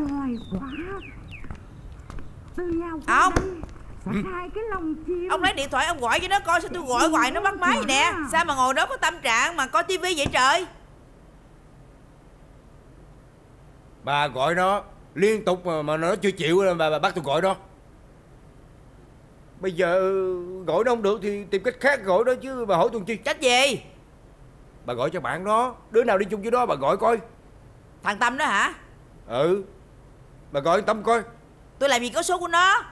Ông Ông lấy điện thoại ông gọi cho nó coi, sao tôi gọi hoài nó bắt máy vậy nè. Sao mà ngồi đó có tâm trạng mà coi tivi vậy trời? Bà gọi nó liên tục mà, mà nó chưa chịu là bà, bà bắt tôi gọi đó. Bây giờ gọi nó không được thì tìm cách khác gọi đó chứ, bà hỏi tôi chi? Trách gì? Bà gọi cho bạn đó, đứa nào đi chung với đó bà gọi coi. Thằng Tâm đó hả? Ừ, bà gọi Tâm coi. Tôi làm gì có số của nó.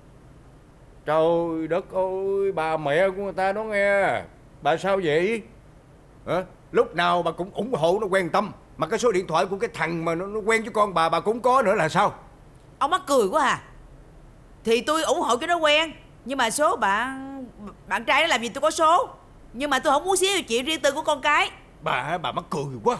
Trời đất ơi, bà mẹ của người ta nó nghe. Bà sao vậy? Hả? Lúc nào bà cũng ủng hộ nó quen Tâm, mà cái số điện thoại của cái thằng mà nó, nó quen với con bà bà cũng có nữa là sao? Ông mắc cười quá à. Thì tôi ủng hộ cho nó quen, nhưng mà số bạn bạn trai nó làm gì tôi có số. Nhưng mà tôi không muốn xía vào chuyện riêng tư của con cái. Bà bà mắc cười quá.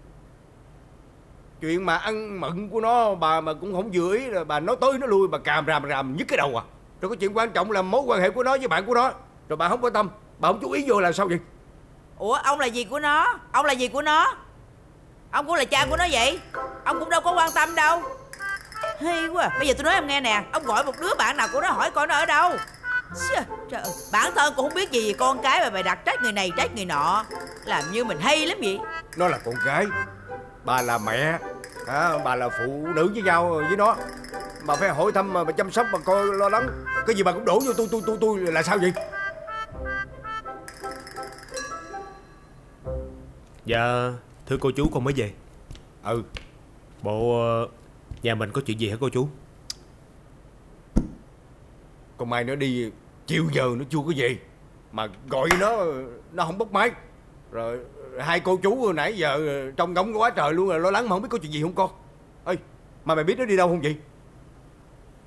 Chuyện mà ăn mận của nó bà mà cũng không vừa ý, rồi bà nói tới nó lui, bà càm ràm ràm nhức cái đầu à. Rồi có chuyện quan trọng là mối quan hệ của nó với bạn của nó, rồi bà không quan tâm, bà không chú ý vô là sao vậy? Ủa ông là gì của nó? Ông là gì của nó? Ông cũng là cha của nó vậy. Ông cũng đâu có quan tâm đâu. Hay quá. Bây giờ tôi nói em nghe nè. Ông gọi một đứa bạn nào của nó hỏi coi nó ở đâu. Trời ơi, bản thân cũng không biết gì về con cái mà bày đặt trách người này trách người nọ, làm như mình hay lắm vậy. Nó là con gái, bà là mẹ, à, bà là phụ nữ với nhau với nó. Bà phải hỏi thăm mà bà chăm sóc, bà coi lo lắng. Cái gì bà cũng đổ vô tôi tôi tôi tôi là sao vậy? Dạ thưa cô chú, con mới về. Ừ. Bộ nhà mình có chuyện gì hả cô chú? Con Mai nó đi chiều giờ nó chưa có về, mà gọi nó nó không bắt máy. Rồi hai cô chú hồi nãy giờ trong ngóng quá trời luôn, rồi lo lắng mà không biết có chuyện gì không con. Ê, mà mày biết nó đi đâu không vậy?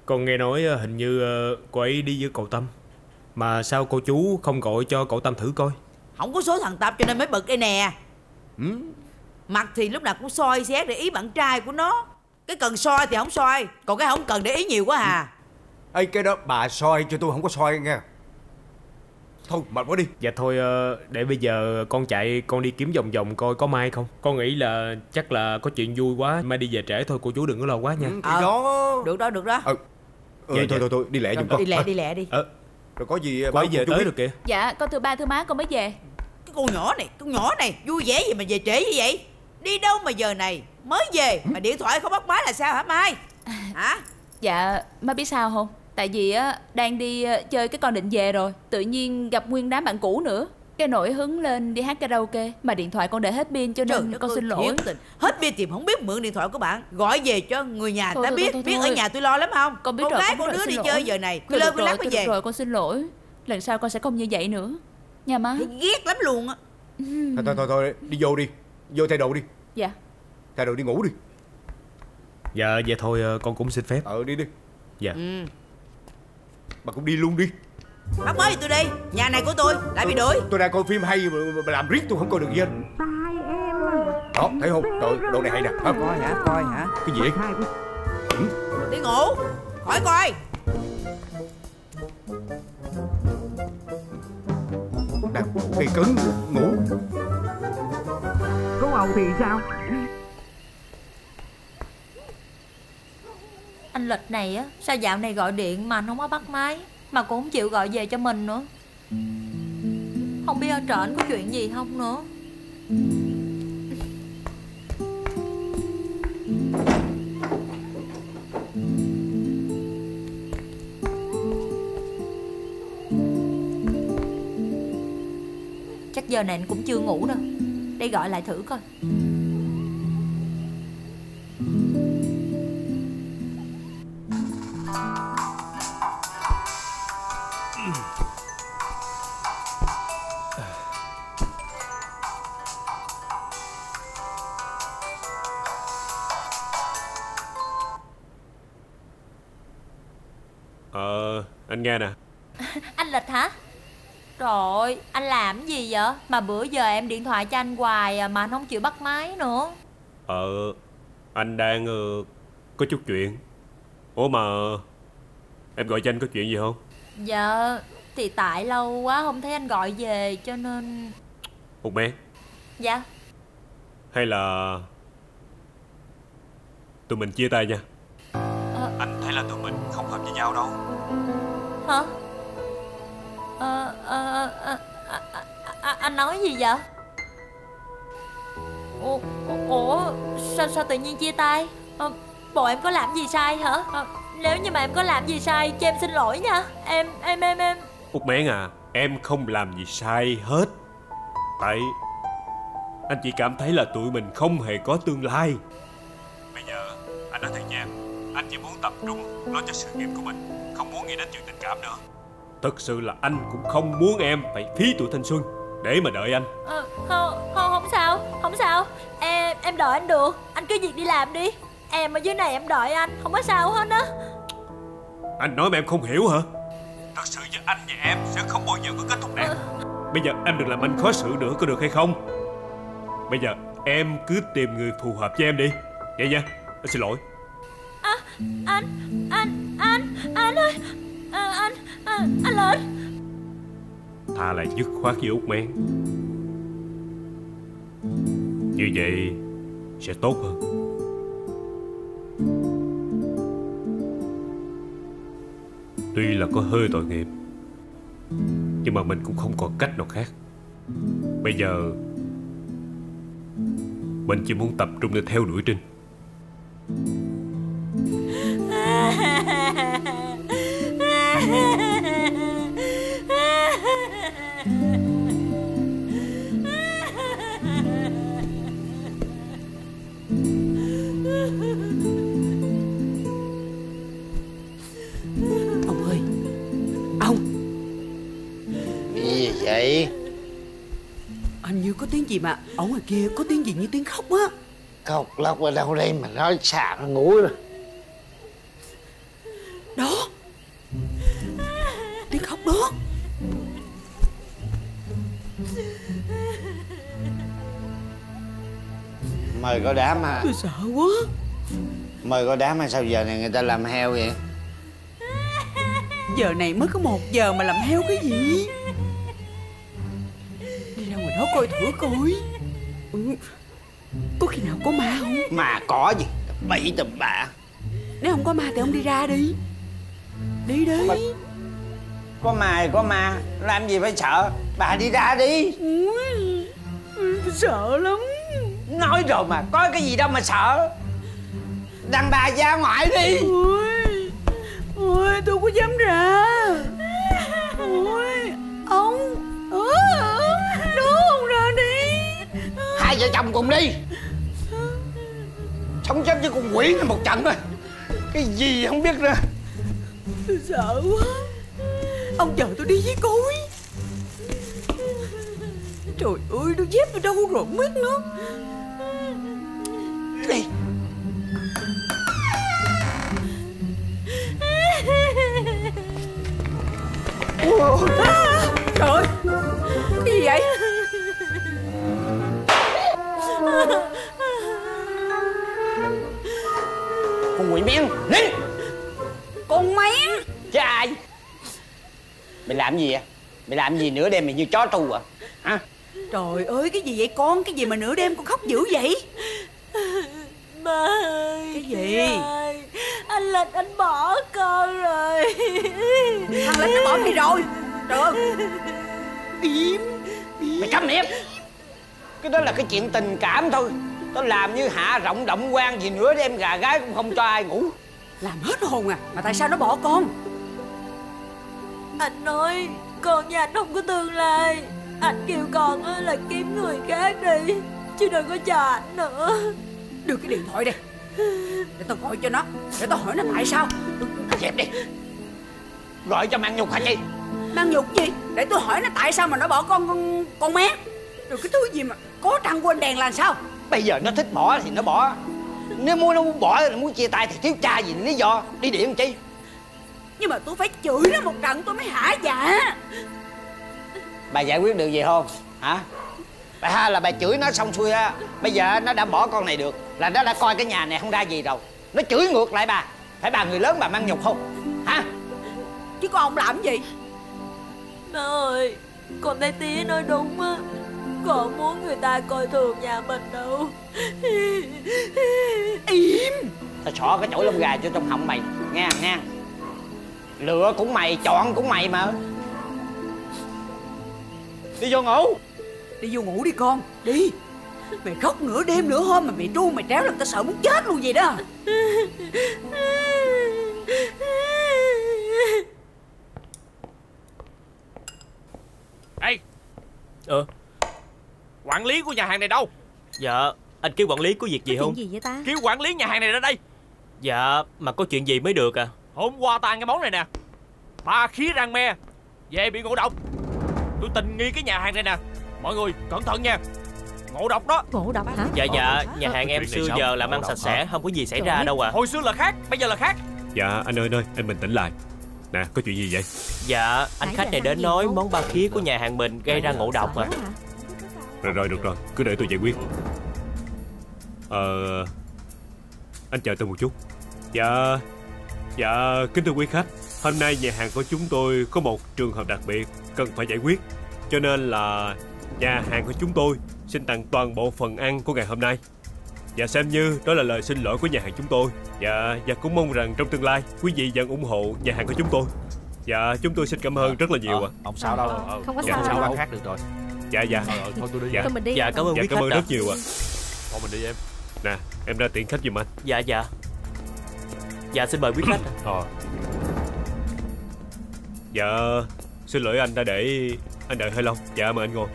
Con nghe nói hình như cô ấy đi với cậu Tâm. Mà sao cô chú không gọi cho cậu Tâm thử coi? Không có số thằng Tâm cho nên mới bực đây nè. Ừ? Mặt thì lúc nào cũng soi xét để ý bạn trai của nó. Cái cần soi thì không soi, còn cái không cần để ý nhiều quá à. Ê, cái đó bà soi cho tôi, không có soi nghe. Thôi mệt quá đi. Dạ thôi, để bây giờ con chạy con đi kiếm vòng vòng coi có Mai không. Con nghĩ là chắc là có chuyện vui quá, Mai đi về trễ thôi, cô chú đừng có lo quá nha. Ừ, thì đó. Được đó, được đó. Ừ. Ừ, Dạ, thôi, dạ. thôi thôi đi lẹ giùm con. Đi lẹ, đi lẹ đi. Ờ. Rồi có gì cô ấy về tới rồi kìa. Dạ con thưa ba thưa má con mới về. Cái con nhỏ này, con nhỏ này vui vẻ gì mà về trễ như vậy? Đi đâu mà giờ này mới về mà điện thoại không bắt máy là sao hả Mai? Hả? Dạ má biết sao không? Tại vì á đang đi chơi cái con định về rồi, tự nhiên gặp nguyên đám bạn cũ nữa, cái nổi hứng lên đi hát karaoke mà điện thoại con để hết pin cho nên Trời con ơi, xin lỗi. Tình. Hết pin thì không biết mượn điện thoại của bạn, gọi về cho người nhà Thôi, ta thôi, biết, thôi, biết thôi. ở nhà tôi lo lắm không? Con biết con rồi, gái con con biết đứa rồi, đi xin chơi lỗi. giờ này, Thôi tôi lơ được tôi lắc rồi, mới thôi về. được rồi, con xin lỗi. Lần sau con sẽ không như vậy nữa nha má. Ghét lắm luôn á. Thôi thôi thôi, thôi đi vô đi. Vô thay đồ đi. Dạ. Thay đồ đi ngủ đi. Dạ vậy thôi con cũng xin phép. Ờ đi đi. Dạ. Ừ. Bà cũng đi luôn đi. Bác mới tôi đi, nhà này của tôi lại bị đuổi. Tôi đang coi phim hay mà, mà làm riết tôi không coi được gì hết. Đó thấy không? Trời, đồ này hay nè. Không? Coi hả, coi hả? Cái gì vậy? Ừ. Đi ngủ, khỏi coi. Đang ngủ cây cứng, ngủ. Cô Âu thì sao? Anh Lịch này á, sao dạo này gọi điện mà anh không có bắt máy, mà cũng không chịu gọi về cho mình nữa. Không biết ở trển có chuyện gì không nữa. Chắc giờ này anh cũng chưa ngủ đâu. Để gọi lại thử coi. Ờ, anh nghe nè. Anh Lịch hả? Trời ơi, anh làm gì vậy? Mà bữa giờ em điện thoại cho anh hoài à, mà anh không chịu bắt máy nữa. Ờ, anh đang uh, có chút chuyện. Ủa mà em gọi cho anh có chuyện gì không? Dạ, thì tại lâu quá không thấy anh gọi về cho nên... Một mẹ. Dạ. Hay là tụi mình chia tay nha. Ờ. Anh thấy là tụi mình không hợp với nhau đâu. Hả? Ờ, ờ, ờ, à, à, à, anh nói gì vậy? Ủa, ủa sao, sao tự nhiên chia tay? Ờ, bộ em có làm gì sai hả? Ờ, nếu như mà em có làm gì sai cho em xin lỗi nha. Em, em, em, em Út Mén à, em không làm gì sai hết. Tại anh chỉ cảm thấy là tụi mình không hề có tương lai. Bây giờ anh nói thật nha, anh chỉ muốn tập trung lo cho sự nghiệp của mình, không muốn nghĩ đến chuyện tình cảm nữa. Thật sự là anh cũng không muốn em phải phí tuổi thanh xuân để mà đợi anh. ờ, không, không, không sao, không sao. Em, em đợi anh được. Anh cứ việc đi làm đi. Em ở dưới này em đợi anh, không có sao hết á. Anh nói mà em không hiểu hả? Thật sự giữa anh và em sẽ không bao giờ có kết thúc đẹp. Bây giờ em đừng làm anh khó xử nữa, có được hay không? Bây giờ em cứ tìm người phù hợp với em đi. Vậy nha, anh xin lỗi. À, anh, anh, anh, anh ơi, à, anh, à, anh lên. Thà là dứt khoát với Út Mén. Như vậy sẽ tốt hơn. Tuy là có hơi tội nghiệp, nhưng mà mình cũng không còn cách nào khác. Bây giờ mình chỉ muốn tập trung để theo đuổi Trinh. Ông ơi, ông. Gì vậy? Hình như có tiếng gì mà ở ngoài kia có tiếng gì như tiếng khóc á. Khóc lóc ở đâu đây mà nói xà nó ngủ rồi. Đó, Mời có đám à? Tôi sợ quá. Mời có đám mà sao giờ này người ta làm heo vậy? Giờ này mới có một giờ mà làm heo cái gì? Đi ra ngoài đó coi thử coi. Ừ. Có khi nào có ma không? Mà có gì, bậy tầm bạ. Nếu không có ma thì ông đi ra đi. Đi đi. Mà... Có ma thì có ma, làm gì phải sợ. Bà đi ra đi. Ui, tôi sợ lắm. Nói rồi mà, có cái gì đâu mà sợ. Đàn bà ra ngoài đi. Ôi, ôi tôi có dám ra. Ôi, ông đưa ông ra đi. Hai vợ chồng cùng đi. Sống chết với con quỷ này một trận thôi. Cái gì không biết nữa. Tôi sợ quá. Ông chờ tôi đi với coi. Trời ơi, đôi dép tôi đâu rồi mất nữa. Đi. À, trời ơi, cái gì vậy? Con quỷ men, nín. Con mén. Chứ ai? Mày làm gì vậy? Mày làm gì nửa đêm mày như chó tù à? Hả? Trời ơi, cái gì vậy con? Cái gì mà nửa đêm con khóc dữ vậy? Ba ơi. Cái gì? Ơi, anh Lịch anh bỏ con rồi. Thằng Lịch nó bỏ đi rồi. Trời ơi. Im. Mày câm miệng. Cái đó là cái chuyện tình cảm thôi. Tao làm như hạ rộng động quan gì nữa đêm gà gái cũng không cho ai ngủ. Làm hết hồn à. Mà tại sao nó bỏ con? Anh nói con với anh không có tương lai. Anh kêu con là kiếm người khác đi, chứ đừng có chờ anh nữa. Đưa cái điện thoại đây, để tao gọi cho nó. Để tao hỏi nó tại sao. Dẹp đi. Gọi cho Mang Nhục hả chị? Mang Nhục gì? Để tôi hỏi nó tại sao mà nó bỏ con con, con mén. Rồi cái thứ gì mà có trăng quên đèn là sao? Bây giờ nó thích bỏ thì nó bỏ. Nếu muốn nó muốn bỏ thì nó muốn chia tay thì thiếu cha gì lý do. Đi điện chi? Nhưng mà tôi phải chửi nó một trận tôi mới hả dạ. Bà giải quyết được gì không? Hả? Bà ha là bà chửi nó xong xuôi á. Bây giờ nó đã bỏ con này được là nó đã coi cái nhà này không ra gì rồi. Nó chửi ngược lại bà. Phải bà người lớn bà Mang Nhục không? Hả? Chứ con ông làm gì? Má ơi, con thấy tía nói đúng á. Con muốn người ta coi thường nhà mình đâu. Im. Tao xỏ cái chổi lông gà cho trong họng mày. Nghe nghe. Lựa cũng mày, chọn cũng mày mà. Đi vô ngủ. Đi vô ngủ đi con. Đi. Mày khóc nửa đêm nửa hôm mà mày tru mày tréo làm tao sợ muốn chết luôn vậy đó. Ê. Ờ. Quản lý của nhà hàng này đâu? Dạ, anh kêu quản lý có việc gì Có không? chuyện gì vậy ta? Kêu quản lý nhà hàng này ra đây. Dạ, mà có chuyện gì mới được à? Hôm qua ta ăn cái món này nè, ba khía rang me, về bị ngộ độc. Tôi tình nghi cái nhà hàng này nè. Mọi người cẩn thận nha. Ngộ độc đó. Ngộ độc hả? Dạ dạ, nhà hàng em xưa giờ làm ăn sạch sẽ, không có gì xảy ra đâu à. Hồi xưa là khác, bây giờ là khác. Dạ anh ơi, anh ơi, anh bình tĩnh lại. Nè, có chuyện gì vậy? Dạ, anh khách này đến nói món ba khía của nhà hàng mình gây ra ngộ độc à. Rồi rồi, được rồi, cứ để tôi giải quyết. Ờ... Anh chờ tôi một chút. Dạ... Dạ, kính thưa quý khách, hôm nay nhà hàng của chúng tôi có một trường hợp đặc biệt cần phải giải quyết. Cho nên là nhà hàng của chúng tôi xin tặng toàn bộ phần ăn của ngày hôm nay. Và xem như đó là lời xin lỗi của nhà hàng chúng tôi. Dạ, và cũng mong rằng trong tương lai quý vị vẫn ủng hộ nhà hàng của chúng tôi. Dạ, chúng tôi xin cảm ơn rất là nhiều ạ. Không sao đâu. Không có dạ, sao đâu. Ăn khác được rồi. Dạ dạ. Ờ, thôi tôi đi. Dạ. Thôi mình đi. Dạ, cảm ơn Dạ, quý cảm khách ơn ạ. rất nhiều ạ. Thôi mình đi em. Nè, em ra tiện khách giùm anh. Dạ dạ. Dạ xin mời quý khách. Ờ. Dạ, xin lỗi anh đã để anh đợi hơi lâu. Dạ mời anh ngồi.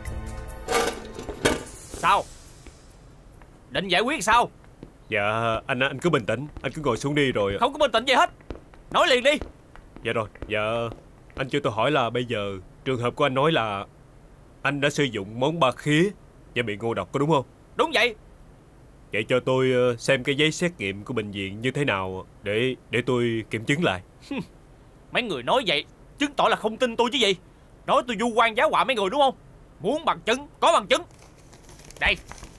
Sao? Định giải quyết sao? Dạ anh anh cứ bình tĩnh, anh cứ ngồi xuống đi rồi. Không có bình tĩnh gì hết. Nói liền đi. Dạ rồi, dạ anh cho tôi hỏi là bây giờ trường hợp của anh nói là anh đã sử dụng món ba khía và bị ngộ độc có đúng không? Đúng vậy. Vậy cho tôi xem cái giấy xét nghiệm của bệnh viện như thế nào để để tôi kiểm chứng lại. Mấy người nói vậy chứng tỏ là không tin tôi chứ gì. Nói tôi vu oan giá họa mấy người đúng không? Muốn bằng chứng, có bằng chứng. Đây.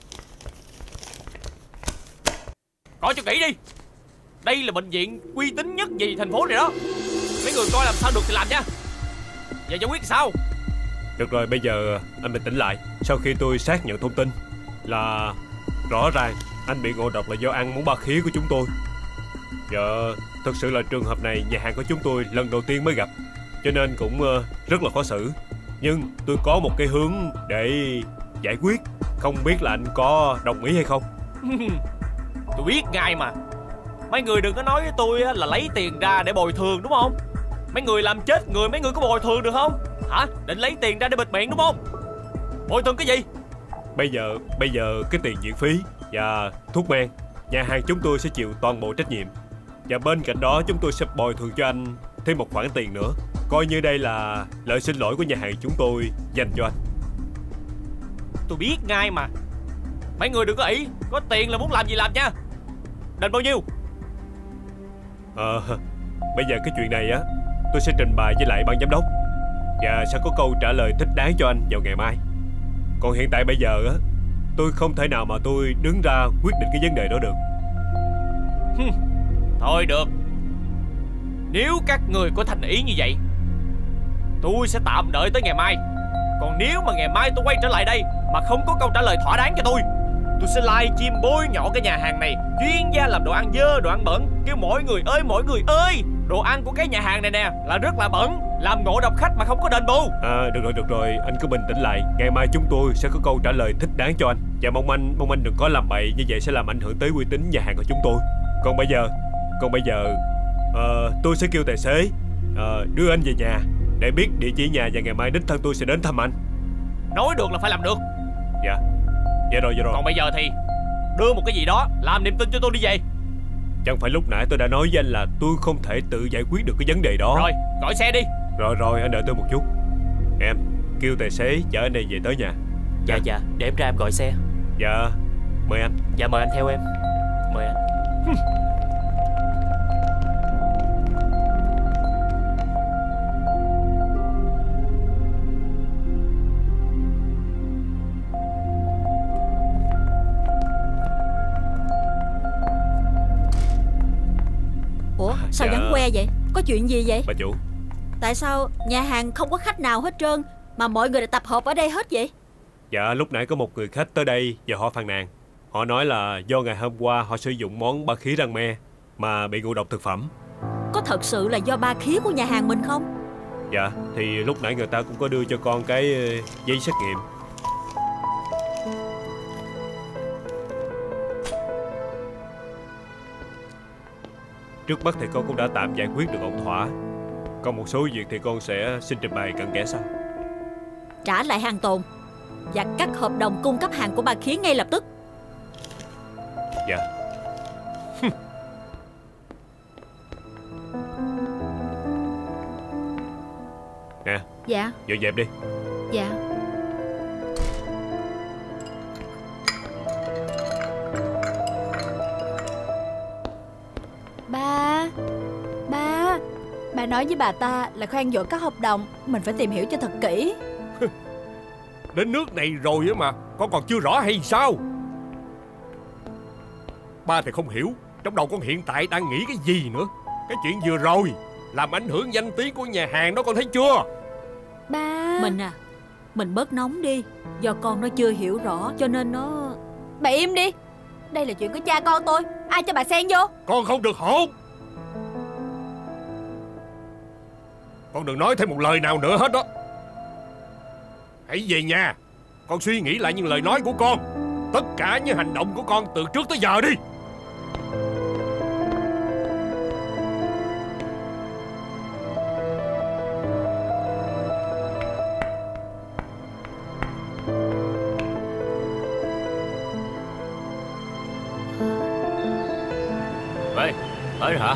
Coi cho kỹ đi. Đây là bệnh viện uy tín nhất gì thành phố này đó. Mấy người coi làm sao được thì làm nha. Giờ giải quyết sao? Được rồi, bây giờ anh bình tĩnh lại. Sau khi tôi xác nhận thông tin là rõ ràng anh bị ngộ độc là do ăn món ba khía của chúng tôi. Giờ thực sự là trường hợp này nhà hàng của chúng tôi lần đầu tiên mới gặp, cho nên cũng rất là khó xử. Nhưng tôi có một cái hướng để giải quyết. Không biết là anh có đồng ý hay không? Tôi biết ngay mà. Mấy người đừng có nói với tôi là lấy tiền ra để bồi thường đúng không? Mấy người làm chết người, mấy người có bồi thường được không? Hả? Định lấy tiền ra để bịt miệng đúng không? Bồi thường cái gì? Bây giờ, bây giờ cái tiền viện phí và thuốc men, nhà hàng chúng tôi sẽ chịu toàn bộ trách nhiệm. Và bên cạnh đó chúng tôi sẽ bồi thường cho anh thêm một khoản tiền nữa. Coi như đây là lời xin lỗi của nhà hàng chúng tôi dành cho anh. Tôi biết ngay mà. Mấy người đừng có ỷ, có tiền là muốn làm gì làm nha. Đền bao nhiêu? Ờ, bây giờ cái chuyện này á, tôi sẽ trình bày với lại ban giám đốc và sẽ có câu trả lời thích đáng cho anh vào ngày mai. Còn hiện tại bây giờ á, tôi không thể nào mà tôi đứng ra quyết định cái vấn đề đó được. Thôi được. Nếu các người có thành ý như vậy, tôi sẽ tạm đợi tới ngày mai. Còn nếu mà ngày mai tôi quay trở lại đây mà không có câu trả lời thỏa đáng cho tôi, tôi sẽ livestream bôi nhọ cái nhà hàng này, chuyên gia làm đồ ăn dơ, đồ ăn bẩn, kêu mọi người ơi mọi người ơi, đồ ăn của cái nhà hàng này nè là rất là bẩn, làm ngộ độc khách mà không có đền bù. À, được rồi được rồi, anh cứ bình tĩnh lại. Ngày mai chúng tôi sẽ có câu trả lời thích đáng cho anh. Và mong anh mong anh đừng có làm bậy, như vậy sẽ làm ảnh hưởng tới uy tín nhà hàng của chúng tôi. Còn bây giờ, còn bây giờ uh, tôi sẽ kêu tài xế uh, đưa anh về nhà để biết địa chỉ nhà, và ngày mai đích thân tôi sẽ đến thăm anh. Nói được là phải làm được. Dạ. Dạ rồi, dạ rồi. Còn bây giờ thì đưa một cái gì đó làm niềm tin cho tôi đi về. Chẳng phải lúc nãy tôi đã nói với anh là tôi không thể tự giải quyết được cái vấn đề đó. Rồi, gọi xe đi. Rồi rồi, anh đợi tôi một chút. Em, kêu tài xế chở anh này về tới nhà. Dạ dạ, để em ra em gọi xe. Dạ, mời anh. Dạ mời anh theo em. Mời anh. Ủa sao Dạ. vắng que vậy? Có chuyện gì vậy? Bà chủ. Tại sao nhà hàng không có khách nào hết trơn mà mọi người đã tập hợp ở đây hết vậy? Dạ, lúc nãy có một người khách tới đây và họ phàn nàn. Họ nói là do ngày hôm qua họ sử dụng món ba khía rang me mà bị ngộ độc thực phẩm. Có thật sự là do ba khía của nhà hàng mình không? Dạ, thì lúc nãy người ta cũng có đưa cho con cái ờ, giấy xét nghiệm. Trước mắt thì con cũng đã tạm giải quyết được ổn thỏa. Còn một số việc thì con sẽ xin trình bày cặn kẽ sau. Trả lại hàng tồn và cắt hợp đồng cung cấp hàng của ba khía ngay lập tức. Dạ. Nè. Dạ. Dọn dẹp đi. Dạ. Ba Ba Bà nói với bà ta là khoan dội các hợp đồng, mình phải tìm hiểu cho thật kỹ. Đến nước này rồi á mà con còn chưa rõ hay sao? Ba thì không hiểu trong đầu con hiện tại đang nghĩ cái gì nữa. Cái chuyện vừa rồi làm ảnh hưởng danh tiếng của nhà hàng đó, con thấy chưa? Ba Mình à, mình bớt nóng đi. Do con nó chưa hiểu rõ cho nên nó... Bà im đi. Đây là chuyện của cha con tôi, ai cho bà xen vô? Con không được hỗn. Con đừng nói thêm một lời nào nữa hết đó. Hãy về nhà, con suy nghĩ lại những lời nói của con, tất cả những hành động của con từ trước tới giờ đi. Ê, tới rồi hả?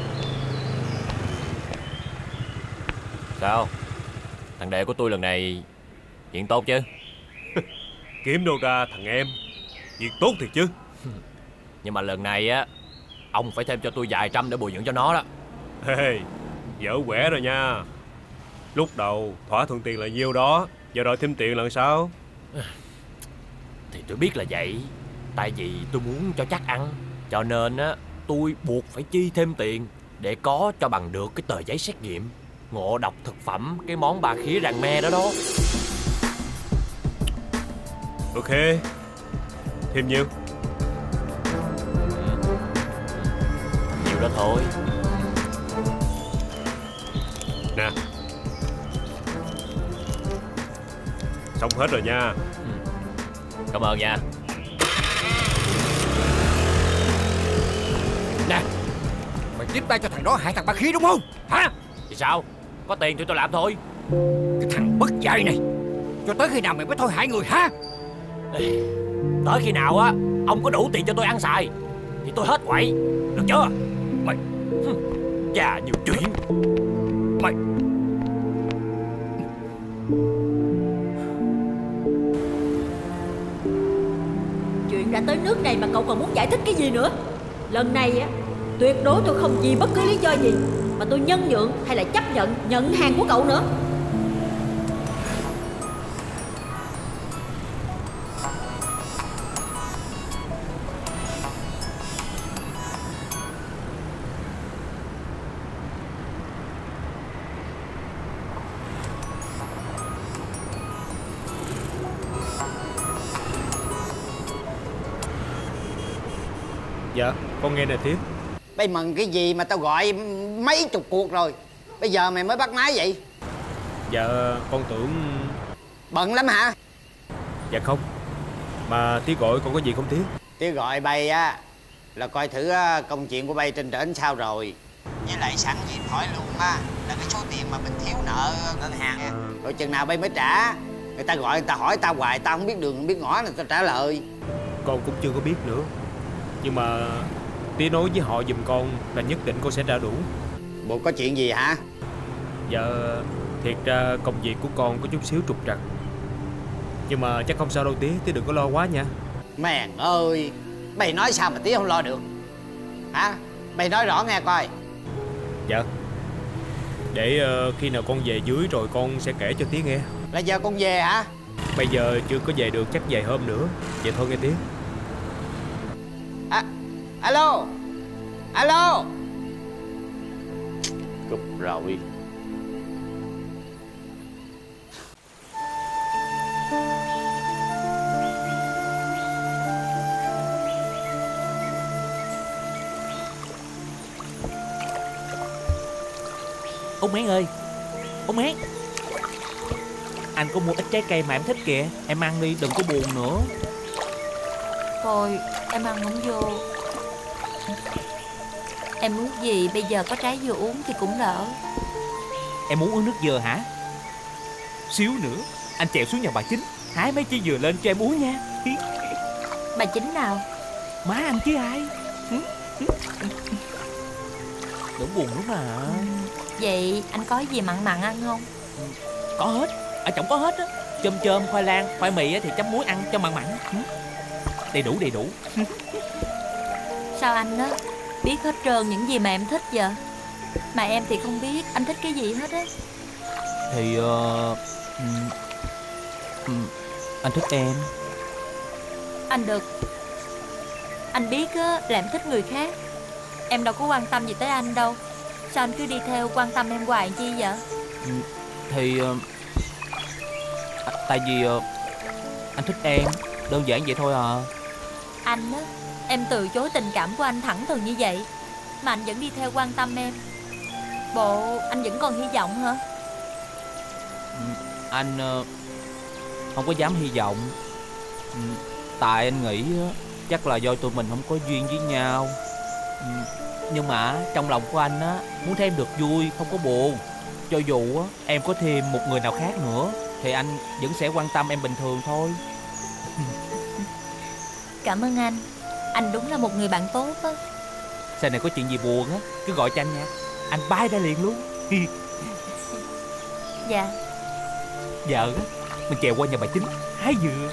Sao? Thằng đệ của tôi lần này chuyện tốt chứ? Kiếm đâu ra thằng em. Việc tốt thì chứ. Nhưng mà lần này á, ông phải thêm cho tôi vài trăm để bồi dưỡng cho nó đó. Hey, dở quẻ rồi nha. Lúc đầu thỏa thuận tiền là nhiêu đó, Giờ đòi thêm tiền lần sao? Thì tôi biết là vậy. Tại vì tôi muốn cho chắc ăn, cho nên á tôi buộc phải chi thêm tiền để có cho bằng được cái tờ giấy xét nghiệm ngộ độc thực phẩm cái món bà khía rang me đó đó. Ok. Thêm nhiêu? Nhiều đó thôi. Nè. Xong hết rồi nha. Cảm ơn nha. Nè, mày tiếp tay cho thằng đó hại thằng Ba Khía đúng không? Hả? Thì sao? Có tiền thì tôi làm thôi. Cái thằng bất dạy này, cho tới khi nào mày mới thôi hại người hả? Tới khi nào á ông có đủ tiền cho tôi ăn xài thì tôi hết quậy, được chưa? Mày chà nhiều chuyện. Mày chuyện đã tới nước này mà cậu còn muốn giải thích cái gì nữa? Lần này á, tuyệt đối tôi không vì bất cứ lý do gì mà tôi nhân nhượng hay là chấp nhận nhận hàng của cậu nữa. Dạ, con nghe nè Tiếp. Bây mừng cái gì mà tao gọi mấy chục cuộc rồi, bây giờ mày mới bắt máy vậy? Dạ, con tưởng... Bận lắm hả? Dạ không. Mà Tía gọi con có gì không Tía? Tía gọi bay á là coi thử công chuyện của bay trên trển sao rồi. Với lại sẵn dịp hỏi luôn á là cái số tiền mà mình thiếu nợ ngân hàng á, rồi chừng nào bay mới trả. Người ta gọi người ta hỏi tao hoài, tao không biết đường không biết ngõ nên tao trả lời. Con cũng chưa có biết nữa. Nhưng mà Tía nói với họ giùm con là nhất định con sẽ trả đủ. Bộ có chuyện gì hả? Dạ, thiệt ra công việc của con có chút xíu trục trặc. Nhưng mà chắc không sao đâu Tía, Tía đừng có lo quá nha. Mèn ơi, mày nói sao mà Tía không lo được hả? Mày nói rõ nghe coi. Dạ. Để uh, khi nào con về dưới rồi con sẽ kể cho Tía nghe. Là giờ con về hả? Bây giờ chưa có về được, chắc vài hôm nữa. Vậy thôi nghe Tía. À, alo. Alo. Cúp rồi. Út Mén ơi, Út Mén, anh có mua ít trái cây mà em thích kìa. Em ăn đi, đừng có buồn nữa. Thôi em ăn không vô. Em muốn gì bây giờ có trái dừa uống thì cũng đỡ. Em muốn uống nước dừa hả? Xíu nữa anh trèo xuống nhà bà Chính, hái mấy trái dừa lên cho em uống nha. Bà Chính nào? Má anh chứ ai. Đừng buồn nữa mà. Vậy anh có gì mặn mặn ăn không? Có hết, ở trong có hết á. Chôm chôm, khoai lang, khoai mì thì chấm muối ăn cho mặn mặn. Đầy đủ đầy đủ. Sao anh á biết hết trơn những gì mà em thích vậy? Mà em thì không biết anh thích cái gì hết á. Thì uh, um, um, anh thích em. Anh được. Anh biết á là em thích người khác. Em đâu có quan tâm gì tới anh đâu. Sao anh cứ đi theo quan tâm em hoài chi vậy? Thì uh, tại vì uh, anh thích em, đơn giản vậy thôi à. Anh á, em từ chối tình cảm của anh thẳng thừng như vậy mà anh vẫn đi theo quan tâm em. Bộ anh vẫn còn hy vọng hả? Anh uh, không có dám hy vọng. Tại anh nghĩ uh, chắc là do tụi mình không có duyên với nhau. Nhưng mà trong lòng của anh á, muốn thêm được vui, không có buồn. Cho dù á, em có thêm một người nào khác nữa thì anh vẫn sẽ quan tâm em bình thường thôi. Cảm ơn anh. Anh đúng là một người bạn tốt á. Sau này có chuyện gì buồn á, cứ gọi cho anh nha. Anh bay ra liền luôn. Dạ. Giờ á, mình chèo qua nhà bà Chính hái dừa.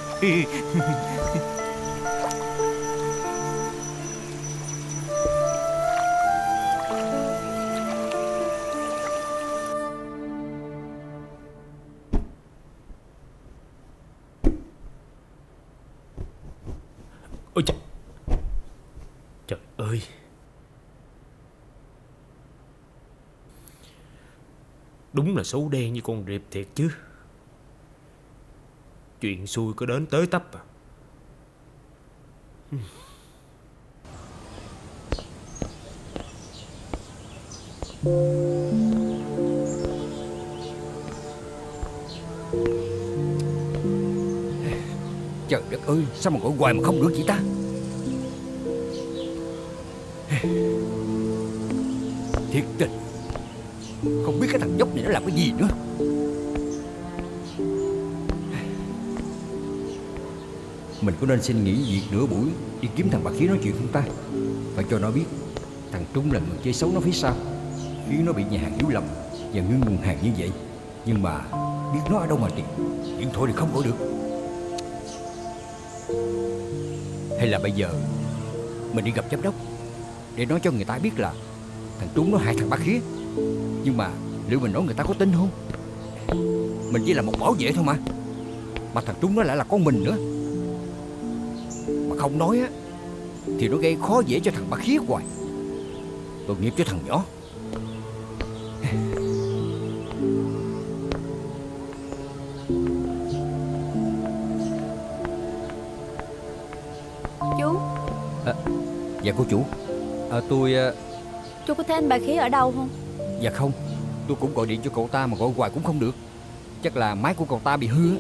Ôi trời. Trời ơi. Đúng là xấu đen như con rệp thiệt chứ. Chuyện xui có đến tới tấp à. Trời đất ơi, sao mà gọi hoài mà không được vậy ta? Thiệt tình, không biết cái thằng nhóc này nó làm cái gì nữa. Mình có nên xin nghỉ việc nửa buổi đi kiếm thằng bà Khía nói chuyện không ta? Phải cho nó biết thằng Trung là người chơi xấu nó phía sau, khiến nó bị nhà hàng hiểu lầm và ngưng nguồn hàng như vậy. Nhưng mà biết nó ở đâu mà tìm, điện thoại thì không gọi được. Hay là bây giờ mình đi gặp giám đốc để nói cho người ta biết là thằng Trung nó hại thằng Ba Khía. Nhưng mà liệu mình nói người ta có tin không? Mình chỉ là một bảo vệ thôi mà. Mà thằng Trung nó lại là con mình nữa. Mà không nói á thì nó gây khó dễ cho thằng Ba Khía hoài. Tội nghiệp cho thằng nhỏ. Chú. À, dạ cô chủ. À, tôi à... Chú có thấy anh Ba Khía ở đâu không? Dạ không. Tôi cũng gọi điện cho cậu ta mà gọi hoài cũng không được. Chắc là máy của cậu ta bị hư á.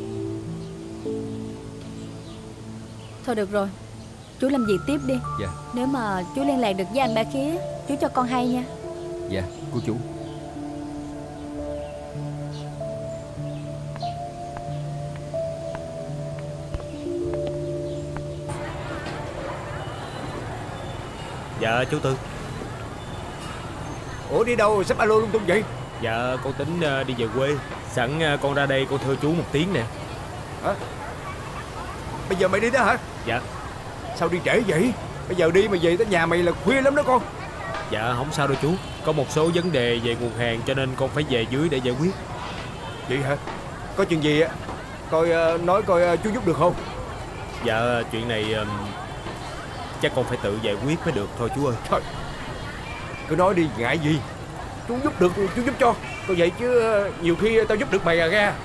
Thôi được rồi, chú làm việc tiếp đi. Dạ. Nếu mà chú liên lạc được với anh Ba Khía, chú cho con hay nha. Dạ cô chủ. Dạ chú Tư. Ủa đi đâu sắp alo lung tung vậy? Dạ con tính uh, đi về quê. Sẵn uh, con ra đây con thưa chú một tiếng nè. Hả? Bây giờ mày đi đó hả? Dạ. Sao đi trễ vậy? Bây giờ đi mà về tới nhà mày là khuya lắm đó con. Dạ không sao đâu chú. Có một số vấn đề về nguồn hàng cho nên con phải về dưới để giải quyết. Vậy hả? Có chuyện gì á? Coi uh, nói coi uh, chú giúp được không? Dạ chuyện này uh, chắc con phải tự giải quyết mới được thôi chú ơi. Thôi cứ nói đi, ngại gì. Chú giúp được chú giúp cho. Coi vậy chứ uh, nhiều khi tao giúp được mày à ra.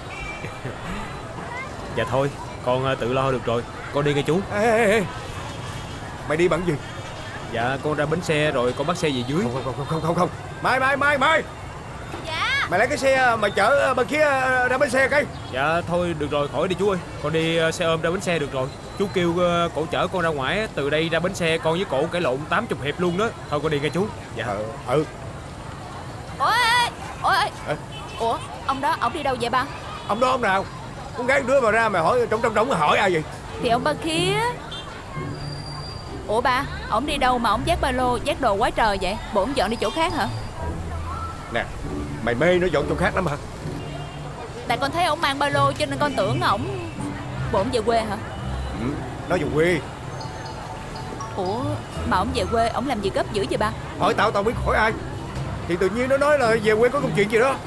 Dạ thôi con uh, tự lo được rồi. Con đi nghe chú. Ê, ê, ê. Mày đi bằng gì? Dạ con ra bến xe rồi con bắt xe về dưới. Không không không không không không. Mai mai mai mai. Dạ. Mày lấy cái xe mà chở bên kia ra bến xe cái. Dạ thôi được rồi khỏi đi chú ơi. Con đi uh, xe ôm ra bến xe được rồi. Chú kêu uh, cổ chở con ra ngoài. Từ đây ra bến xe con với cổ cãi lộn tám mươi hiệp luôn đó. Thôi con đi nghe chú. Dạ. Ừ. ừ. Ôi ôi ôi. Ủa ông đó ông đi đâu vậy ba? Ông đó ông nào? Con gái đứa mà ra mày hỏi trong trong trong hỏi ai vậy? Thì ông Ba Khía. Ủa ba, ổng đi đâu mà ổng vác ba lô, vác đồ quá trời vậy? Bộ ổng dọn đi chỗ khác hả? Nè, mày mê nó dọn chỗ khác lắm hả? Tại con thấy ổng mang ba lô cho nên con tưởng ổng... Bộ ổng về quê hả? Ừ, nó về quê. Ủa, mà ổng về quê, ổng làm gì gấp dữ vậy ba? Hỏi tao, tao biết hỏi ai? Thì tự nhiên nó nói là về quê có công chuyện gì đó.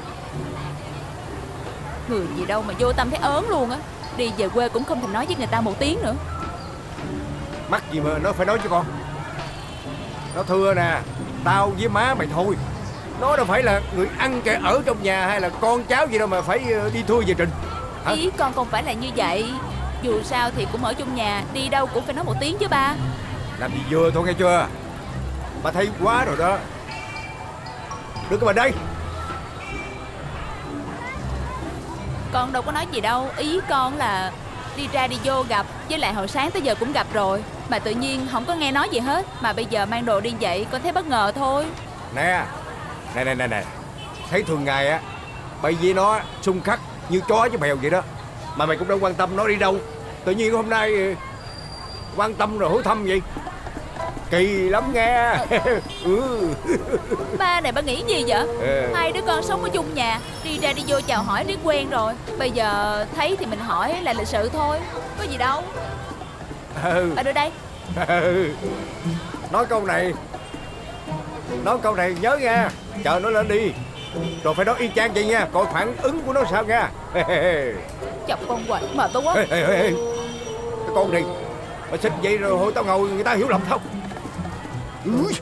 Người gì đâu mà vô tâm thấy ớn luôn á. Đi về quê cũng không thèm nói với người ta một tiếng nữa. Mắc gì mà nó phải nói cho con. Nó thưa nè, tao với má mày thôi. Nó đâu phải là người ăn kẻ ở trong nhà hay là con cháu gì đâu mà phải đi thưa về trình. Hả? Ý con không phải là như vậy. Dù sao thì cũng ở trong nhà, đi đâu cũng phải nói một tiếng chứ ba. Làm gì vừa thôi nghe chưa? Bà thấy quá rồi đó. Được cái bà đây. Con đâu có nói gì đâu. Ý con là đi ra đi vô gặp. Với lại hồi sáng tới giờ cũng gặp rồi. Mà tự nhiên không có nghe nói gì hết. Mà bây giờ mang đồ đi vậy con thấy bất ngờ thôi. Nè, nè nè nè nè. Thấy thường ngày á, bay với nó xung khắc như chó với mèo vậy đó. Mà mày cũng đâu quan tâm nó đi đâu. Tự nhiên hôm nay quan tâm rồi hỏi thăm vậy. Kỳ lắm nghe. ừ. Ba này ba nghĩ gì vậy? Ừ. Hai đứa con sống ở chung nhà, đi ra đi vô chào hỏi riết quen rồi. Bây giờ thấy thì mình hỏi là lịch sự thôi. Có gì đâu. Ừ. Ở đâu đây? Ừ. Nói câu này, nói câu này nhớ nha. Chờ nó lên đi. Rồi phải nói y chang vậy nha. Coi phản ứng của nó sao nha. Chọc con hoài mệt tôi quá. Ê, ê, ê. Cái con này Mà xích vậy rồi hồi tao ngồi người ta hiểu lầm không? Ui.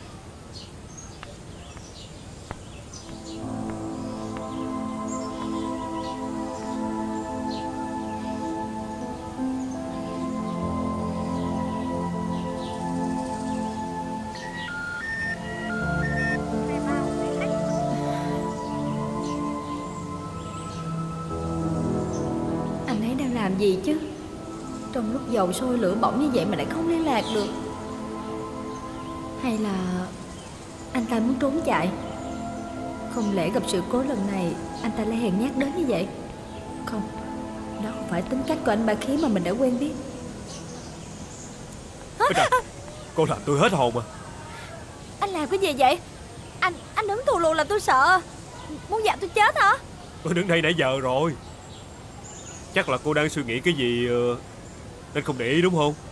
Làm gì chứ? Trong lúc dầu sôi lửa bỏng như vậy mà lại không liên lạc được. Hay là anh ta muốn trốn chạy? Không lẽ gặp sự cố lần này anh ta lại hèn nhát đến như vậy? Không, đó không phải tính cách của anh Ba Khí mà mình đã quen biết. Trời, cô làm tôi hết hồn mà. Anh làm cái gì vậy? Anh anh đứng thù lù là tôi sợ. Muốn dọa tôi chết hả? Tôi đứng đây nãy giờ rồi. Chắc là cô đang suy nghĩ cái gì nên không để ý đúng không?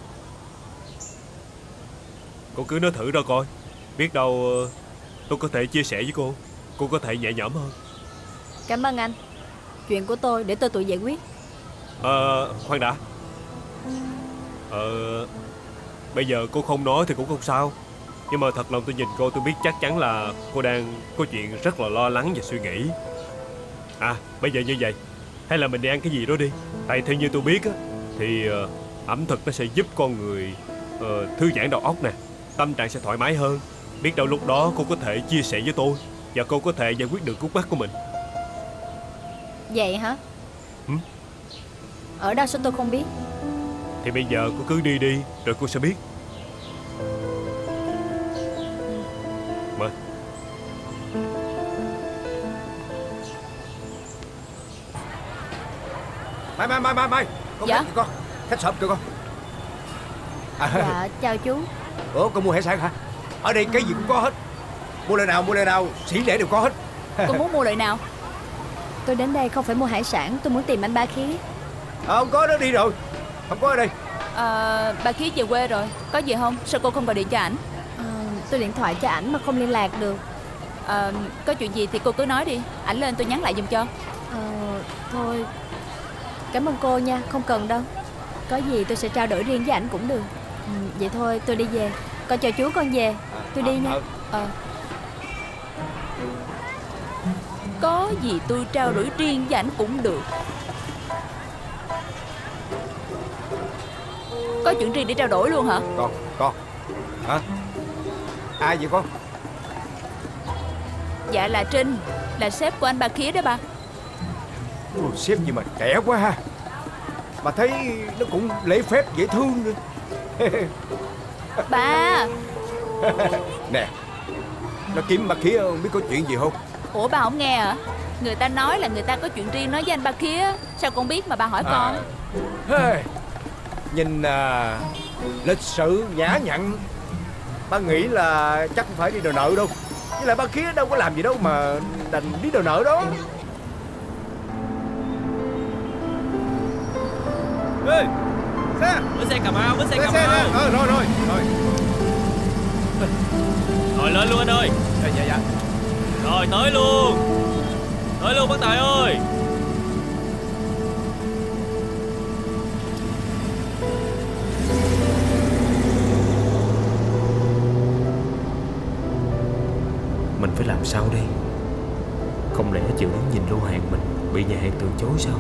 Cô cứ nói thử ra coi. Biết đâu tôi có thể chia sẻ với cô. Cô có thể nhẹ nhõm hơn. Cảm ơn anh. Chuyện của tôi để tôi tự giải quyết. Ờ, à, khoan đã. Ờ, bây giờ cô không nói thì cũng không sao. Nhưng mà thật lòng tôi nhìn cô tôi biết chắc chắn là cô đang có chuyện rất là lo lắng và suy nghĩ. À, bây giờ như vậy, hay là mình đi ăn cái gì đó đi. Tại theo như tôi biết á, thì uh, ẩm thực nó sẽ giúp con người uh, thư giãn đầu óc nè, tâm trạng sẽ thoải mái hơn. Biết đâu lúc đó cô có thể chia sẻ với tôi và cô có thể giải quyết được khúc mắc của mình. Vậy hả? Ừ? Ở đâu sao tôi không biết? Thì bây giờ cô cứ đi đi rồi cô sẽ biết. Mời. Mai mai mai mai mai con dạ? Khách kìa con. Khách sộp kìa con. À, dạ chào chú. Ủa con mua hải sản hả? Ở đây cái gì cũng có hết. Mua loại nào mua loại nào sỉ lễ đều có hết. Cô muốn mua loại nào? Tôi đến đây không phải mua hải sản. Tôi muốn tìm anh Ba Khí. Ờ không có, nó đi rồi. Không có ở đây. À, Ba Khí về quê rồi. Có gì không? Sao cô không gọi điện cho ảnh? À, tôi điện thoại cho ảnh mà không liên lạc được. À, có chuyện gì thì cô cứ nói đi. Ảnh lên tôi nhắn lại giùm cho. À, thôi cảm ơn cô nha. Không cần đâu. Có gì tôi sẽ trao đổi riêng với ảnh cũng được. Ừ, vậy thôi tôi đi về. Con chào chú, con về. Tôi đi nha. Ờ. Có gì tôi trao đổi riêng với ảnh cũng được. Có chuyện riêng để trao đổi luôn hả? Con, con. Hả? Ai vậy con? Dạ là Trinh, là sếp của anh Ba Khía đó ba. Ôi, sếp gì mà trẻ quá ha. Mà thấy nó cũng lễ phép dễ thương nữa. Ba. Nè, nó kiếm Ba Khía không biết có chuyện gì không? Ủa ba không nghe hả? Người ta nói là người ta có chuyện riêng nói với anh Ba Khía. Sao con biết mà ba hỏi con? À, hey, nhìn à, lịch sự nhã nhặn, ba nghĩ là chắc không phải đi đòi nợ đâu. Với lại Ba Khía đâu có làm gì đâu mà đành đi đòi nợ đó. Ê, xe, bến xe Cà Mau, bến xe Cà Mau. Ờ, rồi rồi rồi. Rồi lên luôn anh ơi. Dạ dạ dạ. Rồi tới luôn. Tới luôn bác Tài ơi. Mình phải làm sao đây? Không lẽ chịu đứng nhìn lô hàng mình bị nhà hàng từ chối sao?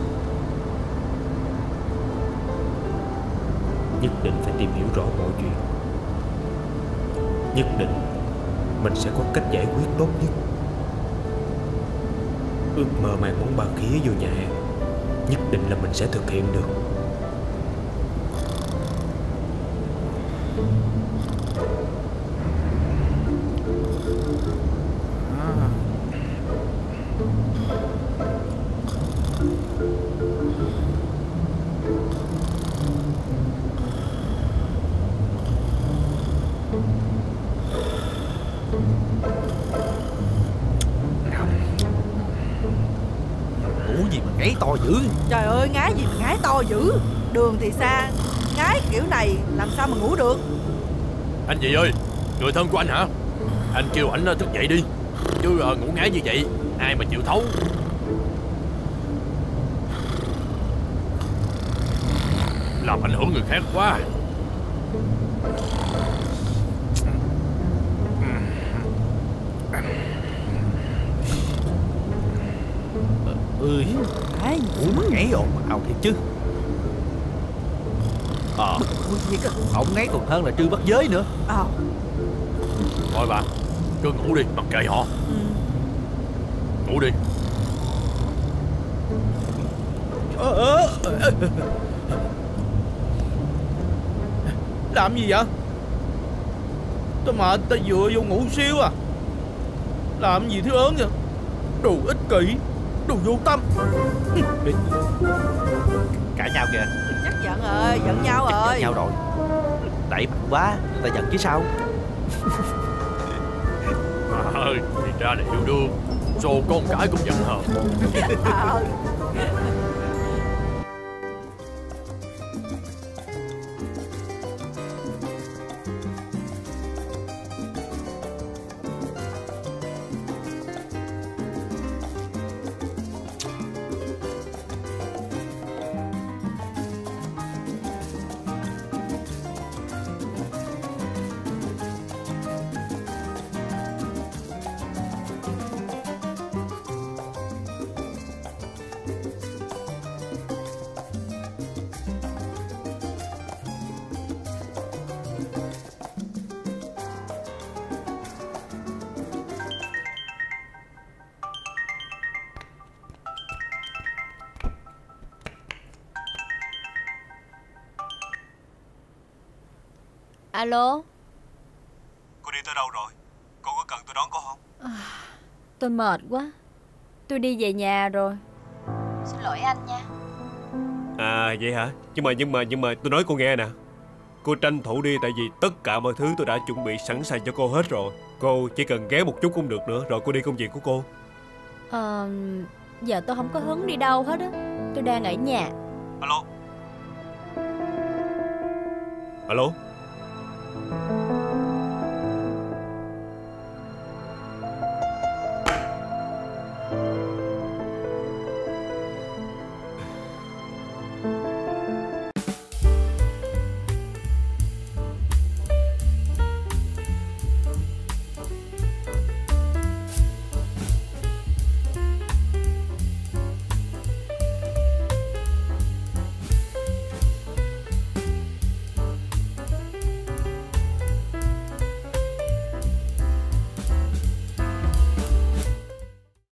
Nhất định phải tìm hiểu rõ mọi chuyện. Nhất định mình sẽ có cách giải quyết tốt nhất. Ước mơ mang món Ba Khía vô nhà hàng, nhất định là mình sẽ thực hiện được. Ngái to dữ. Trời ơi, ngái gì mà ngái to dữ. Đường thì xa, ngái kiểu này làm sao mà ngủ được. Anh gì ơi, người thân của anh hả? Anh kêu ảnh thức dậy đi. Chứ uh, ngủ ngái như vậy ai mà chịu thấu. Làm ảnh hưởng người khác quá. ơi. Ủa mà ngáy ồn ào thiệt chứ. Ờ Ổng ngáy còn hơn là trư bắt giới nữa. Ờ Thôi bà, cứ ngủ đi, mặc kệ họ. Ngủ đi. Ờ, ờ, ờ. Làm gì vậy? Tao mệt, tao dựa vô ngủ xíu à. Làm gì thứ ớn vậy? Đồ ích kỷ, đồ vô tâm. Cãi nhau kìa. Chắc giận rồi, giận nhau Chắc rồi. giận nhau rồi. Đẩy mặt quá, ta giận chứ sao. Ơi, thì ra là yêu đương. Rồi con cái cũng giận hờn. Alo. Cô đi tới đâu rồi? Cô có cần tôi đón cô không? À, tôi mệt quá. Tôi đi về nhà rồi. Xin lỗi anh nha. À vậy hả? Nhưng mà nhưng mà nhưng mà tôi nói cô nghe nè. Cô tranh thủ đi, tại vì tất cả mọi thứ tôi đã chuẩn bị sẵn sàng cho cô hết rồi. Cô chỉ cần ghé một chút cũng được nữa, rồi cô đi công việc của cô. Ờ, giờ tôi không có hứng đi đâu hết á. Tôi đang ở nhà. Alo. Alo.